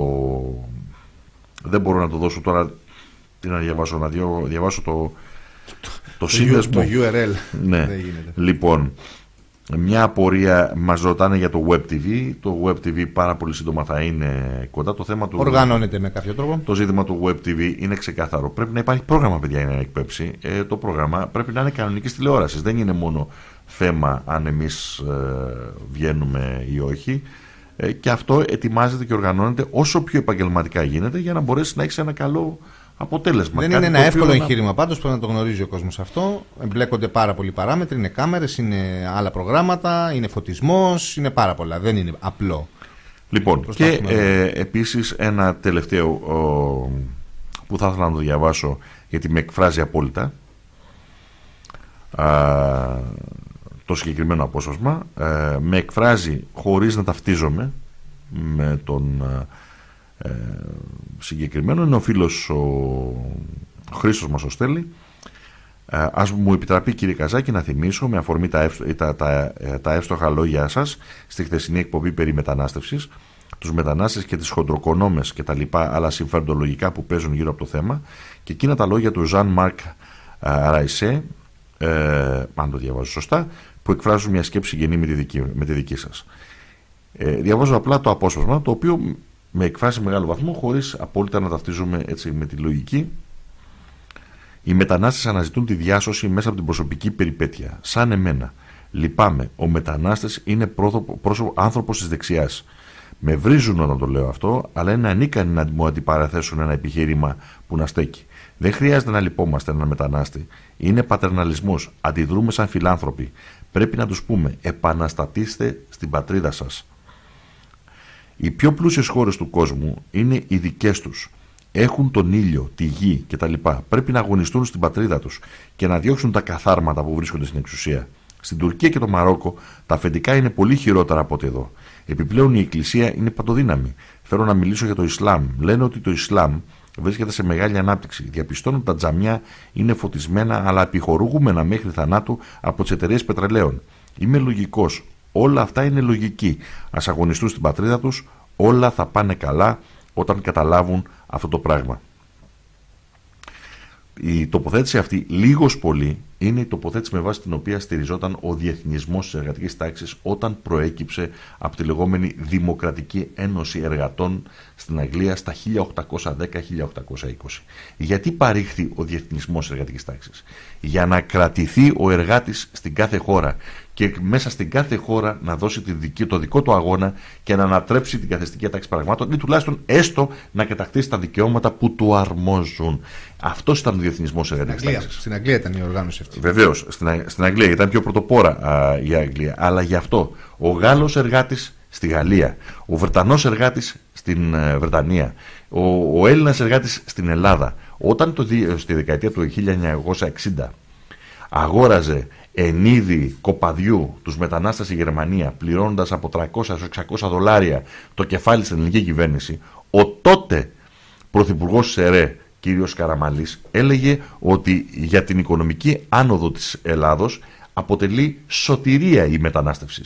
δεν μπορώ να το δώσω τώρα. Τι να διαβάσω, να διαβάσω το σύνδεσμο. Το URL. Ναι. Δεν γίνεται. Λοιπόν, μια απορία μας ρωτάνε για το Web TV. Το Web TV πάρα πολύ σύντομα θα είναι κοντά. Το θέμα του οργανώνεται με κάποιο τρόπο. Το ζήτημα του Web TV είναι ξεκάθαρο. Πρέπει να υπάρχει πρόγραμμα, παιδιά, για να εκπέψει. Το πρόγραμμα πρέπει να είναι κανονικής τηλεόρασης. Δεν είναι μόνο θέμα αν εμείς βγαίνουμε ή όχι. Και αυτό ετοιμάζεται και οργανώνεται όσο πιο επαγγελματικά γίνεται για να μπορέσει να έχει ένα καλό αποτέλεσμα. Δεν είναι ένα εύκολο εγχείρημα πάντως, πρέπει να το γνωρίζει ο κόσμος αυτό. Εμπλέκονται πάρα πολλοί παράμετροι, είναι κάμερες, είναι άλλα προγράμματα, είναι φωτισμός, είναι πάρα πολλά. Δεν είναι απλό. Λοιπόν, και επίσης ένα τελευταίο που θα ήθελα να το διαβάσω γιατί με εκφράζει απόλυτα. Το συγκεκριμένο απόσπασμα με εκφράζει χωρίς να ταυτίζομαι με τον συγκεκριμένο. Είναι ο φίλος ο Χρήστος μας ο στέλνει. Ας μου επιτραπεί, κύριε Καζάκη, να θυμίσω με αφορμή τα εύστοχα λόγια σας στη χθεσινή εκπομπή περί μετανάστευσης, τους μετανάστες και τις χοντροκονόμες και τα λοιπά άλλα συμφεροντολογικά που παίζουν γύρω από το θέμα, και εκείνα τα λόγια του Ζαν Μάρκ Ραϊσέ, αν το διαβάζω σωστά, που εκφράζουν μια σκέψη γενή με τη δική σας. Διαβάζω απλά το απόσπασμα, το οποίο με εκφράσει μεγάλο βαθμό, χωρίς απόλυτα να ταυτίζομαι έτσι με τη λογική. Οι μετανάστες αναζητούν τη διάσωση μέσα από την προσωπική περιπέτεια, σαν εμένα. Λυπάμαι, ο μετανάστες είναι άνθρωπος της δεξιάς. Με βρίζουν όταν το λέω αυτό, αλλά είναι ανίκανοι να μου αντιπαραθέσουν ένα επιχείρημα που να στέκει. Δεν χρειάζεται να λυπόμαστε έναν μετανάστη. Είναι πατερναλισμός. Αντιδρούμε σαν φιλάνθρωποι. Πρέπει να τους πούμε: επαναστατήστε στην πατρίδα σας. Οι πιο πλούσιες χώρες του κόσμου είναι οι δικές τους. Έχουν τον ήλιο, τη γη κτλ. Πρέπει να αγωνιστούν στην πατρίδα τους και να διώξουν τα καθάρματα που βρίσκονται στην εξουσία. Στην Τουρκία και το Μαρόκο τα αφεντικά είναι πολύ χειρότερα από ό,τι εδώ. Επιπλέον η Εκκλησία είναι παντοδύναμη. Θέλω να μιλήσω για το Ισλάμ. Λένε ότι το Ισλάμ βρίσκεται σε μεγάλη ανάπτυξη. Διαπιστώνουν ότι τα τζαμιά είναι φωτισμένα αλλά επιχορηγούμενα μέχρι θανάτου από τις εταιρείες πετρελαίων. Είμαι λογικός. Όλα αυτά είναι λογική. Ας αγωνιστούν στην πατρίδα τους. Όλα θα πάνε καλά όταν καταλάβουν αυτό το πράγμα. Η τοποθέτηση αυτή, λίγος πολύ, είναι η τοποθέτηση με βάση την οποία στηριζόταν ο διεθνισμός της εργατικής τάξης όταν προέκυψε από τη λεγόμενη Δημοκρατική Ένωση Εργατών στην Αγγλία στα 1810-1820. Γιατί παρήχθη ο διεθνισμός της εργατικής τάξης? Για να κρατηθεί ο εργάτης στην κάθε χώρα και μέσα στην κάθε χώρα να δώσει το δικό του αγώνα και να ανατρέψει την καθεστική τάξη πραγμάτων ή τουλάχιστον έστω να κατακτήσει τα δικαιώματα που του αρμόζουν. Αυτός ήταν ο διεθνισμός της εργατικής τάξης. Στην Αγγλία ήταν η οργάνωση αυτή. Βεβαίως, στην Αγγλία ήταν πιο πρωτοπόρα η Αγγλία. Αλλά γι' αυτό ο Γάλλος εργάτης στη Γαλλία, ο Βρετανός εργάτης στην Βρετανία, ο Έλληνας εργάτης στην Ελλάδα, όταν στη δεκαετία του 1960 αγόραζε εν είδη κοπαδιού τους μετανάστες στη Γερμανία, πληρώνοντας από 300-600 δολάρια το κεφάλι στην ελληνική κυβέρνηση, ο τότε πρωθυπουργός της ΕΡΕ, κύριος Καραμαλής, έλεγε ότι για την οικονομική άνοδο της Ελλάδος αποτελεί σωτηρία η μετανάστευση.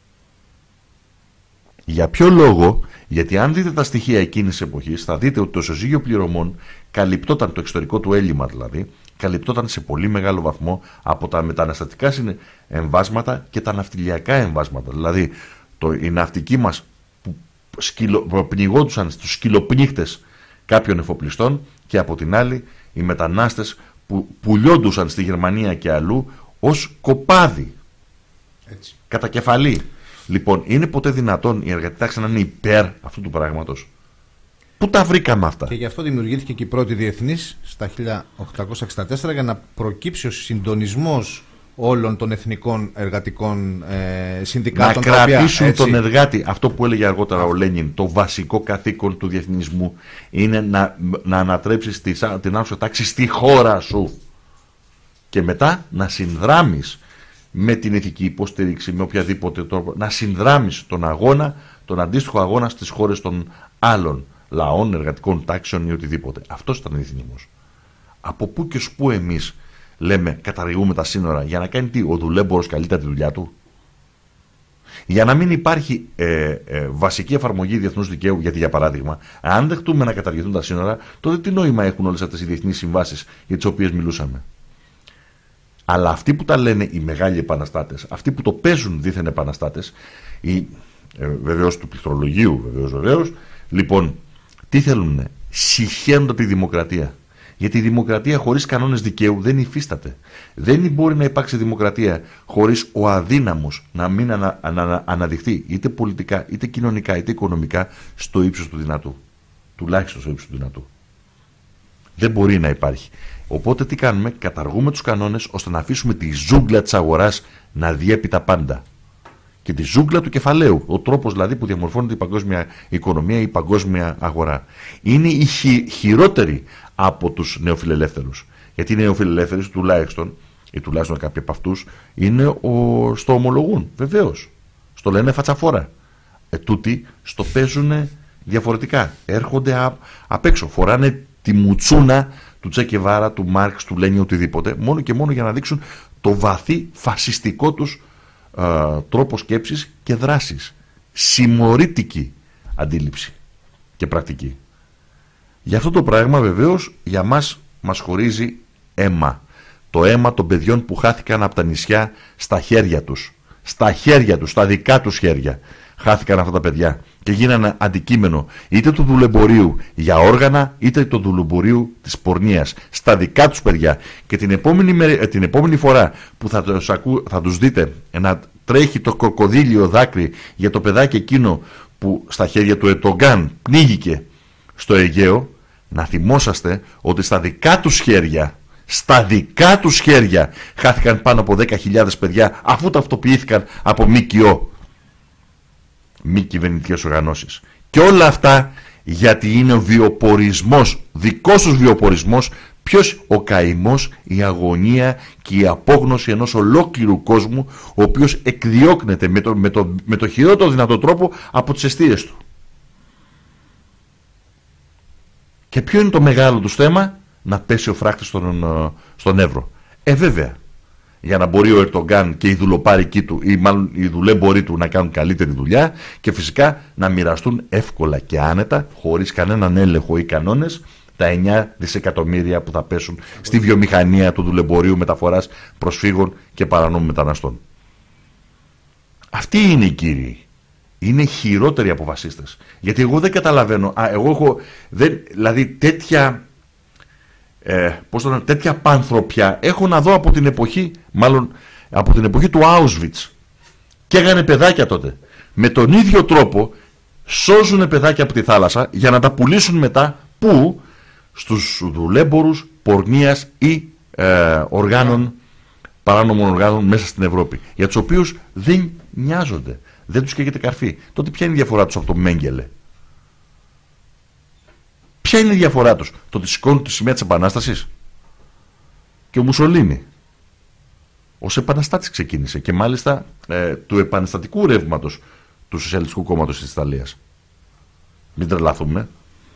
Για ποιο λόγο? Γιατί αν δείτε τα στοιχεία εκείνης της εποχής θα δείτε ότι το ισοζύγιο πληρωμών καλυπτόταν, το εξωτερικό του έλλειμμα δηλαδή, καλυπτόταν σε πολύ μεγάλο βαθμό από τα μεταναστευτικά εμβάσματα και τα ναυτιλιακά εμβάσματα. Δηλαδή οι ναυτικοί μας που πνιγόντουσαν στους σκυλοπνίχτες κάποιων εφοπλιστών και από την άλλη οι μετανάστες που πουλιόντουσαν στη Γερμανία και αλλού ως κοπάδι. Έτσι. Κατά κεφαλή. Λοιπόν, είναι ποτέ δυνατόν η εργατική τάξη να είναι υπέρ αυτού του πράγματος? Πού τα βρήκαμε αυτά? Και γι' αυτό δημιουργήθηκε και η πρώτη διεθνής στα 1864 για να προκύψει ο συντονισμός όλων των εθνικών εργατικών συνδικάτων. Να κρατήσουν τον εργάτη. Αυτό που έλεγε αργότερα ο Λένιν, το βασικό καθήκον του διεθνισμού είναι να ανατρέψεις την άρχουσα τάξη στη χώρα σου. και μετά να συνδράμεις με την ηθική υποστήριξη, με οποιαδήποτε τρόπο, να συνδράμεις τον αγώνα, τον αντίστοιχο αγώνα στις χώρες των άλλων λαών, εργατικών τάξεων ή οτιδήποτε. Αυτός ήταν εθνισμός. Από πού και ως πού εμείς λέμε καταργούμε τα σύνορα για να κάνει τι, ο δουλέμπορος καλύτερα τη δουλειά του? Για να μην υπάρχει βασική εφαρμογή διεθνούς δικαίου, γιατί για παράδειγμα, αν δεχτούμε να καταργηθούν τα σύνορα, τότε τι νόημα έχουν όλες αυτές οι διεθνείς συμβάσεις για τις οποίες μιλούσαμε? Αλλά αυτοί που τα λένε οι μεγάλοι επαναστάτες, αυτοί που το παίζουν δίθεν επαναστάτες, βεβαίως του πληκτρολογίου, βεβαίως, λοιπόν, τι θέλουν? Συχαίνονται τη δημοκρατία. Γιατί η δημοκρατία χωρίς κανόνες δικαίου δεν υφίσταται. Δεν μπορεί να υπάρξει δημοκρατία χωρίς ο αδύναμος να μην αναδειχθεί είτε πολιτικά, είτε κοινωνικά, είτε οικονομικά στο ύψος του δυνατού. Τουλάχιστον στο ύψος του δυνατού. Δεν μπορεί να υπάρχει. Οπότε τι κάνουμε? Καταργούμε τους κανόνες ώστε να αφήσουμε τη ζούγκλα της αγοράς να διέπει τα πάντα. Και τη ζούγκλα του κεφαλαίου, ο τρόπος δηλαδή που διαμορφώνεται η παγκόσμια οικονομία, η παγκόσμια αγορά. Είναι η χειρότερη από τους νεοφιλελεύθερους. Γιατί οι νεοφιλελεύθεροι τουλάχιστον, ή τουλάχιστον κάποιοι από αυτούς, στο ομολογούν. Βεβαίως. Στο λένε φατσαφόρα. Τούτοι στο παίζουν διαφορετικά. Έρχονται απ' έξω. Φοράνε τη μουτσούνα του Τσε Γκεβάρα, του Μάρξ, του Λένιν, οτιδήποτε, μόνο και μόνο για να δείξουν το βαθύ φασιστικό τους τρόπο σκέψης και δράσης. Συμμορήτικη αντίληψη και πρακτική. Γι' αυτό το πράγμα βεβαίως για μας χωρίζει αίμα. Το αίμα των παιδιών που χάθηκαν από τα νησιά στα χέρια τους. Στα χέρια τους, στα δικά τους χέρια. Χάθηκαν αυτά τα παιδιά και γίνανε αντικείμενο είτε του δουλεμπορίου για όργανα, είτε του δουλεμπορίου της πορνείας. Στα δικά τους παιδιά. Και την επόμενη φορά που θα τους δείτε να τρέχει το κροκοδίλιο δάκρυ για το παιδάκι εκείνο που στα χέρια του Ερντογκάν πνίγηκε στο Αιγαίο, να θυμόσαστε ότι στα δικά τους χέρια χάθηκαν πάνω από 10.000 παιδιά αφού ταυτοποιήθηκαν από ΜΚΟ, μη κυβερνητικές οργανώσεις. Και όλα αυτά γιατί είναι ο βιοπορισμός, δικός τους βιοπορισμός. Ποιος? Ο καημός, η αγωνία και η απόγνωση ενός ολόκληρου κόσμου, ο οποίος εκδιώκνεται με το χειρότερο δυνατό τρόπο από τις αιστείες του. Και ποιο είναι το μεγάλο του θέμα? Να πέσει ο φράχτης στον Εύρο. Βέβαια, για να μπορεί ο Ερντογκάν και οι δουλοπάρικοι του, ή μάλλον οι δουλέμποροι του, να κάνουν καλύτερη δουλειά και φυσικά να μοιραστούν εύκολα και άνετα, χωρίς κανέναν έλεγχο ή κανόνες, τα 9 δισεκατομμύρια που θα πέσουν στη βιομηχανία του δουλεμπορίου μεταφοράς προσφύγων και παρανόμων μεταναστών. Αυτοί είναι οι κύριοι. Είναι χειρότεροι από φασίστες. Γιατί εγώ δεν καταλαβαίνω. Δηλαδή τέτοια πανθρωπιά έχω να δω από την εποχή, μάλλον από την εποχή του Auschwitz. Και έγανε παιδάκια τότε. Με τον ίδιο τρόπο σώζουν παιδάκια από τη θάλασσα για να τα πουλήσουν μετά πού? Στους δουλέμπορους πορνείας ή παράνομων οργάνων μέσα στην Ευρώπη, για τους οποίους δεν νοιάζονται, δεν τους καίγεται καρφί. Τότε ποια είναι η διαφορά τους από το Μέγκελε? Ποια είναι η διαφορά τους? Το ότι σηκώνουν τη σημαία της Επανάστασης? Και ο Μουσολίνι ως επαναστάτης ξεκίνησε, και μάλιστα του επαναστατικού ρεύματος του Σοσιαλιστικού Κόμματος της Ιταλίας. Μην τρελαθούμε.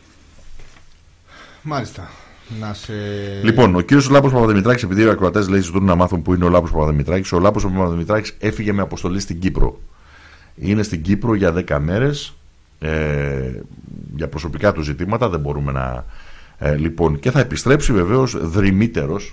Μάλιστα. Λοιπόν, ο κύριος Λάμπρος Παπαδημητράκης, επειδή οι ακροατές λέει ζητούν να μάθουν πού είναι ο Λάμπρος Παπαδημητράκης, ο Λάμπρος Παπαδημητράκης έφυγε με αποστολή στην Κύπρο. Είναι στην Κύπρο για 10 μέρες. Για προσωπικά του ζητήματα δεν μπορούμε να. Λοιπόν, και θα επιστρέψει βεβαίως δρυμύτερος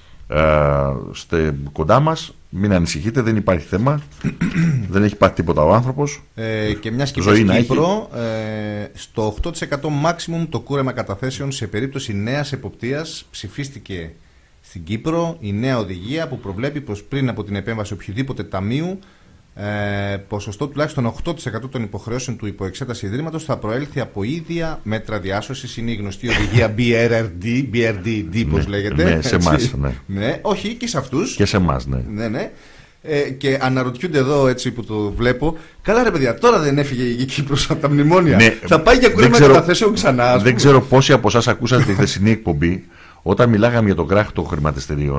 κοντά μας. Μην ανησυχείτε, δεν υπάρχει θέμα. Δεν έχει πάθει τίποτα ο άνθρωπος. Και μια και στην Κύπρο, στο 8% maximum το κούρεμα καταθέσεων σε περίπτωση νέας εποπτείας ψηφίστηκε στην Κύπρο η νέα οδηγία που προβλέπει πως πριν από την επέμβαση οποιοδήποτε ταμείου, ποσοστό τουλάχιστον 8% των υποχρεώσεων του υποεξέταση ιδρύματος θα προέλθει από ίδια μέτρα διάσωσης. Είναι η γνωστή οδηγία BRD, πώς λέγεται. Ναι, σε εμάς, ναι. Ναι, όχι, και σε αυτούς. Και σε εμάς, ναι. Ναι. Και αναρωτιούνται εδώ, έτσι που το βλέπω, καλά ρε παιδιά, τώρα δεν έφυγε η Κύπρος από τα μνημόνια. Ναι, θα πάει για κούρεμα καταθέσεων ξανά. Δεν ξέρω πόσοι από εσάς ακούσατε τη χθεσινή εκπομπή, όταν μιλάγαμε για το κράχ των χρηματιστηρίων,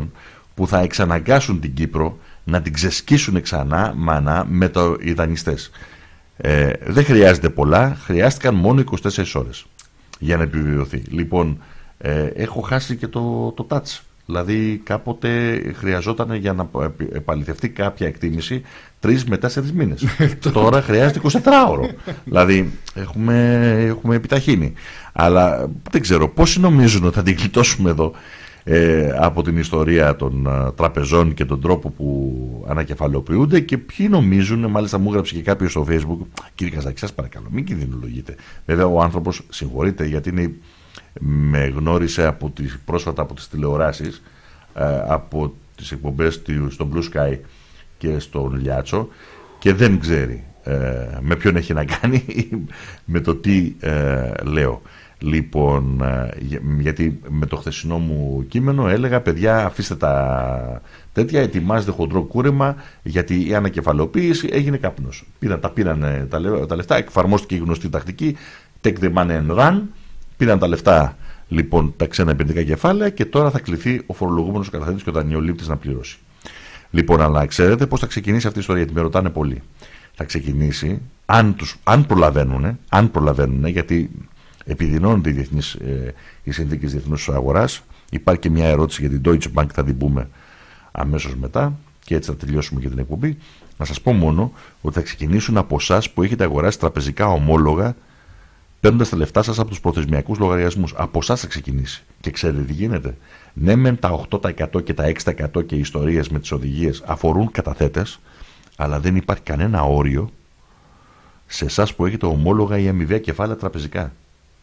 που θα εξαναγκάσουν την Κύπρο να την ξεσκίσουν ξανά μανά με οι δανειστές. Δεν χρειάζεται πολλά, χρειάστηκαν μόνο 24 ώρες για να επιβεβαιωθεί. Λοιπόν, έχω χάσει και το touch. Δηλαδή κάποτε χρειαζόταν για να επαληθευτεί κάποια εκτίμηση 3 με 4 μήνες. Τώρα χρειάζεται 24 ώρο. Δηλαδή έχουμε επιταχύνει. Αλλά δεν ξέρω πόσοι νομίζουν ότι θα την γλιτώσουμε εδώ από την ιστορία των τραπεζών και τον τρόπο που ανακεφαλοποιούνται, και ποιοι νομίζουν, μάλιστα μου έγραψε και κάποιος στο Facebook, κύριε Καζάκη, σας παρακαλώ μην κινδυνολογείτε. Βέβαια ο άνθρωπος συγχωρείται γιατί με γνώρισε πρόσφατα από τις τηλεοράσεις, από τις εκπομπές στο Blue Sky και στον Λιάτσο, και δεν ξέρει με ποιον έχει να κάνει με το τι λέω. Λοιπόν, γιατί με το χθεσινό μου κείμενο έλεγα, παιδιά, αφήστε τα τέτοια, ετοιμάζετε χοντρό κούρεμα, γιατί η ανακεφαλοποίηση έγινε καπνός. Πήραν τα λεφτά, εφαρμόστηκε η γνωστή τακτική, take the money and run, πήραν τα λεφτά λοιπόν τα ξένα επενδυτικά κεφάλαια, και τώρα θα κληθεί ο φορολογούμενος καταθέτης και ο δανειολήπτης να πληρώσει. Λοιπόν, αλλά ξέρετε πώς θα ξεκινήσει αυτή η ιστορία, γιατί με ρωτάνε πολύ. Θα ξεκινήσει, αν προλαβαίνουν, γιατί επιδεινώνονται οι συνθήκες διεθνούς αγοράς. Υπάρχει και μια ερώτηση για την Deutsche Bank, θα την πούμε αμέσως μετά, και έτσι θα τελειώσουμε και την εκπομπή. Να σας πω μόνο ότι θα ξεκινήσουν από εσάς που έχετε αγοράσει τραπεζικά ομόλογα, παίρνοντας τα λεφτά σας από τους προθεσμιακούς λογαριασμούς. Από εσάς θα ξεκινήσει. Και ξέρετε τι γίνεται. Ναι, μεν τα 8% και τα 6% και οι ιστορίες με τις οδηγίες αφορούν καταθέτες, αλλά δεν υπάρχει κανένα όριο σε εσάς που έχετε ομόλογα ή αμοιβαία κεφάλαια τραπεζικά.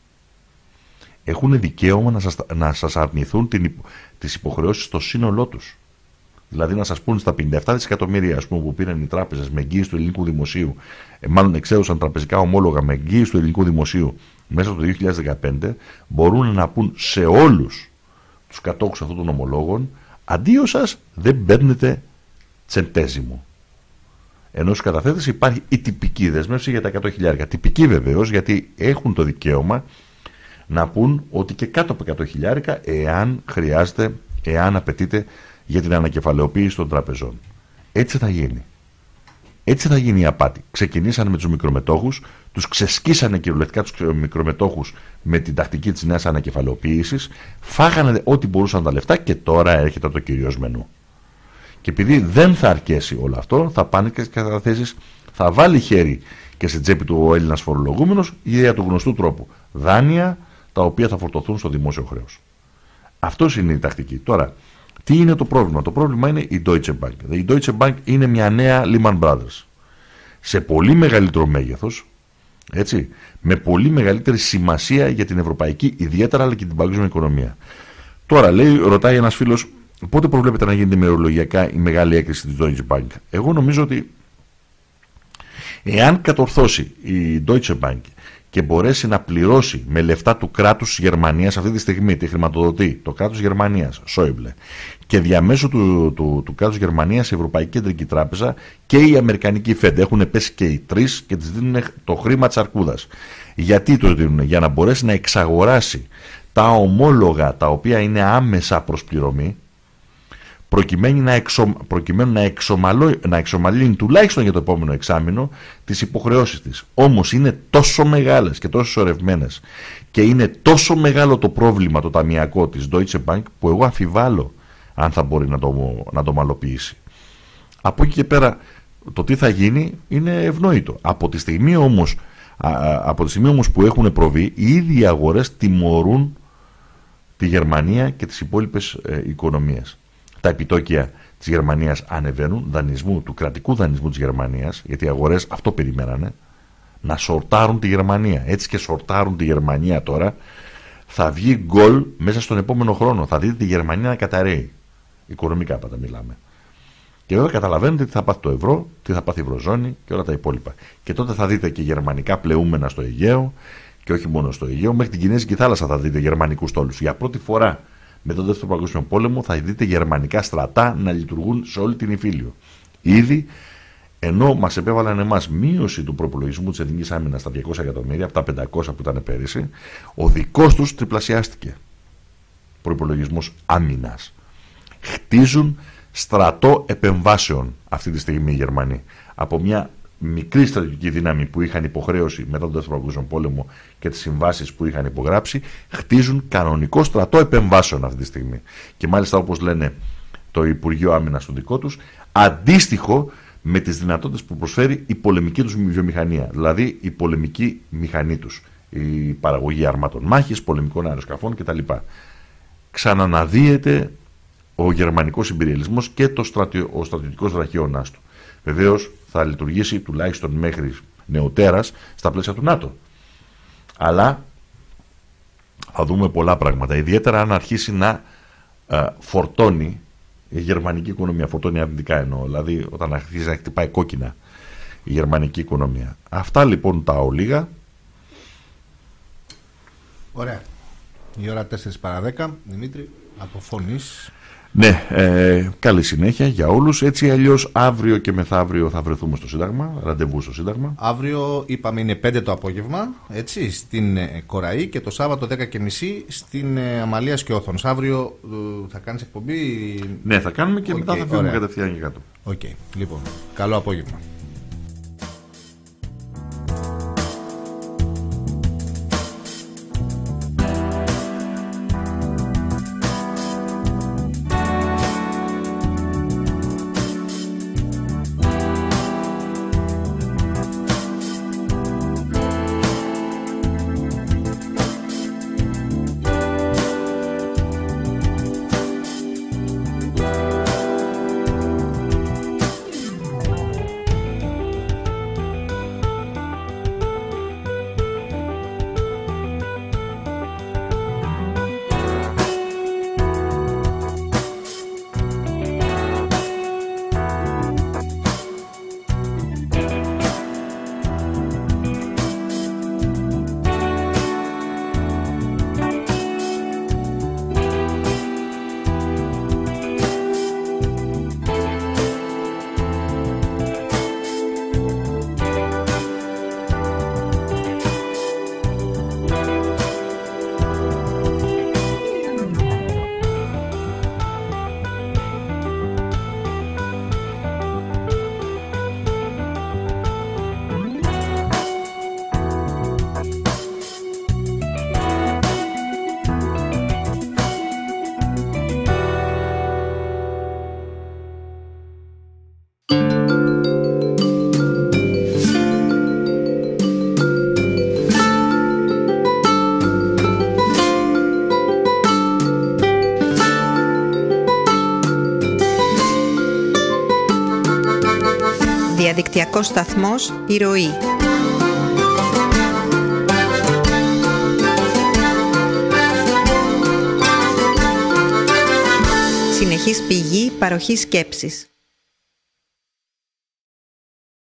Έχουν δικαίωμα να σας αρνηθούν τις υποχρεώσεις στο σύνολό τους. Δηλαδή να σας πούν στα 57 δισεκατομμύρια, ας πούμε, που πήραν οι τράπεζες με εγγύηση του ελληνικού δημοσίου, μάλλον εξέδωσαν τραπεζικά ομόλογα με εγγύηση του ελληνικού δημοσίου μέσα στο 2015, μπορούν να πούν σε όλους τους κατόχους αυτών των ομολόγων, αντίο σας, δεν παίρνετε τσεντέζιμο. Ενώ στους καταθέτες υπάρχει η τυπική δέσμευση για τα 100.000. Τυπική βεβαίως, γιατί έχουν το δικαίωμα να πούν ότι και κάτω από 100.000, εάν χρειάζεται, εάν απαιτείται για την ανακεφαλαιοποίηση των τραπεζών. Έτσι θα γίνει. Έτσι θα γίνει η απάτη. Ξεκινήσανε με τους μικρομετόχους, τους ξεσκίσανε κυριολεκτικά τους μικρομετόχους με την τακτική της νέας ανακεφαλαιοποίησης, φάγανε ό,τι μπορούσαν τα λεφτά, και τώρα έρχεται το κυρίως μενού. Και επειδή δεν θα αρκέσει όλο αυτό, θα πάνε και στις καταθέσεις, θα βάλει χέρι και στην τσέπη του ο Έλληνας φορολογούμενος για του γνωστού τρόπου. Δάνεια τα οποία θα φορτωθούν στο δημόσιο χρέος. Αυτός είναι η τακτική. Τώρα, τι είναι το πρόβλημα? Το πρόβλημα είναι η Deutsche Bank. Η Deutsche Bank είναι μια νέα Lehman Brothers. Σε πολύ μεγαλύτερο μέγεθος, έτσι, με πολύ μεγαλύτερη σημασία για την ευρωπαϊκή ιδιαίτερα, αλλά και την παγκόσμια οικονομία. Τώρα, ρωτάει ένας φίλος, πότε προβλέπετε να γίνεται ημερολογιακά η μεγάλη έκρηση της Deutsche Bank? Εγώ νομίζω ότι εάν κατορθώσει η Deutsche Bank και μπορέσει να πληρώσει με λεφτά του κράτους της Γερμανίας, αυτή τη στιγμή τη χρηματοδοτεί το κράτος της Γερμανίας, Σόιμπλε, και διαμέσου του κράτους της Γερμανίας η Ευρωπαϊκή Κεντρική Τράπεζα και η Αμερικανική Fed, έχουν πέσει και οι τρεις και τις δίνουν το χρήμα της αρκούδας. Γιατί το δίνουν? Για να μπορέσει να εξαγοράσει τα ομόλογα τα οποία είναι άμεσα προς πληρωμή, προκειμένου να εξομαλύνει τουλάχιστον για το επόμενο εξάμηνο τις υποχρεώσεις της. Όμως είναι τόσο μεγάλες και τόσο σωρευμένες, και είναι τόσο μεγάλο το πρόβλημα το ταμιακό της Deutsche Bank, που εγώ αμφιβάλλω αν θα μπορεί να το μαλοποιήσει. Από εκεί και πέρα το τι θα γίνει είναι ευνοήτο. Από τη στιγμή όμως που έχουν προβεί, οι ίδιοι αγορές τιμωρούν τη Γερμανία και τις υπόλοιπες οικονομίες. Τα επιτόκια της Γερμανίας ανεβαίνουν, του κρατικού δανεισμού της Γερμανίας, γιατί οι αγορές αυτό περιμένανε, να σορτάρουν τη Γερμανία. Έτσι και σορτάρουν τη Γερμανία τώρα, θα βγει γκολ μέσα στον επόμενο χρόνο. Θα δείτε τη Γερμανία να καταρρέει. Οικονομικά πάντα μιλάμε. Και βέβαια καταλαβαίνετε τι θα πάθει το ευρώ, τι θα πάθει η Ευρωζώνη και όλα τα υπόλοιπα. Και τότε θα δείτε και γερμανικά πλεούμενα στο Αιγαίο, και όχι μόνο στο Αιγαίο, μέχρι την Κινέζικη θάλασσα θα δείτε γερμανικούς στόλους. Για πρώτη φορά με τον Δεύτερο Παγκόσμιο Πόλεμο θα δείτε γερμανικά στρατά να λειτουργούν σε όλη την Ιφίλιο. Ήδη, ενώ μας επέβαλαν εμάς μείωση του προπολογισμού της Εθνικής Άμυνας στα 200 εκατομμύρια, από τα 500 που ήταν πέρυσι, ο δικός τους τριπλασιάστηκε. Προϋπολογισμός άμυνας. Χτίζουν στρατό επεμβάσεων αυτή τη στιγμή οι Γερμανοί. Από μια μικρή στρατιωτική δύναμη που είχαν υποχρέωση μετά τον Δεύτερο Παγκόσμιο Πόλεμο και τις συμβάσεις που είχαν υπογράψει, χτίζουν κανονικό στρατό επεμβάσεων αυτή τη στιγμή. Και μάλιστα, όπως λένε το Υπουργείο Άμυνας του δικό τους, αντίστοιχο με τις δυνατότητες που προσφέρει η πολεμική τους βιομηχανία, δηλαδή η πολεμική μηχανή τους, η παραγωγή αρμάτων μάχης, πολεμικών αεροσκαφών κτλ. Ξαναναδύεται ο γερμανικός ιμπεριαλισμός και ο στρατιωτικός βραχιώνας του. Βεβαίως θα λειτουργήσει τουλάχιστον μέχρι νεοτέρας στα πλαίσια του ΝΑΤΟ. Αλλά θα δούμε πολλά πράγματα, ιδιαίτερα αν αρχίσει να φορτώνει η γερμανική οικονομία, φορτώνει αρνητικά εννοώ, δηλαδή όταν αρχίζει να χτυπάει κόκκινα η γερμανική οικονομία. Αυτά λοιπόν τα ολίγα. Ωραία. Η ώρα 4 παρά 10, Δημήτρη, από φωνής. Ναι, καλή συνέχεια για όλους. Έτσι αλλιώς αύριο και μεθαύριο θα βρεθούμε στο Σύνταγμα, ραντεβού στο Σύνταγμα. Αύριο είπαμε είναι 5 το απόγευμα, έτσι, στην Κοραή, και το Σάββατο 10:30 στην Αμαλίας και Όθωνος. Αύριο θα κάνεις εκπομπή? Ναι, θα κάνουμε και μετά θα φύγουμε κατευθείαν για κάτω. Οκ, λοιπόν, καλό απόγευμα. Διαδικτυακός σταθμός «Η Ροή». Συνεχής πηγή παροχής σκέψης.